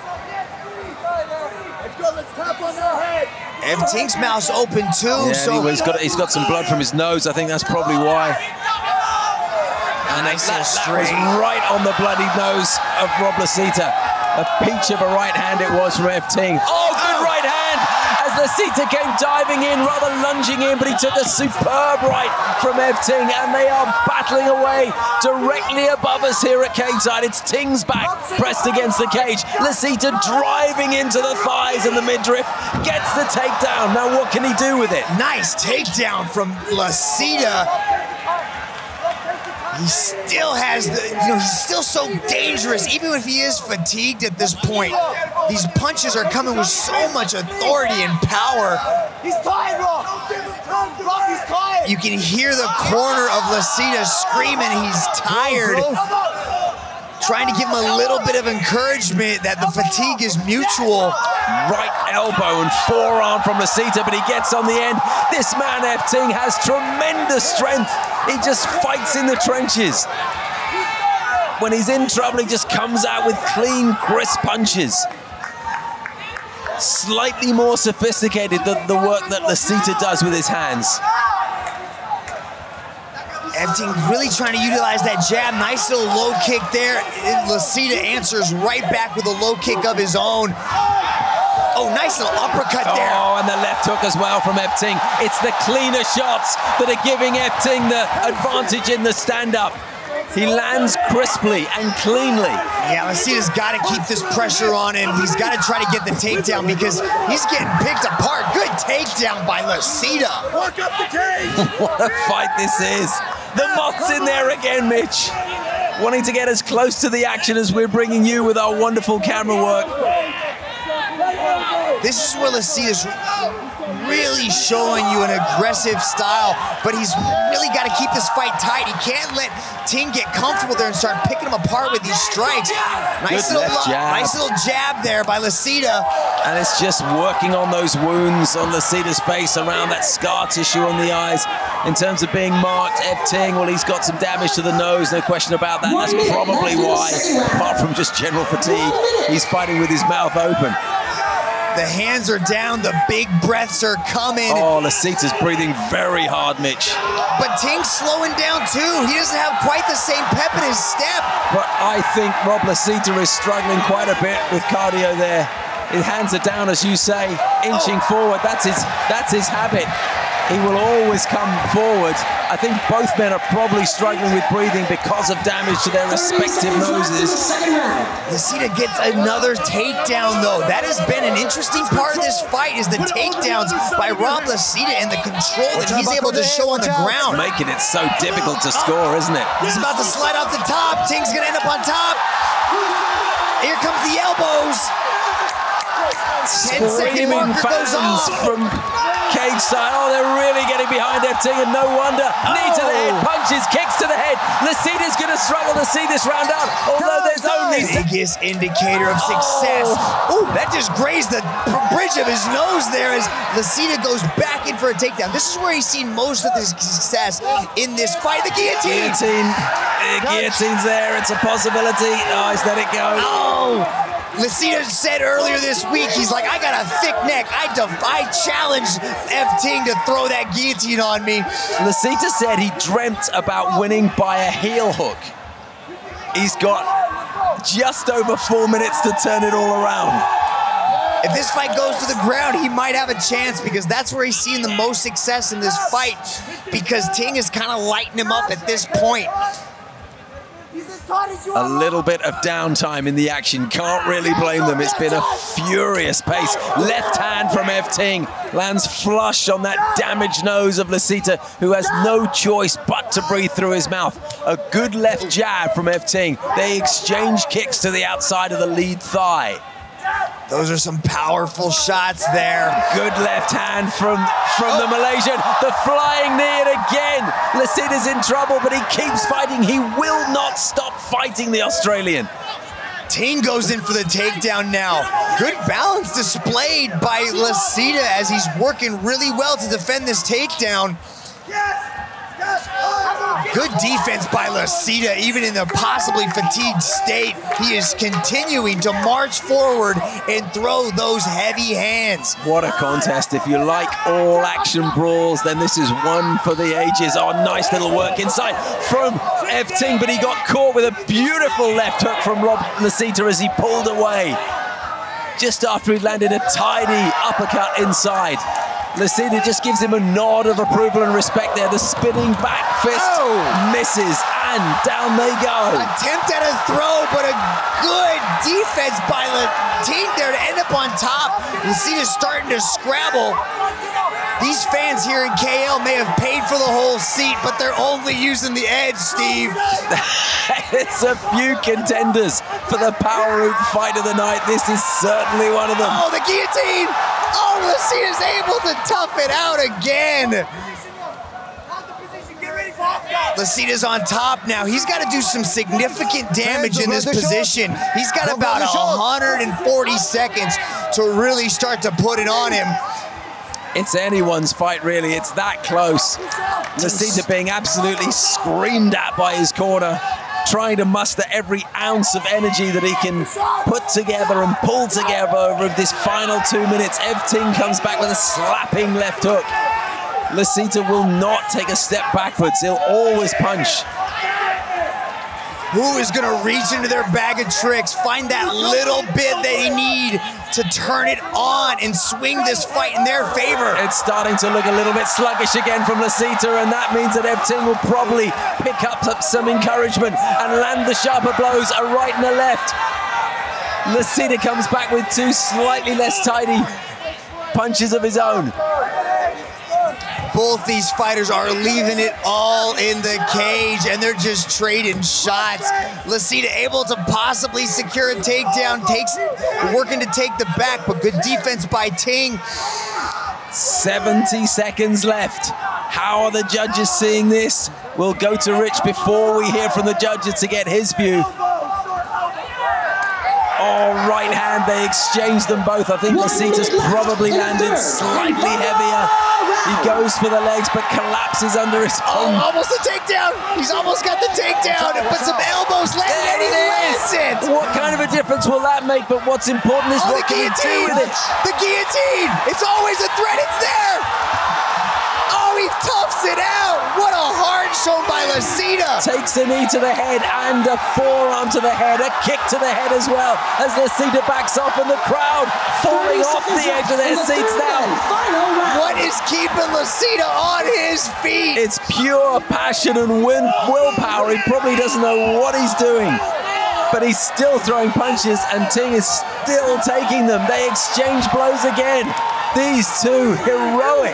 Ev Ting's mouth's open too. Yeah, so he's got he's got some blood from his nose. I think that's probably why. And nice that, little that was straight. right on the bloody nose of Rob Lasita. A peach of a right hand it was from Ev Ting. Oh, good right hand! As Lasita came diving in, rather lunging in, but he took a superb right from Ev Ting, and they are battling away directly above us here at cage side. It's Ting's back pressed against the cage. Lasita driving into the thighs and the midriff, gets the takedown. Now what can he do with it? Nice takedown from Lasita. He still has the, you know, he's still so dangerous, even if he is fatigued at this point. These punches are coming with so much authority and power. He's tired, Rob. Rob, he's tired. You can hear the corner of Lasita screaming he's tired. Trying to give him a little bit of encouragement that the fatigue is mutual. Right elbow and forearm from Lasita, but he gets on the end. This man, Ev Ting, has tremendous strength. He just fights in the trenches. When he's in trouble, he just comes out with clean, crisp punches. Slightly more sophisticated than the work that Lasita does with his hands. Ev Ting really trying to utilize that jab. Nice little low kick there. Lasita answers right back with a low kick of his own. Oh, nice little uppercut there. Oh, and the left hook as well from Ev Ting. It's the cleaner shots that are giving Ev Ting the advantage in the stand-up. He lands crisply and cleanly. Yeah, Lasita's got to keep this pressure on him. He's got to try to get the takedown because he's getting picked apart. Good takedown by Lasita. Work up the cage. What a fight this is. The Moth's in there again, Mitch. Wanting to get as close to the action as we're bringing you with our wonderful camera work. This is where Lasita's really showing you an aggressive style, but he's really got to keep this fight tight. He can't let Ting get comfortable there and start picking him apart with these strikes. Nice Good little, left jab. nice little jab there by Lasita. And it's just working on those wounds on Lasita's face, around that scar tissue on the eyes. In terms of being marked, Ev Ting, well, he's got some damage to the nose, no question about that. That's probably why, apart from just general fatigue, he's fighting with his mouth open. The hands are down, the big breaths are coming. Oh, Lasita's breathing very hard, Mitch. But Ting's slowing down too. He doesn't have quite the same pep in his step. But I think Rob Lasita is struggling quite a bit with cardio there. His hands are down, as you say, inching forward. That's his, that's his habit. He will always come forward. I think both men are probably struggling with breathing because of damage to their respective noses. Lasita gets another takedown, though. That has been an interesting part of this fight, is the takedowns by Rob Lasita and the control that he's able to show on the ground. Making it so difficult to score, isn't it? He's about to slide off the top. Ting's gonna end up on top. Here comes the elbows. ten second Screaming marker goes fans off. from cage side. Oh, they're really getting behind Ev Ting, and no wonder. Knee to the head, punches, kicks to the head. Lasita's going to struggle to see this round out, although there's only... Biggest indicator of success. Oh, that just grazed the bridge of his nose there as Lasita goes back in for a takedown. This is where he's seen most of his success in this fight. The guillotine. Guillotine. The guillotine's there. It's a possibility. Oh, he's let it go. Oh. Lasita said earlier this week, he's like, I got a thick neck. I, def- I challenged F-Ting to throw that guillotine on me. Lasita said he dreamt about winning by a heel hook. He's got just over four minutes to turn it all around. If this fight goes to the ground, he might have a chance because that's where he's seen the most success in this fight because Ting is kind of lighting him up at this point. A little bit of downtime in the action. Can't really blame them. It's been a furious pace. Left hand from F-Ting lands flush on that damaged nose of Lasita, who has no choice but to breathe through his mouth. A good left jab from F-Ting. They exchange kicks to the outside of the lead thigh. Those are some powerful shots there. Good left hand from, from the Malaysian. The flying knee, and again, Lasita's in trouble, but he keeps fighting. He will not stop fighting the Australian. Ting goes in for the takedown now. Good balance displayed by Lasita as he's working really well to defend this takedown. Good defense by Lasita, even in the possibly fatigued state. He is continuing to march forward and throw those heavy hands. What a contest. If you like all action brawls, then this is one for the ages. Oh, nice little work inside from F-Ting, but he got caught with a beautiful left hook from Rob Lasita as he pulled away. Just after he landed a tidy uppercut inside. Lasita just gives him a nod of approval and respect there. The spinning back fist oh. misses, and down they go. Attempt at a throw, but a good defense by Ting there to end up on top. Lasita's starting to scrabble. These fans here in K L may have paid for the whole seat, but they're only using the edge, Steve. It's a few contenders for the Power Root fight of the night. This is certainly one of them. Oh, the guillotine! Oh, Lasita's able to tough it out again. Lasita's on top now. He's got to do some significant damage in this position. He's got about one hundred forty seconds to really start to put it on him. It's anyone's fight, really. It's that close. Lasita being absolutely screamed at by his corner, trying to muster every ounce of energy that he can put together and pull together over this final two minutes. F-Ting comes back with a slapping left hook. Lasita will not take a step backwards. He'll always punch. Who is going to reach into their bag of tricks, find that little bit they need to turn it on and swing this fight in their favor? It's starting to look a little bit sluggish again from Lasita, and that means that F-Ting will probably pick up some encouragement and land the sharper blows, a right and a left. Lasita comes back with two slightly less tidy punches of his own. Both these fighters are leaving it all in the cage, and they're just trading shots. Lasita able to possibly secure a takedown, takes working to take the back, but good defense by Ting. seventy seconds left. How are the judges seeing this? We'll go to Rich before we hear from the judges to get his view. Oh, right hand, they exchanged them both. I think Lasita's probably landed slightly heavier. He goes for the legs, but collapses under his own. Oh, almost a takedown. He's almost got the takedown, but some elbows landing, and he lands it. What kind of a difference will that make? But what's important is oh, what can he do with it? The guillotine. It's always a threat. It's there. Oh, he toughs it out. What a hard shown by Lasita. Takes a knee to the head and a forearm to the head, a kick to the head as well, as Lasita backs off and the crowd falling off the edge of their seats now. What is keeping Lasita on his feet? It's pure passion and win willpower. He probably doesn't know what he's doing, but he's still throwing punches, and Ting is still taking them. They exchange blows again. These two, heroic.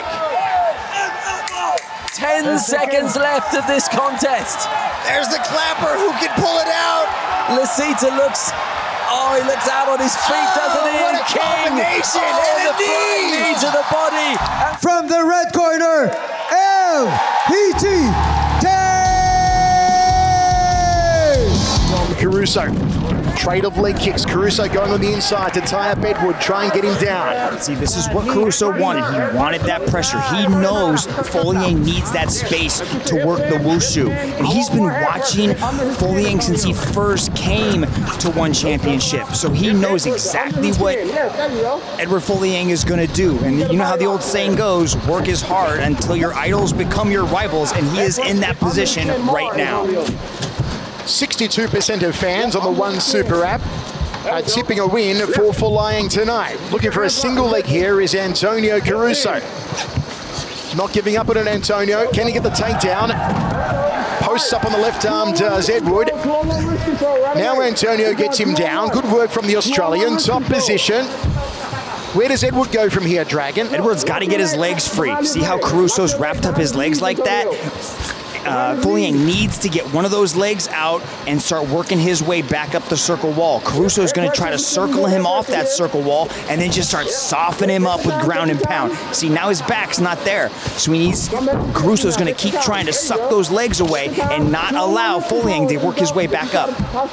Ten seconds left of this contest. There's the clapper. Who can pull it out? Lasita looks, oh, he looks out on his feet, oh, doesn't he? What and a King, combination. oh, and the a knee. knee to the body. From the red corner, L P T Ting! Caruso. Trade of leg kicks. Caruso going on the inside to tie up Edward, try and get him down. See, this is what Caruso wanted. He wanted that pressure. He knows Folayang needs that space to work the wushu. And he's been watching Folayang since he first came to One Championship. So he knows exactly what Edward Folayang is going to do. And you know how the old saying goes, work is hard until your idols become your rivals. And he is in that position right now. sixty-two percent of fans on the One Super app are tipping a win for Folayang tonight. Looking for a single leg here is Antonio Caruso. Not giving up on it, Antonio. Can he get the takedown? Posts up on the left arm, does Edward. Now Antonio gets him down. Good work from the Australian. Top position. Where does Edward go from here, Dragon? Edward's got to get his legs free. See how Caruso's wrapped up his legs like that? Uh, Folayang needs to get one of those legs out and start working his way back up the circle wall. Caruso is going to try to circle him off that circle wall and then just start softening him up with ground and pound. See, now his back's not there. So he needs, Caruso's going to keep trying to suck those legs away and not allow Folayang to work his way back up.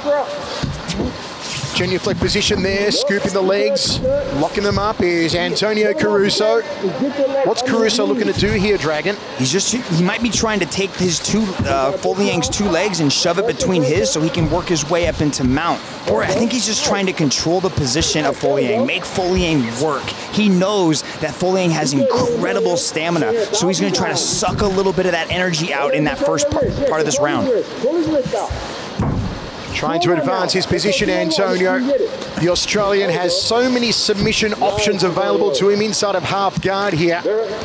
Genuflect position there, scooping the legs, locking them up is Antonio Caruso. What's Caruso looking to do here, Dragon? He's just, he might be trying to take his two, uh, Folayang's two legs and shove it between his so he can work his way up into mount. Or I think he's just trying to control the position of Folayang, make Folayang work. He knows that Folayang has incredible stamina, so he's going to try to suck a little bit of that energy out in that first part, part of this round. Trying to advance his position, Antonio. The Australian has so many submission options available to him inside of half guard here.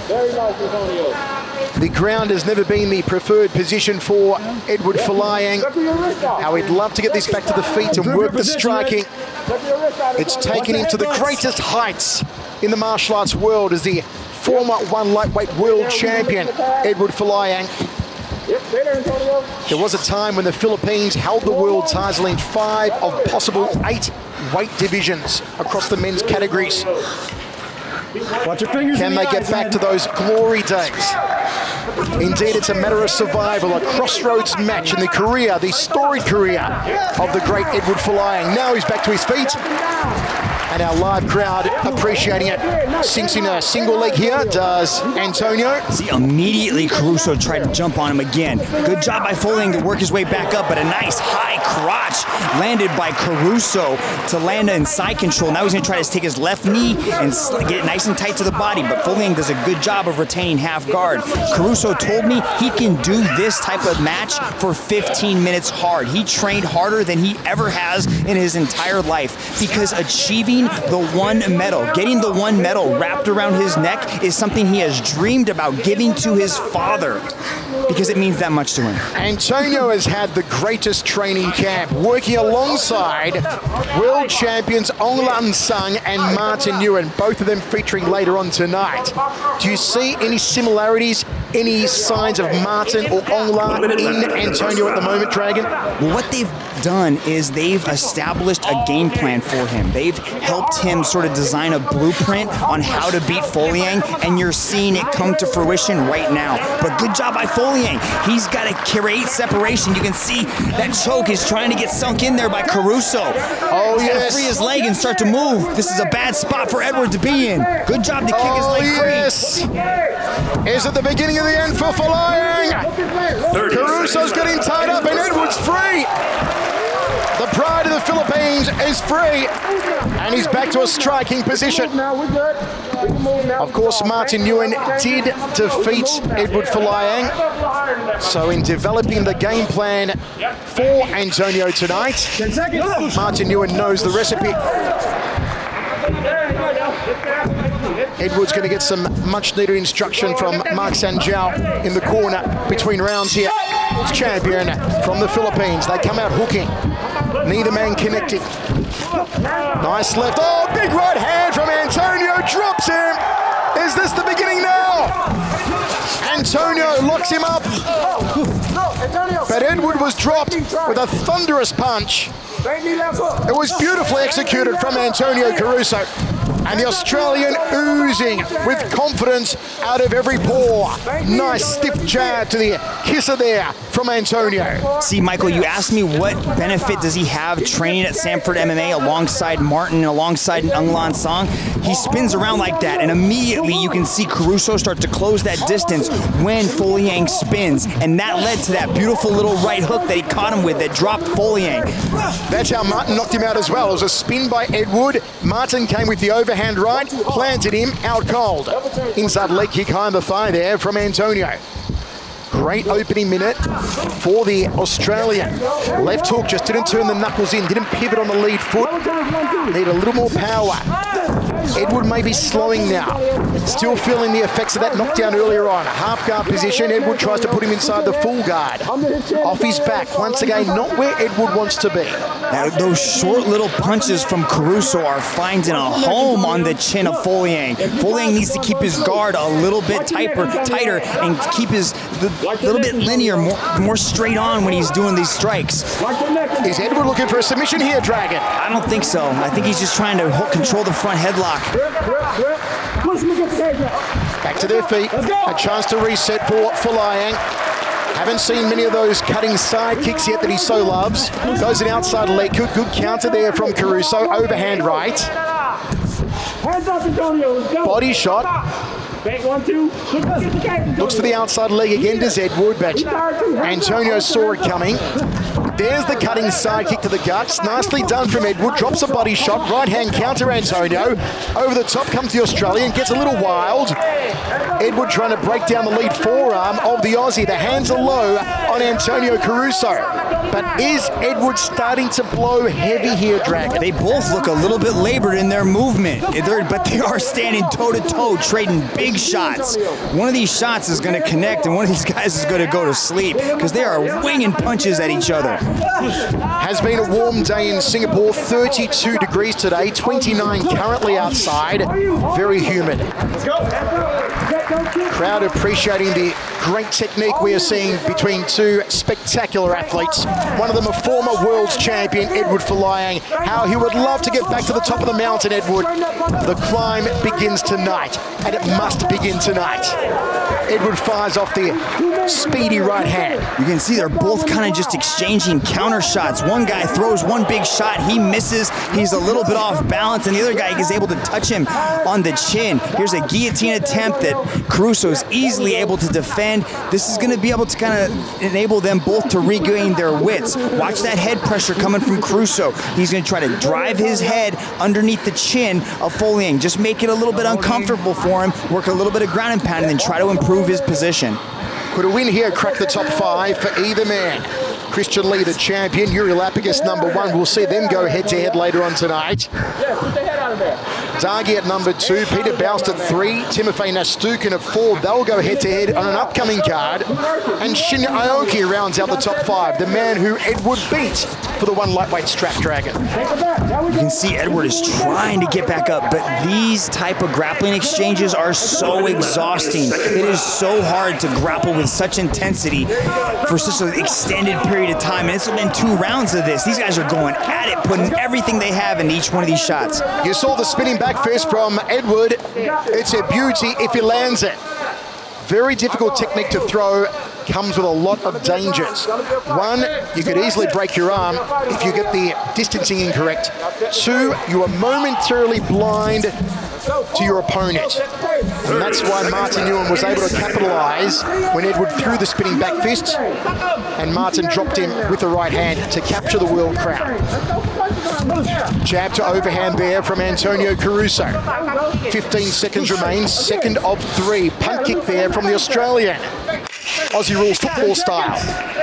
The ground has never been the preferred position for Edward Folayang. How he'd love to get this back to the feet and work the striking. It's taken him to the greatest heights in the martial arts world as the former one lightweight world champion, Edward Folayang. There was a time when the Philippines held the world title in five of possible eight weight divisions across the men's categories. Watch your fingers. Can they get back to those glory days? Indeed, it's a matter of survival, a crossroads match in the career, the storied career of the great Edward Folayang. Now he's back to his feet. And our live crowd appreciating it. Sinks in a single leg here, does Antonio. See, immediately Caruso tried to jump on him again. Good job by Folayang to work his way back up, but a nice high crotch landed by Caruso to land in side control. Now he's going to try to take his left knee and get it nice and tight to the body, but Folayang does a good job of retaining half guard. Caruso told me he can do this type of match for fifteen minutes hard. He trained harder than he ever has in his entire life because achieving the one medal, getting the one medal wrapped around his neck is something he has dreamed about giving to his father because it means that much to him. Antonio has had the greatest training camp, working alongside world champions Ong Lan Sung and Martin Nguyen, both of them featuring later on tonight. Do you see any similarities, any signs of Martin or Ong Lan in Antonio at the moment, Dragon? Well, what they've done is they've established a game plan for him. They've helped him sort of design a blueprint on how to beat Folayang, and you're seeing it come to fruition right now. But good job by Folayang. He's got to create separation. You can see that choke is trying to get sunk in there by Caruso. Oh, He's yes. got to free his leg and start to move. This is a bad spot for Edward to be in. Good job to kick oh, his leg yes. free. Is it the beginning of the end for Folayang? Caruso's getting tied up and Edward's free. The pride of the Philippines is free, and he's back to a striking position. Of course, Martin Nguyen did defeat Edward Folayang. So in developing the game plan for Antonio tonight, Martin Nguyen knows the recipe. Edward's going to get some much-needed instruction from Mark Sanjao in the corner between rounds here. It's champion from the Philippines. They come out hooking. Neither man connected. Nice left. Oh, big right hand from Antonio. Drops him. Is this the beginning now? Antonio locks him up. But Edward was dropped with a thunderous punch. It was beautifully executed from Antonio Caruso. And the Australian oozing with confidence out of every pore. Nice stiff jab to the kisser there from from Antonio. See, Michael, you asked me what benefit does he have training at Sanford M M A alongside Martin and alongside Ng Lan Song. He spins around like that, and immediately you can see Caruso start to close that distance when Folayang spins, and that led to that beautiful little right hook that he caught him with that dropped Folayang. That's how Martin knocked him out as well. It was a spin by Edward. Martin came with the overhand right, planted him out cold. Inside leg kick high on the thigh there from Antonio. Great opening minute for the Australian. Left hook just didn't turn the knuckles in, didn't pivot on the lead foot. Need a little more power. Edward may be slowing now. Still feeling the effects of that knockdown earlier on. Half guard position. Edward tries to put him inside the full guard. Off his back. Once again, not where Edward wants to be. Now, those short little punches from Caruso are finding a home on the chin of Folayang. Folayang needs to keep his guard a little bit tighter, tighter and keep his a little bit linear, more, more straight on when he's doing these strikes. Is Edward looking for a submission here, Dragon? I don't think so. I think he's just trying to control the front headlock. Back to their feet. A chance to reset for Folayang. Haven't seen many of those cutting side kicks yet that he so loves. Goes an outside leg. Good, good counter there from Caruso. Overhand right. Body shot. Looks for the outside leg again, does Edward, but Antonio saw it coming. There's the cutting side kick to the guts. Nicely done from Edward. Drops a body shot. Right hand counter Antonio. Over the top comes the Australian. Gets a little wild. Edward trying to break down the lead forearm of the Aussie. The hands are low on Antonio Caruso. But is Edward starting to blow heavy here, Dragon? They both look a little bit labored in their movement, They're, but they are standing toe-to-toe, trading big shots. One of these shots is going to connect, and one of these guys is going to go to sleep because they are winging punches at each other. Has been a warm day in Singapore, thirty-two degrees today, twenty-nine currently outside, very humid. Crowd appreciating the great technique we are seeing between two spectacular athletes. One of them a former world's champion, Edward Folayang. How he would love to get back to the top of the mountain, Edward. The climb begins tonight, and it must begin tonight. Edward fires off the speedy right hand. You can see they're both kind of just exchanging counter shots. One guy throws one big shot, he misses, he's a little bit off balance, and the other guy is able to touch him on the chin. Here's a guillotine attempt that Caruso is easily able to defend. This is going to be able to kind of enable them both to regain their wits. Watch that head pressure coming from Caruso. He's going to try to drive his head underneath the chin of Folayang. Just make it a little bit uncomfortable for him, work a little bit of ground and pound, and then try to improve his position. Could a win here crack the top five for either man? Christian Lee, the champion, Yuri Lapicus, number one. We'll see them go head-to-head later on tonight. Dargi at number two, Peter Baust at three, Timofey Nastukin at four. They'll go head-to-head on an upcoming card. And Shinya Aoki rounds out the top five, the man who Edward beat for the one lightweight strap, Dragon. You can see Edward is trying to get back up, but these type of grappling exchanges are so exhausting. It is so hard to grapple with such intensity for such an extended period of time. And it's been two rounds of this. These guys are going at it, putting everything they have in each one of these shots. You saw the spinning back fist from Edward. It's a beauty if he lands it. Very difficult technique to throw. Comes with a lot of dangers. One, you could easily break your arm if you get the distancing incorrect. Two, you are momentarily blind to your opponent. And that's why Martin Nguyen was able to capitalize when Edward threw the spinning back fist and Martin dropped him with the right hand to capture the world crown. Jab to overhand there from Antonio Caruso. fifteen seconds remain, second of three. Punt kick there from the Australian. Aussie rules football style.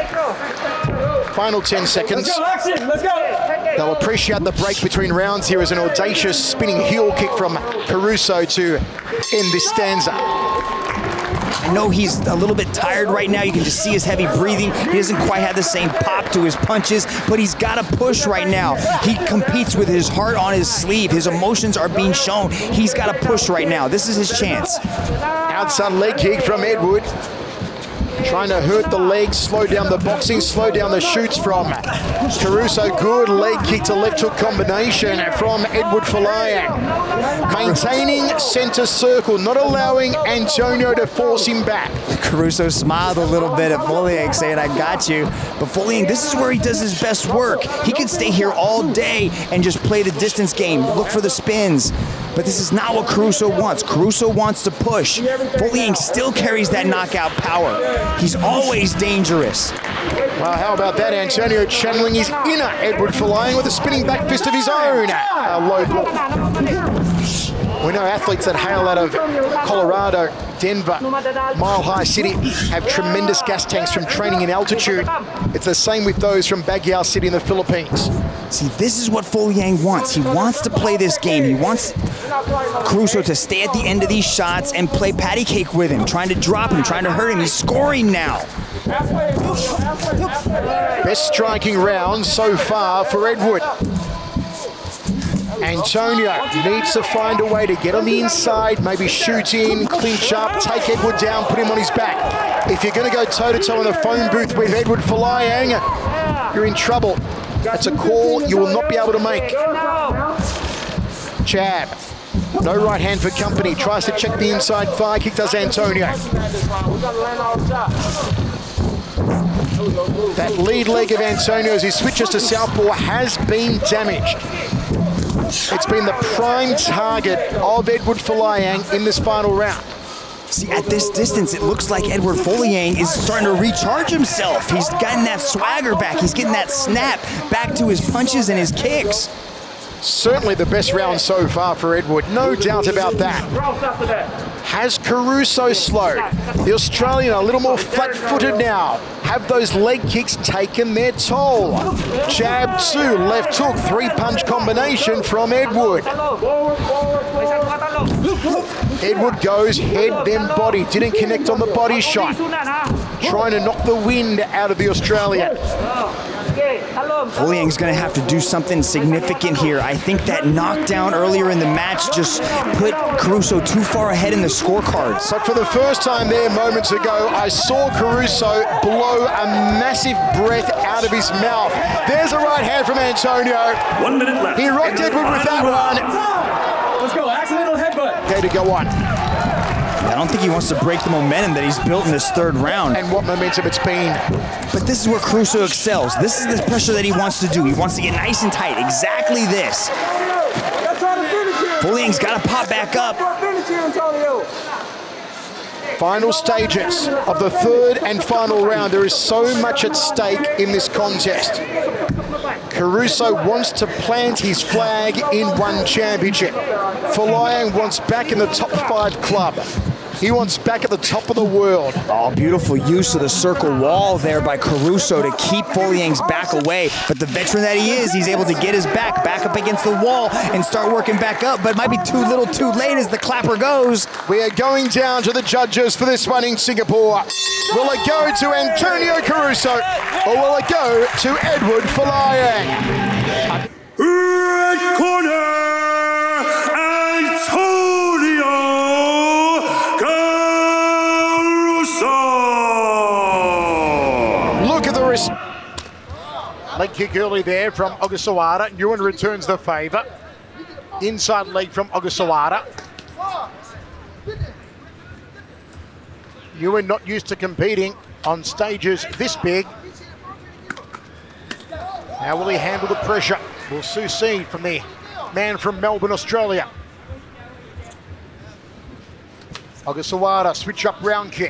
Final ten seconds. They'll appreciate the break between rounds here as an audacious spinning heel kick from Caruso to end this stanza. I know he's a little bit tired right now. You can just see his heavy breathing. He doesn't quite have the same pop to his punches, but he's got to push right now. He competes with his heart on his sleeve. His emotions are being shown. He's got to push right now. This is his chance. Outside leg kick from Edward. Trying to hurt the legs, slow down the boxing, slow down the shoots from Caruso. Good leg kick to left hook combination from Edward Folayang. Maintaining center circle, not allowing Antonio to force him back. Caruso smiled a little bit at Folayang, saying, I got you. But Folayang, this is where he does his best work. He can stay here all day and just play the distance game, look for the spins. But this is not what Caruso wants. Caruso wants to push. Folayang still carries that knockout power. He's always dangerous. Well, how about that? Antonio channeling his inner Edward Folayang with a spinning back fist of his own. A low block. We know athletes that hail out of Colorado, Denver, Mile High City have tremendous gas tanks from training in altitude. It's the same with those from Baguio City in the Philippines. See, this is what Folayang wants. He wants to play this game. He wants Caruso to stay at the end of these shots and play patty cake with him, trying to drop him, trying to hurt him. He's scoring now. Best striking round so far for Edward. Antonio needs to find a way to get on the inside, maybe shoot in, clinch up, take Edward down, put him on his back. If you're going to go toe-to-toe in the phone booth with Edward Folayang, you're in trouble. That's a call you will not be able to make. Jab. No right hand for company. Tries to check the inside thigh kick, does Antonio. That lead leg of Antonio as he switches to southpaw has been damaged. It's been the prime target of Edward Folayang in this final round. See, at this distance, it looks like Edward Folayang is starting to recharge himself. He's gotten that swagger back. He's getting that snap back to his punches and his kicks. Certainly the best round so far for Edward, no doubt about that. Has Caruso slowed? The Australian a little more flat-footed now. Have those leg kicks taken their toll? Jab two, left hook, three-punch combination from Edward. Edward goes head, then body. Didn't connect on the body shot. Trying to knock the wind out of the Australian. Folayang's going to have to do something significant here. I think that knockdown earlier in the match just put Caruso too far ahead in the scorecards. But for the first time there moments ago, I saw Caruso blow a massive breath out of his mouth. There's a right hand from Antonio. One minute left. He rocked Edward with that one. Let's go, accidental headbutt. Okay, to go on. I don't think he wants to break the momentum that he's built in this third round. And what momentum it's been. But this is where Caruso excels. This is the pressure that he wants to do. He wants to get nice and tight. Exactly this. Folayang's got to pop back up. Final stages of the third and final round. There is so much at stake in this contest. Caruso wants to plant his flag in one championship. Folayang wants back in the top five club. He wants back at the top of the world. Oh, beautiful use of the circle wall there by Caruso to keep Folayang's back away. But the veteran that he is, he's able to get his back back up against the wall and start working back up. But it might be too little too late as the clapper goes. We are going down to the judges for this one in Singapore. Will it go to Antonio Caruso or will it go to Edward Folayang? Red corner, Antonio Caruso. Look at the risk. Leg kick early there from Ogasawara. Nguyen returns the favour. Inside leg from Ogasawara. Nguyen not used to competing on stages this big. How will he handle the pressure? We'll soon see from the man from Melbourne, Australia. Ogasawara, switch up round kick.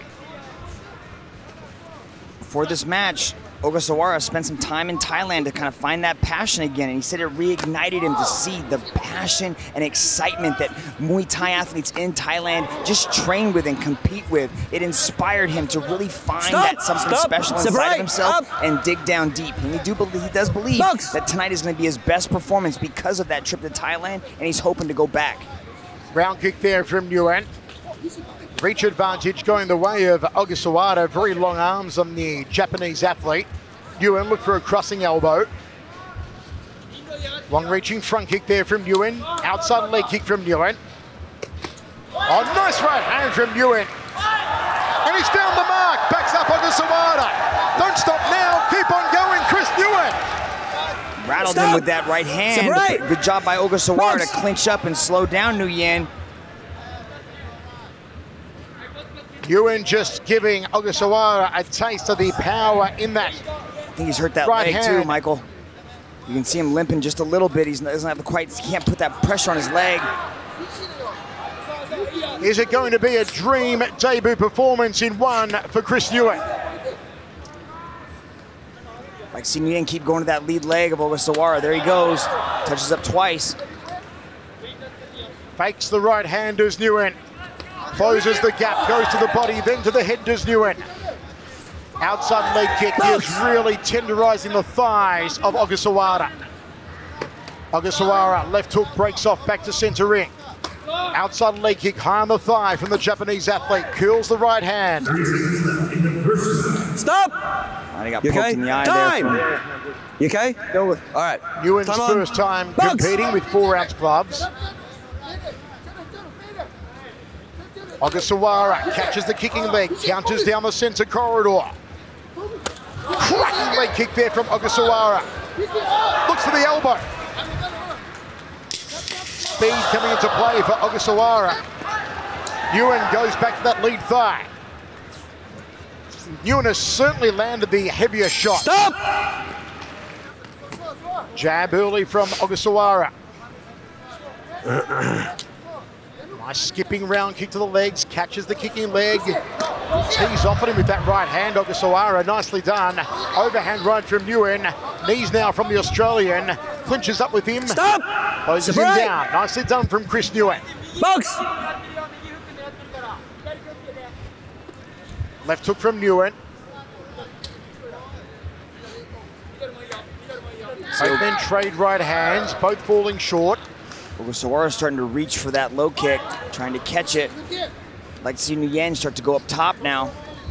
Before this match, Ogasawara spent some time in Thailand to kind of find that passion again, and he said it reignited him to see the passion and excitement that Muay Thai athletes in Thailand just train with and compete with. It inspired him to really find stop, that something stop, special inside right, of himself up. and dig down deep. And he do believe, he does believe Bugs. that tonight is going to be his best performance because of that trip to Thailand, and he's hoping to go back. Round kick there from Nguyen. Reach advantage going the way of Ogasawara. Very long arms on the Japanese athlete. Nguyen look for a crossing elbow. Long reaching front kick there from Nguyen. Outside leg kick from Nguyen. Oh, nice right hand from Nguyen. And he's found the mark. Backs up Ogasawara. Don't stop now. Keep on going, Chris Nguyen. Rattled Stop. him with that right hand. Separate. Good job by Ogasawara Box. to clinch up and slow down Nguyen. Nguyen just giving Ogasawara a taste of the power in that. I think he's hurt that right leg hand. too, Michael. You can see him limping just a little bit. He doesn't have the quite, he can't put that pressure on his leg. Is it going to be a dream debut performance in one for Chris Nguyen? Like, see Nguyen keep going to that lead leg of Ogasawara. There he goes. Touches up twice. Fakes the right hand, does Nguyen. Closes the gap, goes to the body, then to the head, does Nguyen. Outside leg kick is really tenderizing the thighs of Ogasawara. Ogasawara, left hook, breaks off, back to center ring. Outside leg kick, high on the thigh from the Japanese athlete. Curls the right hand. Stop! And he got You poked okay? in the eye Time! there. You okay? Go with. All right. Nguyen's Time on. first time Box. competing with four ounce gloves. Ogasawara catches the kicking leg, counters down the center corridor. Cracking leg kick there from Ogasawara. Looks for the elbow. Speed coming into play for Ogasawara. Nguyen goes back to that lead thigh. Nguyen has certainly landed the heavier shot. Stop! Jab early from Ogasawara. Nice skipping round kick to the legs, catches the kicking leg. Tees off at him with that right hand, Ogasawara, nicely done. Overhand right from Nguyen. Knees now from the Australian. Clinches up with him. Stop! Closes Separate. him down. Nicely done from Chris Nguyen. Box! Left hook from Nguyen. Both men trade right hands, both falling short. Ogasawara starting to reach for that low kick, trying to catch it. Like to see Nguyen start to go up top now.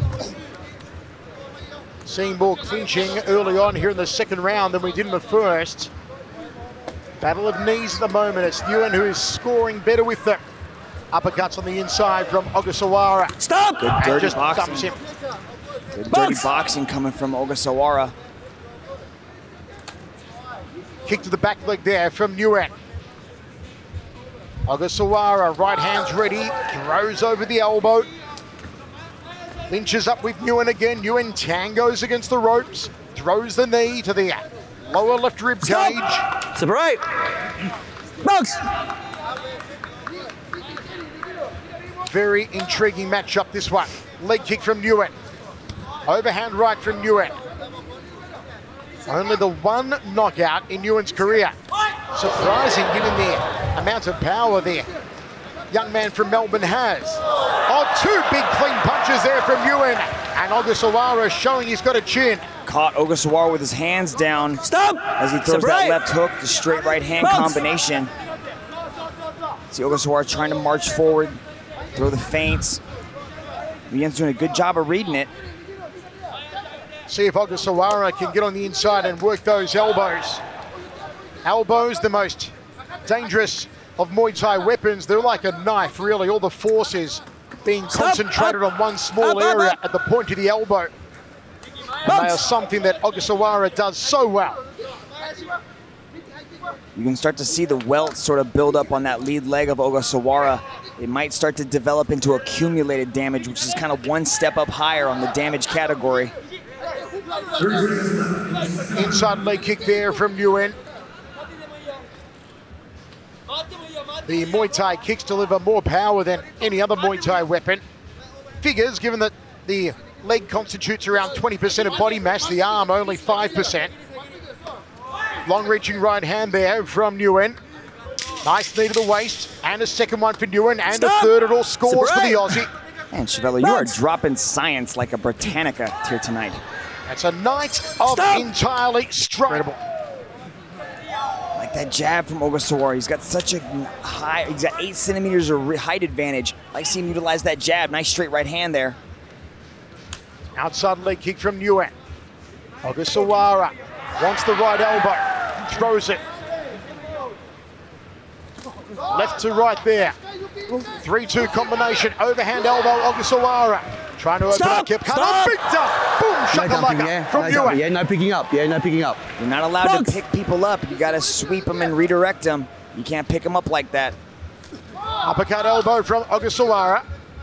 Seeing more clinching early on here in the second round than we did in the first. Battle of knees at the moment. It's Nguyen who is scoring better with the uppercuts on the inside from Ogasawara. Stop! Good And dirty just boxing. dumps him. Good dirty boxing coming from Ogasawara. Kick to the back leg there from Nguyen. Ogasawara, right hand's ready, throws over the elbow. Lynches up with Nguyen again. Nguyen tangos against the ropes, throws the knee to the lower left rib cage. Separate. Box. Very intriguing matchup, this one. Leg kick from Nguyen. Overhand right from Nguyen. Only the one knockout in Nguyen's career. Surprising given the amount of power the young man from Melbourne has. Oh, two big clean punches there from Nguyen. And Ogasawara showing he's got a chin. Caught Ogasawara with his hands down. Stop! As he throws Separate. that left hook, the straight right hand Box. combination. See Ogasawara trying to march forward, throw the feints. Nguyen's doing a good job of reading it. See if Ogasawara can get on the inside and work those elbows. Elbows, the most dangerous of Muay Thai weapons. They're like a knife, really. All the force is being Stop. concentrated Up. on one small Up, up, area up. at the point of the elbow. And they are something that Ogasawara does so well. You can start to see the welt sort of build up on that lead leg of Ogasawara. It might start to develop into accumulated damage, which is kind of one step up higher on the damage category. Inside leg kick there from Nguyen. The Muay Thai kicks deliver more power than any other Muay Thai weapon. Figures, given that the leg constitutes around twenty percent of body mass, the arm only five percent. Long-reaching right hand there from Nguyen. Nice knee to the waist, and a second one for Nguyen, and Stop. a third. It all scores Separate. for the Aussie. Man, Chevella, you are dropping science like a Britannica here tonight. That's a night of Stop. entirely strike. Like that jab from Ogasawara. He's got such a high, he's got eight centimeters of height advantage. I like seeing him utilize that jab. Nice straight right hand there. Outside leg kick from Nguyen. Ogasawara wants the right elbow, throws it. Left to right there. three two combination, overhand elbow, Ogasawara. Trying to open Stop! up Kip. Stop! Big dump. Boom, No shakalaka dumping, yeah. from no Ewan. dumping, yeah, no picking up. Yeah, no picking up. You're not allowed Bugs. to pick people up. You got to sweep them and redirect them. You can't pick them up like that. Uppercut elbow from Ogasawara.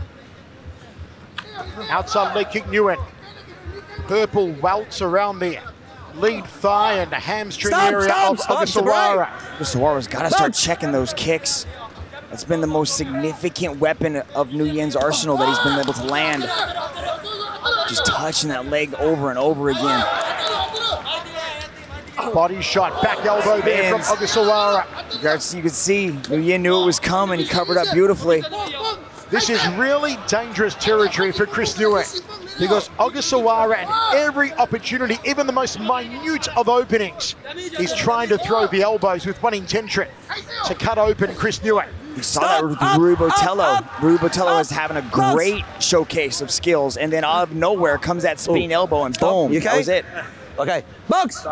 Outside leg kick, Nguyen. Purple welts around the lead thigh and the hamstring Stop, area stop, of stop, Ogasawara. Ogasawara's got to start checking those kicks. That's been the most significant weapon of Nguyen's arsenal that he's been able to land. Just touching that leg over and over again. Body shot, back elbow there from Ogasawara. You could see Nguyen knew it was coming. He covered up beautifully. This is really dangerous territory for Chris Nguyen because Ogasawara at every opportunity, even the most minute of openings, is trying to throw the elbows with one intention to cut open Chris Nguyen. We saw that with Rui Botello. Rui Botello is having a great showcase of skills, and then out of nowhere comes that spinning Ooh. elbow, and boom, You okay? that was it. Okay, Bugs.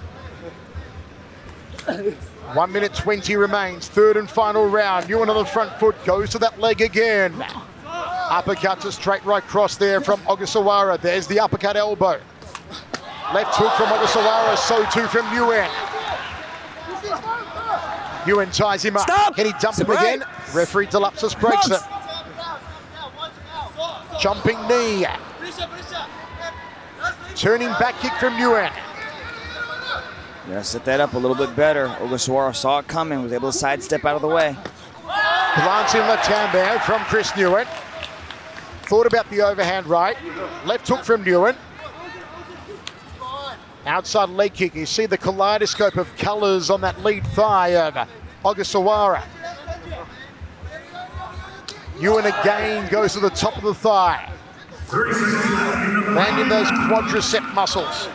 One minute twenty remains, third and final round. Nguyen on the front foot, goes to that leg again. Uppercut to straight right cross there from Ogasawara. There's the uppercut elbow. Left hook from Ogasawara, so too from Nguyen. Nguyen ties him up. Stop. Can he dump him Right. again? Referee Delapsis breaks Bugs. it. Jumping knee. Turning back kick from Nguyen. Yeah, set that up a little bit better. Ogasawara saw it coming, was able to sidestep out of the way. Glancing left hand there from Chris Nguyen. Thought about the overhand right. Left hook from Nguyen. Outside leg kick. You see the kaleidoscope of colors on that lead thigh of Ogasawara. Nguyen again goes to the top of the thigh. Landing those quadricep muscles.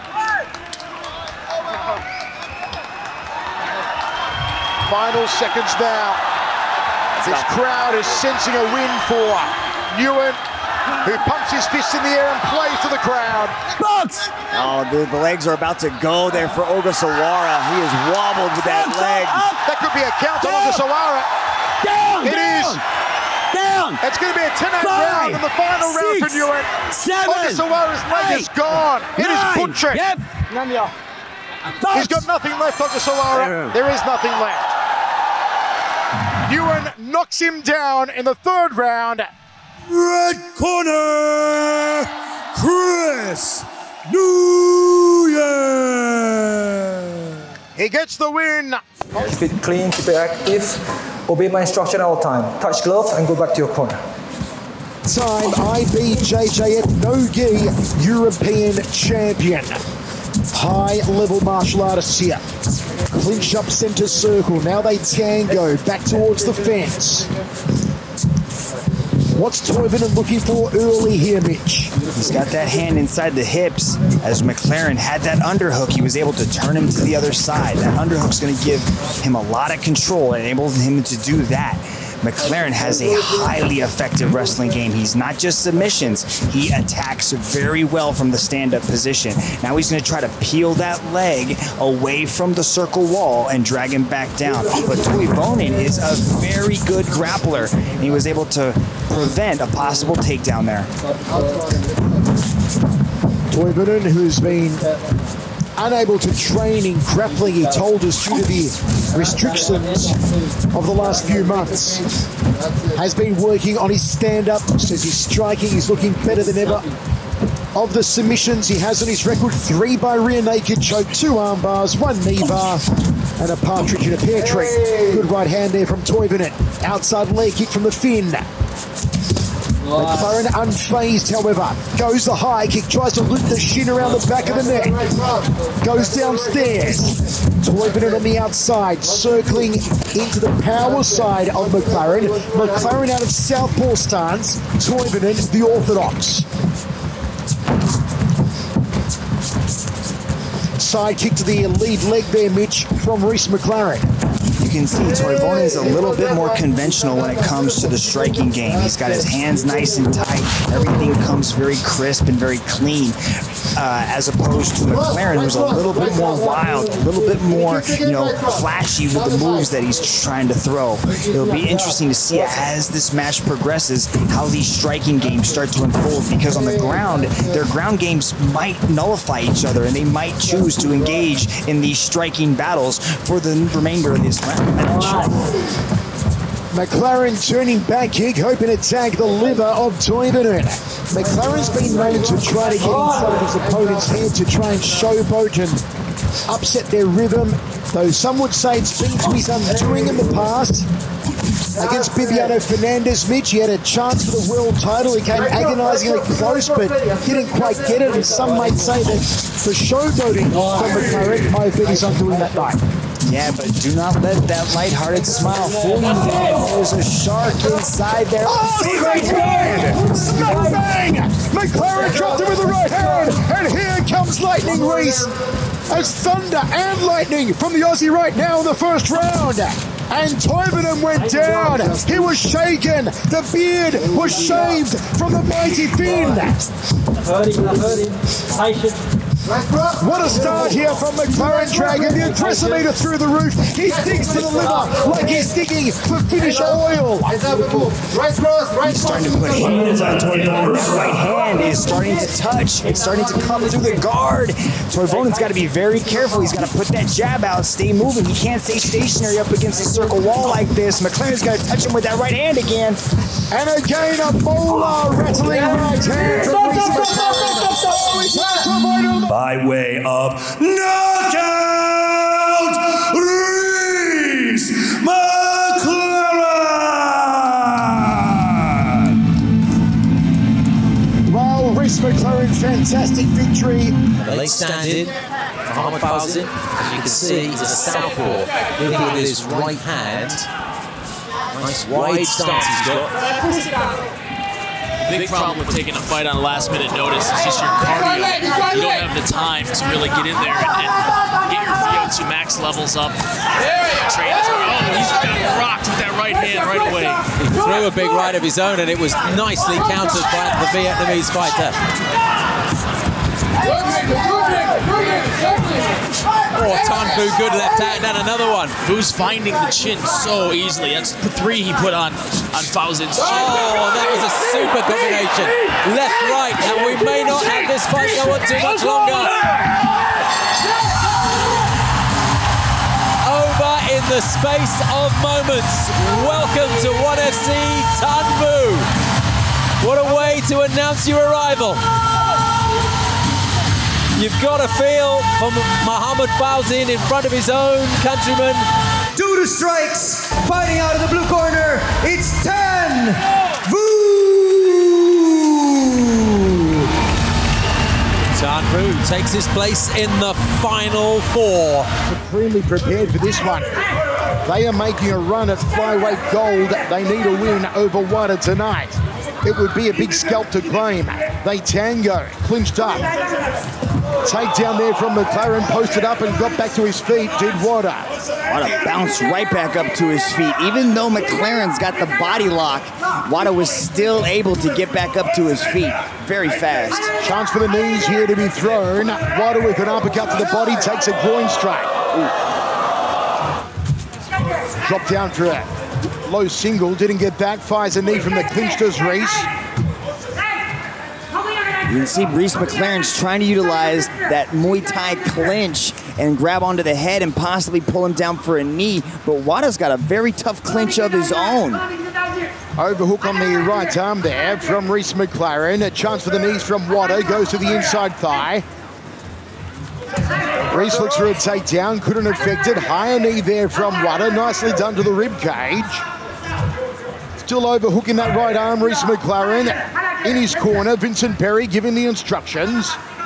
Final seconds now. This crowd is sensing a win for Nguyen, who pumps his fist in the air and plays to the crowd. Bugs! Oh, the, the legs are about to go there for Ogasawara. He is wobbled with that leg. That could be a count on Ogasawara. Down! It down, is. Down! It's going to be a ten eight round in the final six, round for Nguyen. seven, Ogasawara's leg eight, is gone. It is nine, foot trick. Yep. He's got nothing left, Ogasawara. There is nothing left. Nguyen knocks him down in the third round. Red corner, Chris Nguyen. He gets the win. Keep it clean, keep it active. Obey my instruction all the time. Touch glove and go back to your corner. Time I B J J F No-Gi European champion. High-level martial artists here. Clinch up center circle. Now they tango back towards the fence. What's Toivonen looking for early here, Mitch? He's got that hand inside the hips. As McLaren had that underhook, he was able to turn him to the other side. That underhook's going to give him a lot of control and enable him to do that. McLaren has a highly effective wrestling game. He's not just submissions. He attacks very well from the stand-up position. Now he's going to try to peel that leg away from the circle wall and drag him back down. But Toivonen is a very good grappler. And he was able to prevent a possible takedown there. Toivonen, who's been unable to train in grappling, he told us, due to the restrictions of the last few months, has been working on his stand-up, says his striking is looking better than ever. Of the submissions he has on his record, three by rear naked choke, two arm bars, one knee bar, and a partridge in a pear tree. Good right hand there from Toivonen. Outside leg kick from the Finn. McLaren unfazed, however. Goes the high kick, tries to loop the shin around the back of the neck. Goes downstairs. Toivonen on the outside, circling into the power side of McLaren. McLaren out of southpaw stance. Toivonen, the orthodox. Side kick to the lead leg there, Mitch, from Reese McLaren. you can see Toivonen is a little bit more conventional when it comes to the striking game. He's got his hands nice and tight. Everything comes very crisp and very clean, uh, as opposed to McLaren, who's a little bit more wild, a little bit more, you know, flashy with the moves that he's trying to throw. It'll be interesting to see as this match progresses how these striking games start to unfold, because on the ground, their ground games might nullify each other and they might choose to engage in these striking battles for the remainder of this match. McLaren turning back kick, hoping to tag the liver of Toivonen. McLaren's been known to try to get in front of his opponent's head to try and showboat and upset their rhythm, though some would say it's been to his undoing in the past. Against Bibiano Fernandez, Mitch, he had a chance for the world title. He came agonisingly close, but didn't quite get it. And some might say that for showboating from McLaren, I bet he's undoing that night. Yeah, but do not let that lighthearted smile fool you. There's a shark inside there. Oh, great hand! Bang! McLaren dropped him with the right hand, and here comes Lightning Reese. As thunder and lightning from the Aussie right now in the first round. And Toivonen went down. He was shaken. The beard was shaved from the mighty Finn. What a start here from McLaren Dragon. The adresometer through the roof. He digs to the liver like he's digging for Finnish oil. He's starting to put hands on Toivonen. That right hand is starting to touch. It's starting to come through the guard. Toivonen's got to be very careful. He's got to put that jab out, stay moving. He can't stay stationary up against a circle wall like this. McLaren's got to touch him with that right hand again. And again, a molar rattling right hand from Reese McLaren. By way of knockout, Reese McLaren! Well, Reese McLaren, fantastic victory. The late stand-in, Mohamed Fauzin, as you can see, he's a southpaw, moving with his right hand. Nice wide stance he's got. The big problem with taking a fight on last minute notice is just your cardio. You don't have the time to really get in there and, and get your V O two max levels up. Train oh, he's got rocked with that right hand right away. He threw a big right of his own and it was nicely countered by the Vietnamese fighter. Oh, Tan Vu, good left hand, and another one. Vu's finding the chin so easily. That's the three he put on, on Fauzin's chin. Oh, that was a super combination. Left, right, and we may not have this fight go on too much longer. Over in the space of moments. Welcome to ONE F C Tan Vu. What a way to announce your arrival. You've got a feel from Mohamed Fauzin in front of his own countrymen. Due to strikes, fighting out of the blue corner, it's Tan Vu! Tan Vu takes his place in the final four. Supremely prepared for this one. They are making a run at flyweight gold. They need a win over WADA tonight. It would be a big scalp to claim. They tango, clinched up. Takedown there from McLaren, posted up and got back to his feet, did WADA. WADA bounced right back up to his feet. Even though McLaren's got the body lock, WADA was still able to get back up to his feet very fast. Chance for the knees here to be thrown. WADA with an uppercut to the body, takes a groin strike. Ooh. Drop down for a low single, didn't get that, fires a knee from the clinchers, Reese. You can see Reese McLaren's trying to utilize that Muay Thai clinch and grab onto the head and possibly pull him down for a knee, but WADA's got a very tough clinch of his own. Overhook on the right arm there from Reese McLaren. A chance for the knees from WADA, goes to the inside thigh. Reese looks for a takedown, couldn't affect it. Higher knee there from WADA, nicely done to the rib cage. Still overhooking that right arm, Reese McLaren. In his corner, Vincent Perry giving the instructions.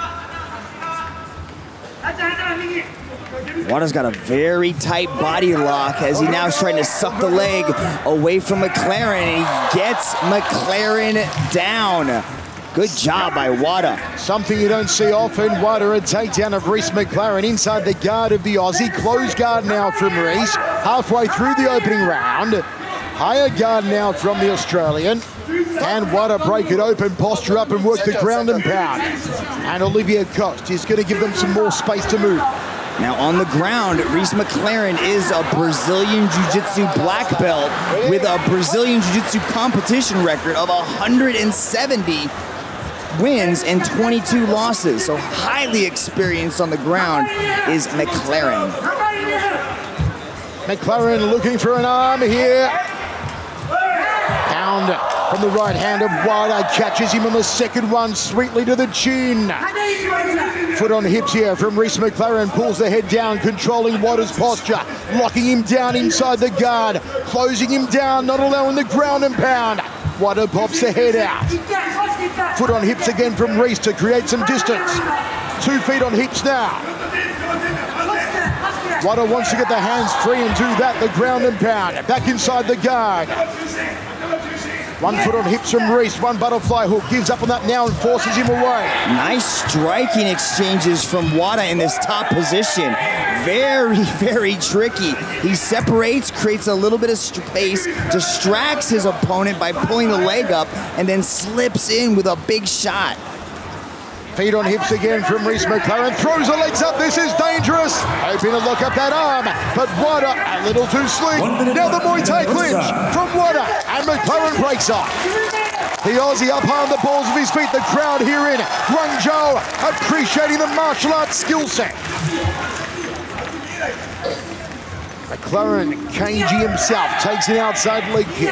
WADA's got a very tight body lock as he now is trying to suck the leg away from McLaren, and he gets McLaren down. Good job by WADA. Something you don't see often. WADA, a takedown of Reese McLaren inside the guard of the Aussie. Closed guard now from Reese. halfway through the opening round. Higher guard now from the Australian. And Wada break it open, posture up and work the ground and pound. And Olivier Coste is going to give them some more space to move. Now on the ground, Rhys McLaren is a Brazilian Jiu-Jitsu black belt with a Brazilian Jiu-Jitsu competition record of one hundred seventy wins and twenty-two losses. So highly experienced on the ground is McLaren. McLaren looking for an arm here. Pound from the right hand of Wada, catches him on the second one, sweetly to the chin. Foot on hips here from Rhys McLaren, pulls the head down, controlling Wada's posture, locking him down inside the guard, closing him down, not allowing the ground and pound. Wada pops the head out. Foot on hips again from Rhys to create some distance. Two feet on hips now. Wada wants to get the hands free and do that, the ground and pound. Back inside the guard. One foot on hips from Rhys, one butterfly hook, gives up on that now and forces him away. Nice striking exchanges from Wada in this top position. Very, very tricky. He separates, creates a little bit of space, distracts his opponent by pulling the leg up, and then slips in with a big shot. Feet on hips again from Rhys McLaren, throws the legs up, this is dangerous. Hoping to lock up that arm, but Wada a little too slick. Now the Muay Thai clinch from Wada, and McLaren breaks off. The Aussie up high on the balls of his feet, the crowd here in Guangzhou appreciating the martial arts skill set. McLaren, cagey himself, takes an outside leg kick.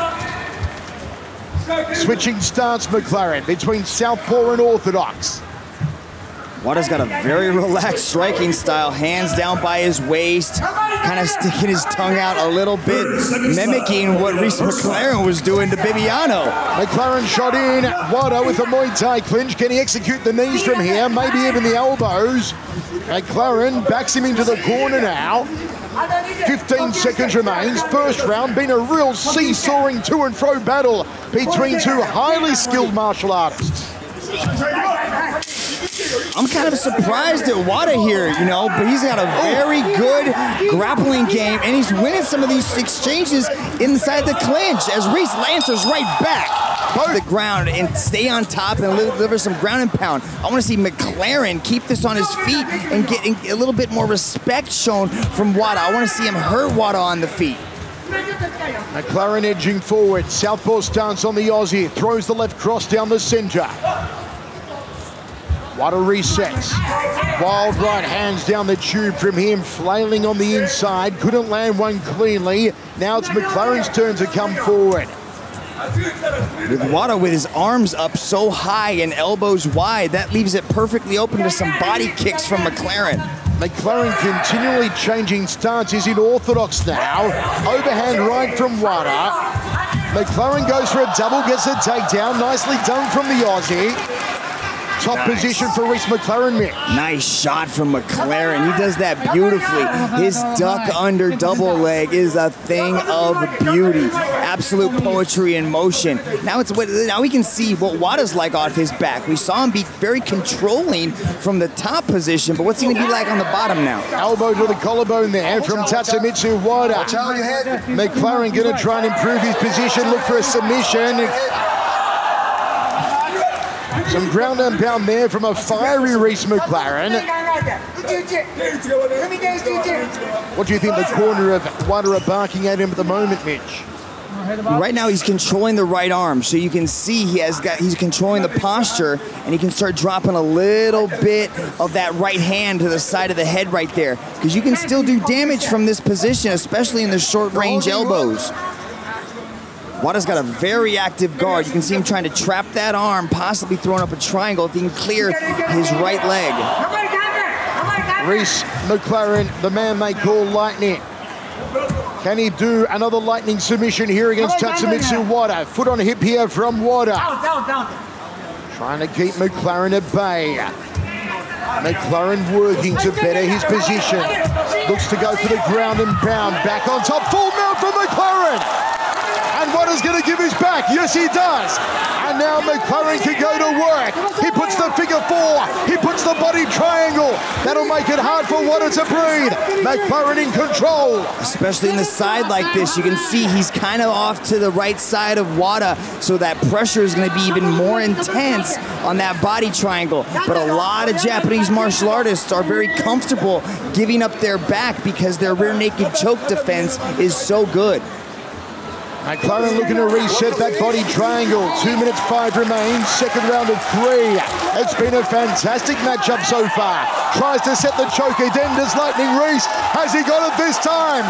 Switching stance, McLaren, between southpaw and orthodox. Wada's got a very relaxed striking style, hands down by his waist, kind of sticking his tongue out a little bit, mimicking what Rhys McLaren was doing to Bibiano. McLaren shot in, Wada with the Muay Thai clinch. Can he execute the knees from here? Maybe even the elbows. McLaren backs him into the corner now. fifteen seconds remains. First round been a real seesawing to and fro battle between two highly skilled martial artists. I'm kind of surprised at Wada here, you know, but he's got a very good grappling game, and he's winning some of these exchanges inside the clinch as Rhys answers right back to the ground and stay on top and deliver some ground and pound. I want to see McLaren keep this on his feet and get a little bit more respect shown from Wada. I want to see him hurt Wada on the feet. McLaren edging forward, southpaw stance on the Aussie, throws the left cross down the center. Wada resets. Wild right hands down the tube from him, flailing on the inside. Couldn't land one cleanly. Now it's McLaren's turn to come forward. With Wada with his arms up so high and elbows wide, that leaves it perfectly open to some body kicks from McLaren. McLaren continually changing stances in orthodox now. Overhand right from Wada. McLaren goes for a double, gets a takedown. Nicely done from the Aussie. Top nice. Position for Rhys McLaren, Mitch. Nice shot from McLaren. He does that beautifully. His duck under double leg is a thing of beauty. Absolute poetry in motion. Now it's what now we can see what Wada's like off his back. We saw him be very controlling from the top position, but what's he gonna be like on the bottom now? Elbow to the collarbone there from Tatsumitsu Wada. McLaren gonna try and improve his position, look for a submission. Some ground and pound there from a fiery Rhys McLaren. What do you think the corner of Wada are barking at him at the moment, Mitch? Right now he's controlling the right arm, so you can see he has got he's controlling the posture, and he can start dropping a little bit of that right hand to the side of the head right there, because you can still do damage from this position, especially in the short range elbows. Wada's got a very active guard. You can see him trying to trap that arm, possibly throwing up a triangle if he can clear his right leg. Rhys McLaren, the man they call Lightning. Can he do another lightning submission here against Tatsumitsu Wada? Foot on hip here from Wada. Trying to keep McLaren at bay. McLaren working to better his position. Looks to go for the ground and pound. Back on top, full mount from McLaren. And Wada's going to give his back. Yes, he does. And now McLaren can go to work. He puts the figure four. He puts the body triangle. That'll make it hard for Wada to breathe. McLaren in control. Especially in the side like this, you can see he's kind of off to the right side of Wada, so that pressure is going to be even more intense on that body triangle. But a lot of Japanese martial artists are very comfortable giving up their back because their rear naked choke defense is so good. McLaren looking to reset that body triangle. Two minutes five remains, second round of three. It's been a fantastic matchup so far. Tries to set the choke again, does Lightning Reese. Has he got it this time?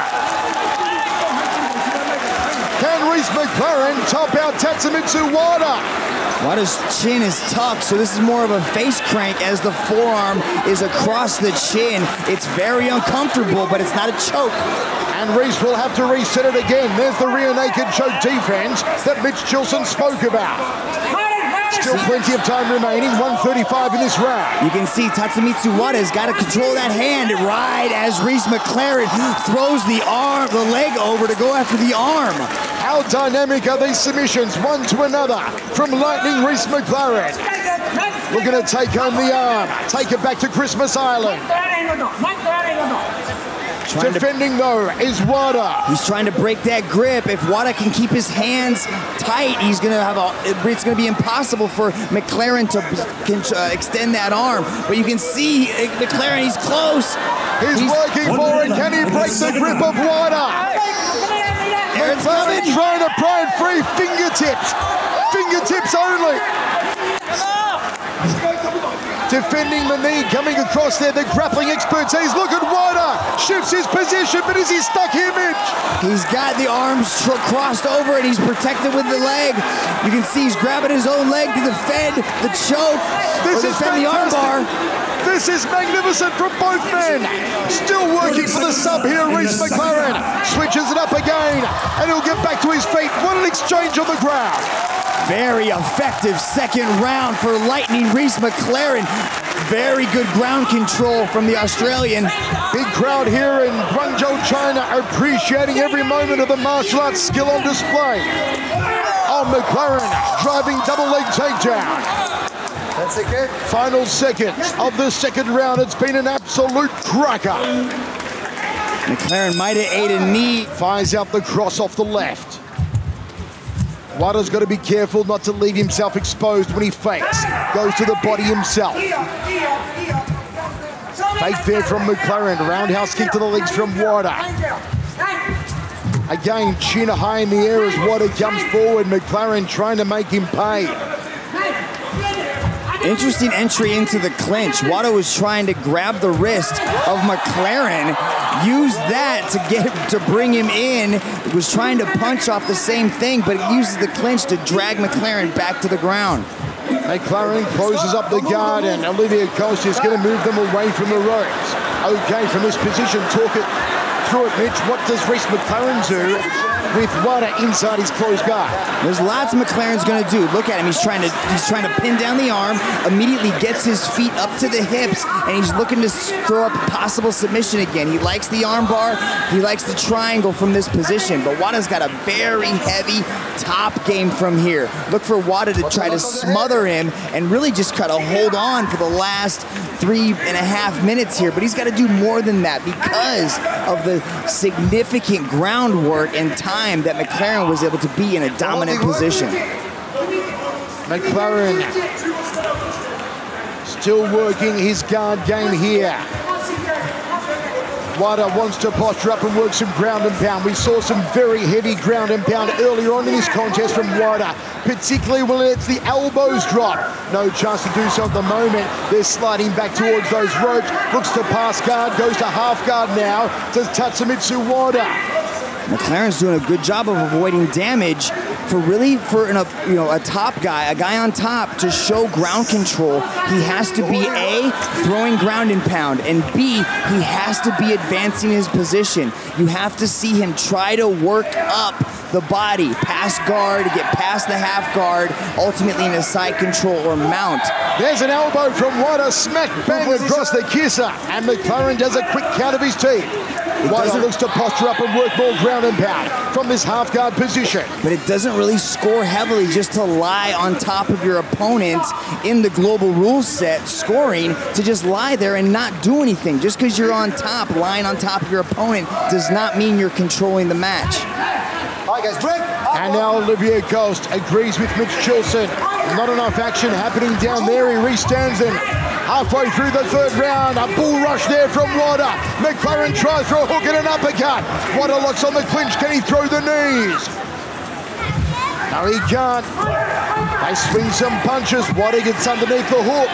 Can Reese McLaren top out Tatsumitsu Wada? Wada's chin is tucked, so this is more of a face crank as the forearm is across the chin. It's very uncomfortable, but it's not a choke. And Reese will have to reset it again. There's the rear naked choke defense that Mitch Chilson spoke about. Still plenty of time remaining, one thirty-five in this round. You can see Tatsumitsu Wada's got to control that hand right as Reese McLaren throws the arm, the leg over to go after the arm. How dynamic are these submissions, one to another, from Lightning Reese McLaren. Looking to take home the arm, take it back to Christmas Island. Trying Defending, to, though, is Wada. He's trying to break that grip. If Wada can keep his hands tight, he's going to have a. It's going to be impossible for McLaren to uh, extend that arm. But you can see McLaren, he's close. He's, he's working for it. Can he break the grip of Wada? McLaren trying to pry it free. Fingertips. Fingertips only. Defending the knee, coming across there, the grappling expertise. Look at Wada, shifts his position, but is he stuck here, Mitch? He's got the arms crossed over and he's protected with the leg. You can see he's grabbing his own leg to defend the choke, this or is defend the armbar. This is magnificent from both men. Still working for the sub here, Reese McLaren. Switches it up again, and he'll get back to his feet. What an exchange on the ground. Very effective second round for Lightning Reese McLaren. Very good ground control from the Australian. Big crowd here in Guangzhou, China, appreciating every moment of the martial arts skill on display. Oh, McLaren driving double leg takedown. That's it. Final seconds of the second round. It's been an absolute cracker. McLaren might have ate a knee. Fires out the cross off the left. Wada's got to be careful not to leave himself exposed when he fakes. Goes to the body himself. Fake there from McLaren. Roundhouse kick to the legs from Wada. Again, chin high in the air as Wada comes forward. McLaren trying to make him pay. Interesting entry into the clinch. Wada was trying to grab the wrist of McLaren, use that to get to bring him in. He was trying to punch off the same thing, but it uses the clinch to drag McLaren back to the ground. McLaren closes up the guard, and Olivia Costa is going to move them away from the ropes. Okay, from this position, talk it through it, Mitch. What does Reese McLaren do with Wada inside his closed guard? There's lots McLaren's going to do. Look at him. He's trying to he's trying to pin down the arm, immediately gets his feet up to the hips, and he's looking to throw up a possible submission again. He likes the arm bar. He likes the triangle from this position, but Wada's got a very heavy top game from here. Look for Wada to try to smother him and really just try to hold on for the last three and a half minutes here, but he's got to do more than that because of the significant groundwork and time that McLaren was able to be in a dominant position. McLaren still working his guard game here. Wada wants to posture up and work some ground and pound. We saw some very heavy ground and pound earlier on in this contest from Wada, particularly when it's the elbows drop. No chance to do so at the moment. They're sliding back towards those ropes. Looks to pass guard, goes to half guard now to Tatsumitsu Wada. McLaren's doing a good job of avoiding damage for really for an, a, you know, a top guy, a guy on top to show ground control. He has to be A, throwing ground and pound, and B, he has to be advancing his position. You have to see him try to work up the body, past guard, get past the half guard, ultimately in a side control or mount. There's an elbow from Wada, smack bang across the kisser, and McLaren does a quick count of his teeth. Wada looks to posture up and work more ground and pound from this half guard position. But it doesn't really score heavily just to lie on top of your opponent in the global rule set scoring, to just lie there and not do anything. Just because you're on top, lying on top of your opponent does not mean you're controlling the match. All right, guys, break. And now Olivier Coste agrees with Mitch Chilson. Not enough action happening down there. He re-stands in. Halfway through the third round, a bull rush there from Wada. McLaren tries for a hook and an uppercut. Wada locks on the clinch. Can he throw the knees? No, he can't. They swing some punches. Wada gets underneath the hook.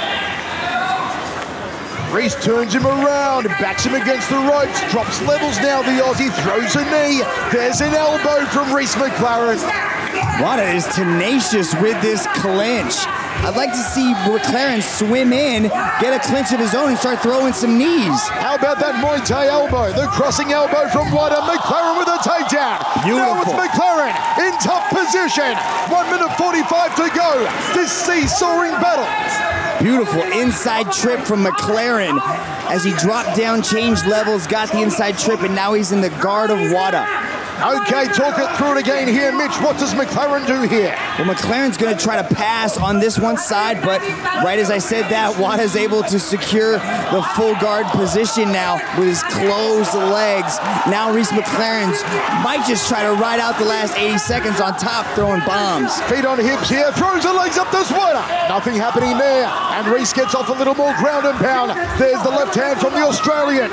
Reese turns him around, backs him against the ropes, drops levels now. The Aussie throws a knee. There's an elbow from Reese McLaren. Wada is tenacious with this clinch. I'd like to see McLaren swim in, get a clinch of his own, and start throwing some knees. How about that Muay Thai elbow? The crossing elbow from Wada. McLaren with a takedown. Beautiful. Now it's McLaren in top position. one minute forty-five to go. This seesawing battle. Beautiful inside trip from McLaren as he dropped down, changed levels, got the inside trip, and now he's in the guard of Wada. Okay, talk it through it again here, Mitch. What does McLaren do here? Well, McLaren's going to try to pass on this one side, but right as I said that, Wada's able to secure the full guard position now with his closed legs. Now Reese McLaren's might just try to ride out the last eighty seconds on top, throwing bombs. Feet on hips here, throws the legs up to Wada. Nothing happening there, and Reese gets off a little more ground and pound. There's the left hand from the Australian.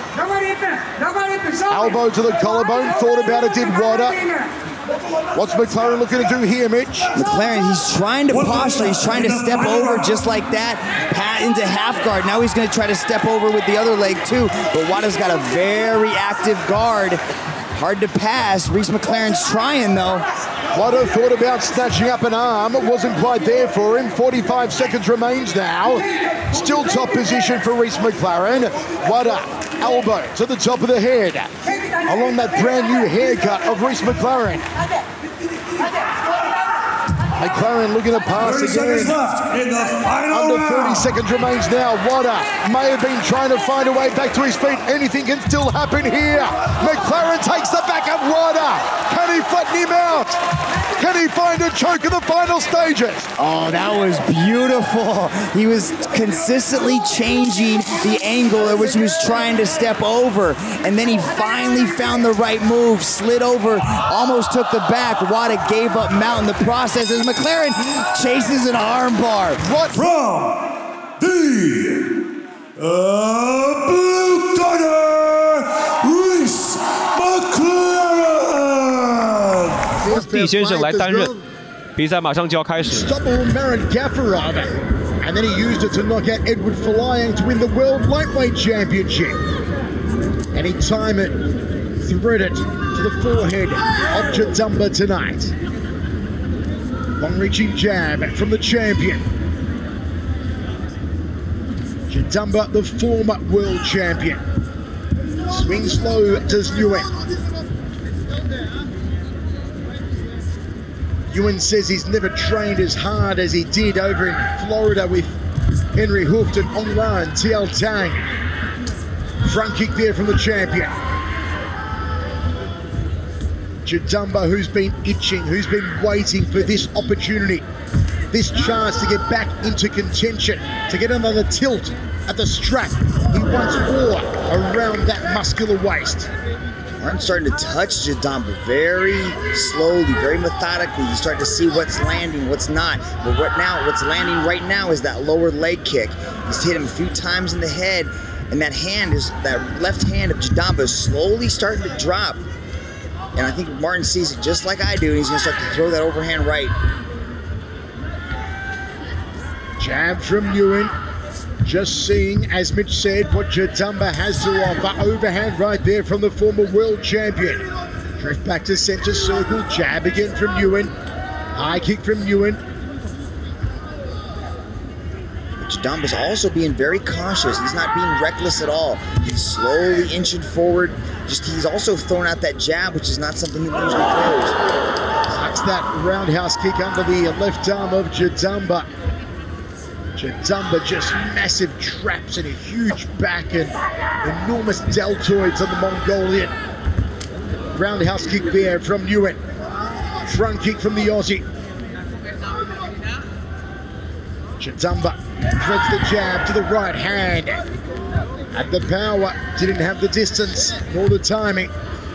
Elbow to the collarbone, thought about it, did Wada. What's McLaren looking to do here, Mitch? McLaren, he's trying to posture, he's trying to step over just like that, pat into half guard. Now he's going to try to step over with the other leg too, but Wada's got a very active guard. Hard to pass. Reese McLaren's trying though. Wada thought about snatching up an arm. It wasn't quite there for him. forty-five seconds remains now. Still top position for Reese McLaren. Wada, elbow to the top of the head. Along that brand new haircut of Reese McLaren. McLaren looking to pass again. Under thirty seconds remains now. Wada may have been trying to find a way back to his feet. Anything can still happen here. McLaren takes the back of Wada. Can he flatten him out? Can he find a choke in the final stages? Oh, that was beautiful. He was consistently changing the angle at which he was trying to step over. And then he finally found the right move, slid over, almost took the back. Wada gave up mount in the process as McLaren chases an armbar. What? From the uh, blue corner, Reese McLaren. 蒂先生来担任，比赛马上就要开始。 Double Marin Gafarov, and then he used it to knock out Edward Falayan to win the World Lightweight Championship. Anytime it thread it to the forehead of Jadamba tonight. Long-reaching jab from the champion. Jadamba, the former world champion. Swing slow to Nguyen. Nguyen says he's never trained as hard as he did over in Florida with Henry Hooft and Ong La and T L Tang. Front kick there from the champion. Jadamba, who's been itching, who's been waiting for this opportunity, this chance to get back into contention, to get another tilt at the strap he once wore around that muscular waist. Martin's starting to touch Jadamba very slowly, very methodically. You start to see what's landing, what's not. But what now? What's landing right now is that lower leg kick. He's hit him a few times in the head, and that hand is that left hand of Jadamba is slowly starting to drop. And I think Martin sees it just like I do, and he's going to start to throw that overhand right. Jab from Nguyen. Just seeing, as Mitch said, what Jadamba has to offer. Overhand right there from the former world champion. Drift back to center circle. Jab again from Nguyen. High kick from Nguyen. Jadamba's also being very cautious. He's not being reckless at all. He's slowly inching forward. Just he's also throwing out that jab, which is not something he usually throws. Sucks that roundhouse kick under the left arm of Jadamba. Jadamba just massive traps and a huge back and enormous deltoids on the Mongolian. Roundhouse kick there from Nguyen. Front kick from the Aussie. Jadamba threads the jab to the right hand. Had the power, didn't have the distance nor the timing.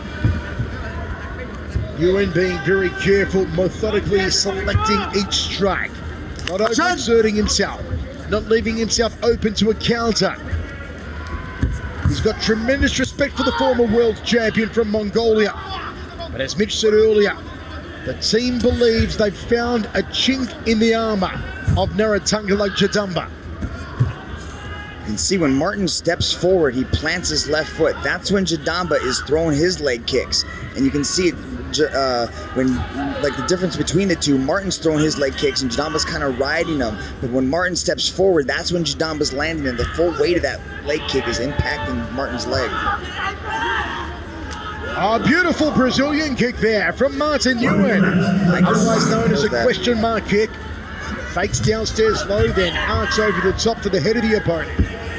Nguyen being very careful, methodically selecting each strike. Not overexerting himself, not leaving himself open to a counter. He's got tremendous respect for the former world champion from Mongolia. But as Mitch said earlier, the team believes they've found a chink in the armor of Naratungalo Jadamba. You can see when Martin steps forward, he plants his left foot. That's when Jadamba is throwing his leg kicks. And you can see it uh, when, like the difference between the two, Martin's throwing his leg kicks and Jadamba's kind of riding them. But when Martin steps forward, that's when Jadamba's landing and the full weight of that leg kick is impacting Martin's leg. A beautiful Brazilian kick there from Martin Nguyen. Otherwise known as a question mark kick. Fakes downstairs low, then arcs over the top to the head of the opponent.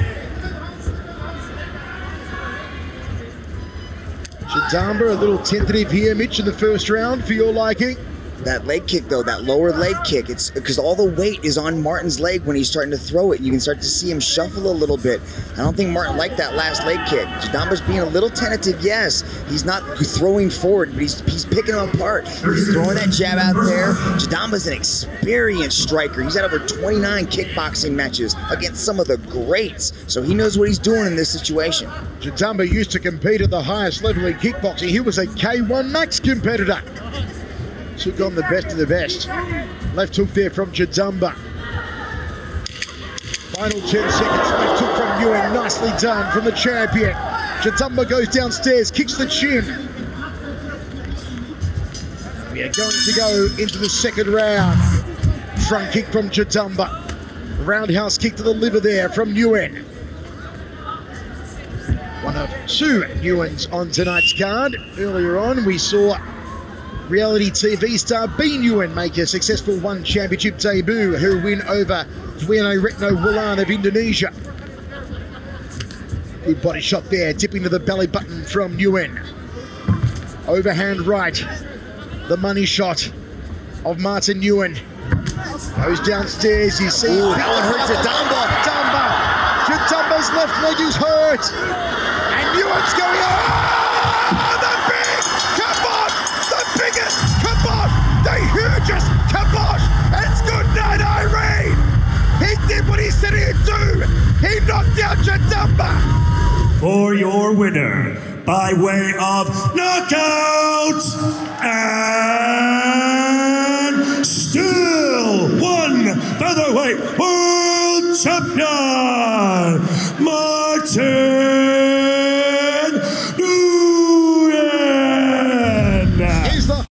Jadamba a little tentative here, Mitch, in the first round for your liking. That leg kick, though, that lower leg kick, it's because all the weight is on Martin's leg when he's starting to throw it. You can start to see him shuffle a little bit. I don't think Martin liked that last leg kick. Jadamba's being a little tentative, yes. He's not throwing forward, but he's, he's picking him apart. He's throwing that jab out there. Jadamba's an experienced striker. He's had over twenty-nine kickboxing matches against some of the greats, so he knows what he's doing in this situation. Jadamba used to compete at the highest level in kickboxing. He was a K one Max competitor. Took on the best of the best. Left hook there from Jadamba. Final ten seconds. Left hook from Nguyen. Nicely done from the champion. Jadamba goes downstairs, kicks the chin. We are going to go into the second round. Front kick from Jadamba. Roundhouse kick to the liver there from Nguyen. One of two Nguyen's on tonight's card. Earlier on, we saw reality T V star B. Nguyen make a successful one championship debut, her win over Dueno Retno Wulan of Indonesia. Good body shot there, dipping to the belly button from Nguyen. Overhand right, the money shot of Martin Nguyen. Goes downstairs, you see. Ooh, that one hurt Jadamba. Jadamba. Jadamba's left leg is hurt. And Nguyen's going, oh, the big kibosh, the biggest kibosh, the hugest kibosh. It's good night, Irene. He did what he said he'd do. He knocked out Jadamba. For your winner, by way of knockout, and still one featherweight world champion, Martin